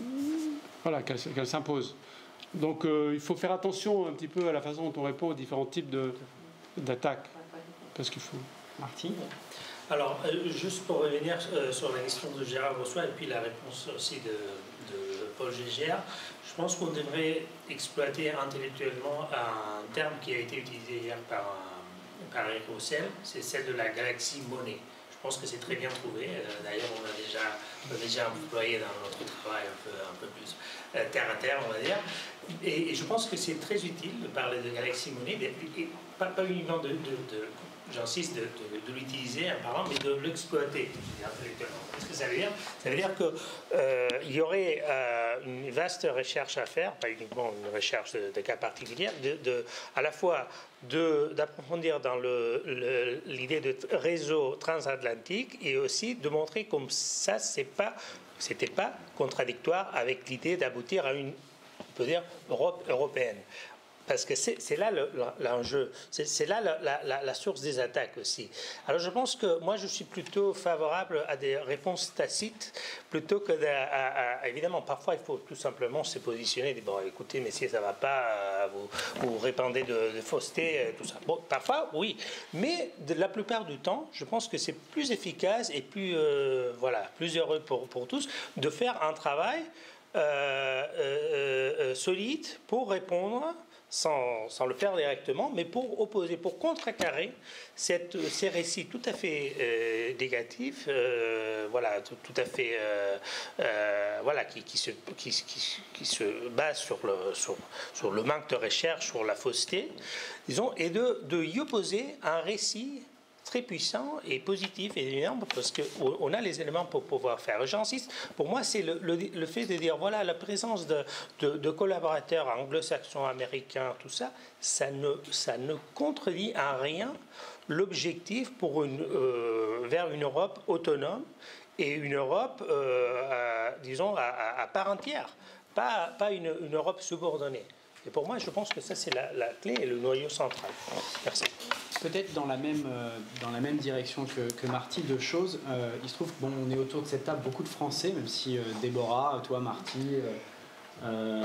voilà, qu'elle, qu'elle s'impose. Donc euh, il faut faire attention un petit peu à la façon dont on répond aux différents types d'attaques. Parce qu'il faut... Martine ? Alors, euh, juste pour revenir euh, sur la question de Gérard Brossoit et puis la réponse aussi de, de Paul Gégère, je pense qu'on devrait exploiter intellectuellement un terme qui a été utilisé hier par, par Eric Roussel, c'est celle de la galaxie monnaie. Je pense que c'est très bien trouvé. D'ailleurs, on l'a déjà, on l'a déjà employé dans notre travail un peu, un peu plus terre à terre, on va dire. Et, et je pense que c'est très utile de parler de galaxie monnaie, et, et pas, pas uniquement de, de, de j'insiste, de, de, de l'utiliser en parlant, mais de l'exploiter intellectuellement. Qu'est-ce que ça veut dire? Ça veut dire qu'il euh, y aurait euh, une vaste recherche à faire, pas uniquement une recherche de, de cas particuliers, de, de, à la fois d'approfondir dans l'idée de réseau transatlantique et aussi de montrer comme ça, c'est pas, c'était pas contradictoire avec l'idée d'aboutir à une, on peut dire, Europe européenne. Parce que c'est là l'enjeu, c'est là la, la, la source des attaques aussi. Alors je pense que moi je suis plutôt favorable à des réponses tacites plutôt que, de, à, à, évidemment, parfois il faut tout simplement se positionner et dire, bon écoutez messieurs, ça ne va pas, vous, vous répandez de, de fausseté, tout ça. Bon, parfois oui, mais de la plupart du temps, je pense que c'est plus efficace et plus, euh, voilà, plus heureux pour, pour tous de faire un travail euh, euh, euh, solide pour répondre Sans, sans le faire directement, mais pour opposer, pour contrecarrer cette, ces récits tout à fait euh, négatifs, euh, voilà, tout, tout à fait, euh, euh, voilà, qui, qui, se, qui, qui, qui se basent sur le, sur, sur le manque de recherche, sur la fausseté, disons, et de, de y opposer un récit très puissant et positif et énorme parce qu'on a les éléments pour pouvoir faire. J'insiste, pour moi, c'est le, le, le fait de dire, voilà, la présence de, de, de collaborateurs anglo-saxons, américains, tout ça, ça ne, ça ne contredit en rien l'objectif pour une, euh, vers une Europe autonome et une Europe, euh, à, disons, à, à, à part entière, pas, pas une, une Europe subordonnée. Et pour moi, je pense que ça, c'est la, la clé et le noyau central. Merci. Peut-être dans la même, euh, dans la même direction que, que Marty, deux choses. Euh, il se trouve qu'on bon, est autour de cette table beaucoup de Français, même si euh, Déborah, toi, Marty, euh, euh,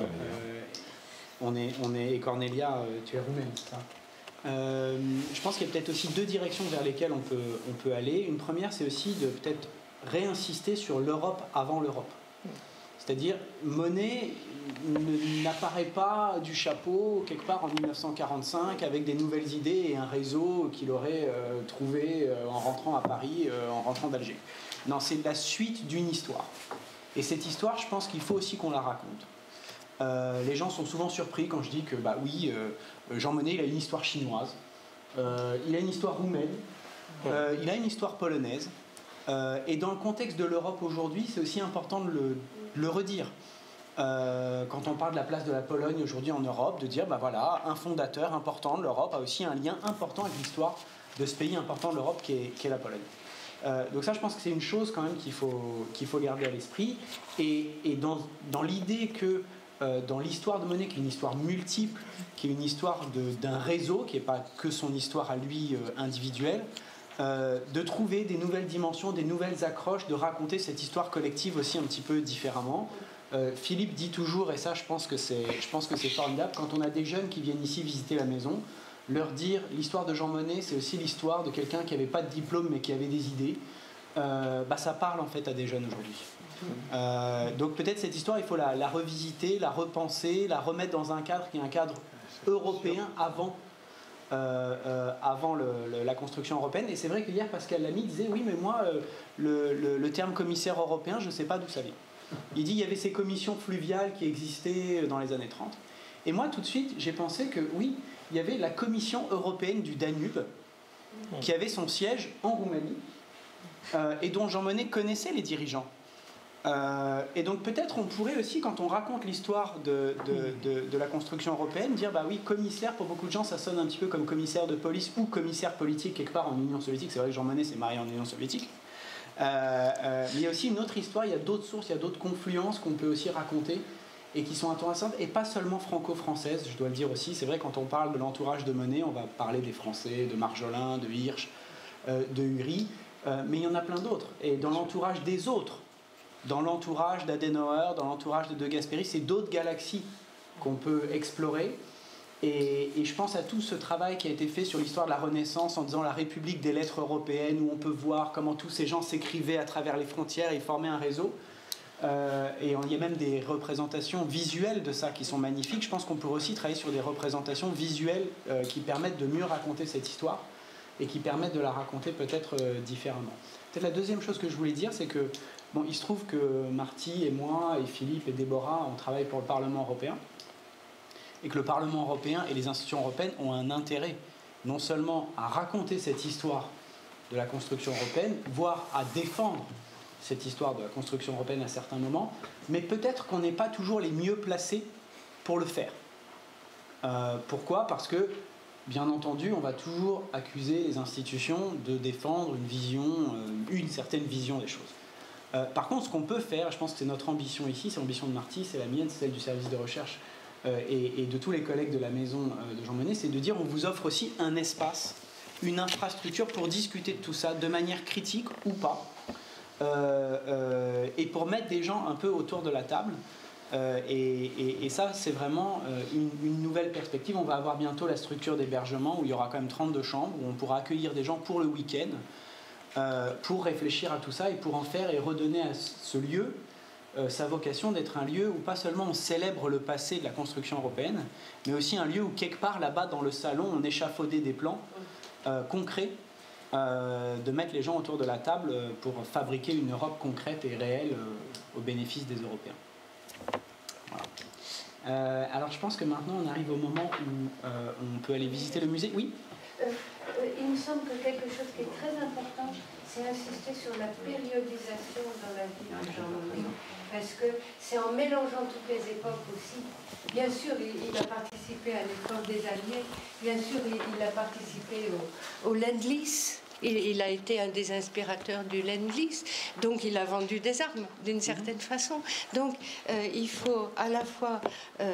on, est, on est, et Cornelia, euh, tu es roumaine, c'est ça. Euh, je pense qu'il y a peut-être aussi deux directions vers lesquelles on peut, on peut aller. Une première, c'est aussi de peut-être réinsister sur l'Europe avant l'Europe. C'est-à-dire, Monet n'apparaît pas du chapeau quelque part en mille neuf cent quarante-cinq avec des nouvelles idées et un réseau qu'il aurait euh, trouvé euh, en rentrant à Paris, euh, en rentrant d'Alger. Non, c'est la suite d'une histoire. Et cette histoire, je pense qu'il faut aussi qu'on la raconte. Euh, les gens sont souvent surpris quand je dis que, bah oui, euh, Jean Monnet, il a une histoire chinoise, euh, il a une histoire roumaine, euh, il a une histoire polonaise. Euh, et dans le contexte de l'Europe aujourd'hui, c'est aussi important de le, de le redire. Euh, quand on parle de la place de la Pologne aujourd'hui en Europe, de dire, bah voilà, un fondateur important de l'Europe a aussi un lien important avec l'histoire de ce pays important de l'Europe qui est, qui est la Pologne. Euh, donc ça, je pense que c'est une chose quand même qu'il faut, qu'il faut garder à l'esprit. Et, et dans, dans l'idée que euh, dans l'histoire de Monet, qui est une histoire multiple, qui est une histoire d'un réseau, qui n'est pas que son histoire à lui euh, individuelle, Euh, de trouver des nouvelles dimensions, des nouvelles accroches, de raconter cette histoire collective aussi un petit peu différemment. Euh, Philippe dit toujours, et ça je pense que c'est, je pense que c'est formidable, quand on a des jeunes qui viennent ici visiter la maison, leur dire l'histoire de Jean Monnet, c'est aussi l'histoire de quelqu'un qui n'avait pas de diplôme mais qui avait des idées, euh, bah, ça parle en fait à des jeunes aujourd'hui. Euh, donc peut-être cette histoire, il faut la, la revisiter, la repenser, la remettre dans un cadre qui est un cadre européen avant Euh, euh, avant le, le, la construction européenne. Et c'est vrai que hier Pascal Lamy disait oui mais moi euh, le, le, le terme commissaire européen je ne sais pas d'où ça vient. Il dit il y avait ces commissions fluviales qui existaient dans les années trente Et moi, tout de suite, j'ai pensé que oui, il y avait la Commission européenne du Danube, qui avait son siège en Roumanie, euh, et dont Jean Monnet connaissait les dirigeants. Euh, et donc peut-être on pourrait aussi, quand on raconte l'histoire de, de, de, de la construction européenne, dire bah oui, commissaire, pour beaucoup de gens ça sonne un petit peu comme commissaire de police ou commissaire politique quelque part en Union soviétique. C'est vrai que Jean Monnet s'est marié en Union soviétique. Euh, euh, mais il y a aussi une autre histoire, il y a d'autres sources, il y a d'autres confluences qu'on peut aussi raconter et qui sont intéressantes, et pas seulement franco-françaises, je dois le dire aussi. C'est vrai, quand on parle de l'entourage de Monnet, on va parler des Français, de Marjolin, de Hirsch, euh, de Uri, euh, mais il y en a plein d'autres. Et dans l'entourage des autres, dans l'entourage d'Adenauer, dans l'entourage de De Gasperi, c'est d'autres galaxies qu'on peut explorer. Et, et je pense à tout ce travail qui a été fait sur l'histoire de la Renaissance en disant la République des lettres européennes, où on peut voir comment tous ces gens s'écrivaient à travers les frontières et formaient un réseau. Euh, et il y a même des représentations visuelles de ça qui sont magnifiques. Je pense qu'on pourrait aussi travailler sur des représentations visuelles euh, qui permettent de mieux raconter cette histoire et qui permettent de la raconter peut-être euh, différemment. Peut-être la deuxième chose que je voulais dire, c'est que bon, il se trouve que Marty et moi et Philippe et Déborah, on travaille pour le Parlement européen, et que le Parlement européen et les institutions européennes ont un intérêt non seulement à raconter cette histoire de la construction européenne, voire à défendre cette histoire de la construction européenne à certains moments, mais peut-être qu'on n'est pas toujours les mieux placés pour le faire. Euh, pourquoi ? Parce que, bien entendu, on va toujours accuser les institutions de défendre une vision, euh, une certaine vision des choses. Euh, par contre, ce qu'on peut faire, je pense que c'est notre ambition ici, c'est l'ambition de Marty, c'est la mienne, c'est celle du service de recherche euh, et, et de tous les collègues de la maison euh, de Jean Monnet, c'est de dire on vous offre aussi un espace, une infrastructure pour discuter de tout ça de manière critique ou pas, euh, euh, et pour mettre des gens un peu autour de la table. Euh, et, et, et ça, c'est vraiment euh, une, une nouvelle perspective. On va avoir bientôt la structure d'hébergement où il y aura quand même trente-deux chambres, où on pourra accueillir des gens pour le week-end, euh, pour réfléchir à tout ça et pour en faire et redonner à ce lieu euh, sa vocation d'être un lieu où pas seulement on célèbre le passé de la construction européenne, mais aussi un lieu où quelque part là-bas dans le salon, on échafaudait des plans euh, concrets, euh, de mettre les gens autour de la table pour fabriquer une Europe concrète et réelle euh, au bénéfice des Européens. Voilà. Euh, alors je pense que maintenant on arrive au moment où euh, on peut aller visiter le musée. Oui euh, euh, Il me semble que quelque chose qui est très important, c'est insister sur la périodisation dans la vie de Jean Monnet. Parce que c'est en mélangeant toutes les époques aussi. Bien sûr, il, il a participé à l'effort des Alliés, bien sûr, il, il a participé au, au Lend-Lease. Il, il a été un des inspirateurs du Lend-Lease, donc il a vendu des armes d'une certaine façon. Donc euh, il faut à la fois euh,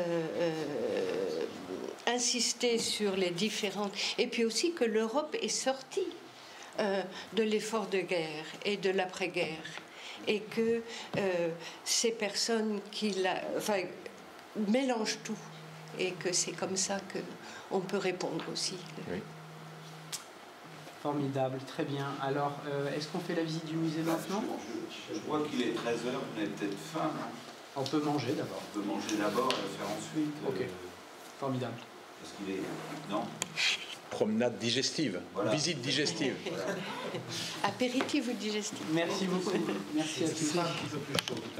euh, insister sur les différentes... Et puis aussi que l'Europe est sortie euh, de l'effort de guerre et de l'après-guerre. Et que euh, ces personnes qui la, enfin, mélangent tout. Et que c'est comme ça qu'on peut répondre aussi. Oui. Formidable, très bien. Alors, euh, est-ce qu'on fait la visite du musée maintenant ? je, je vois qu'il est treize heures, vous avez peut-être faim, non ? On peut manger d'abord. On peut manger d'abord et le faire ensuite. Ok, euh, formidable. Parce qu'il est... Non ? Promenade digestive, voilà. Visite digestive. Voilà. Apéritif ou digestif. Merci beaucoup. Merci à tous. C'est un petit peu plus chaud.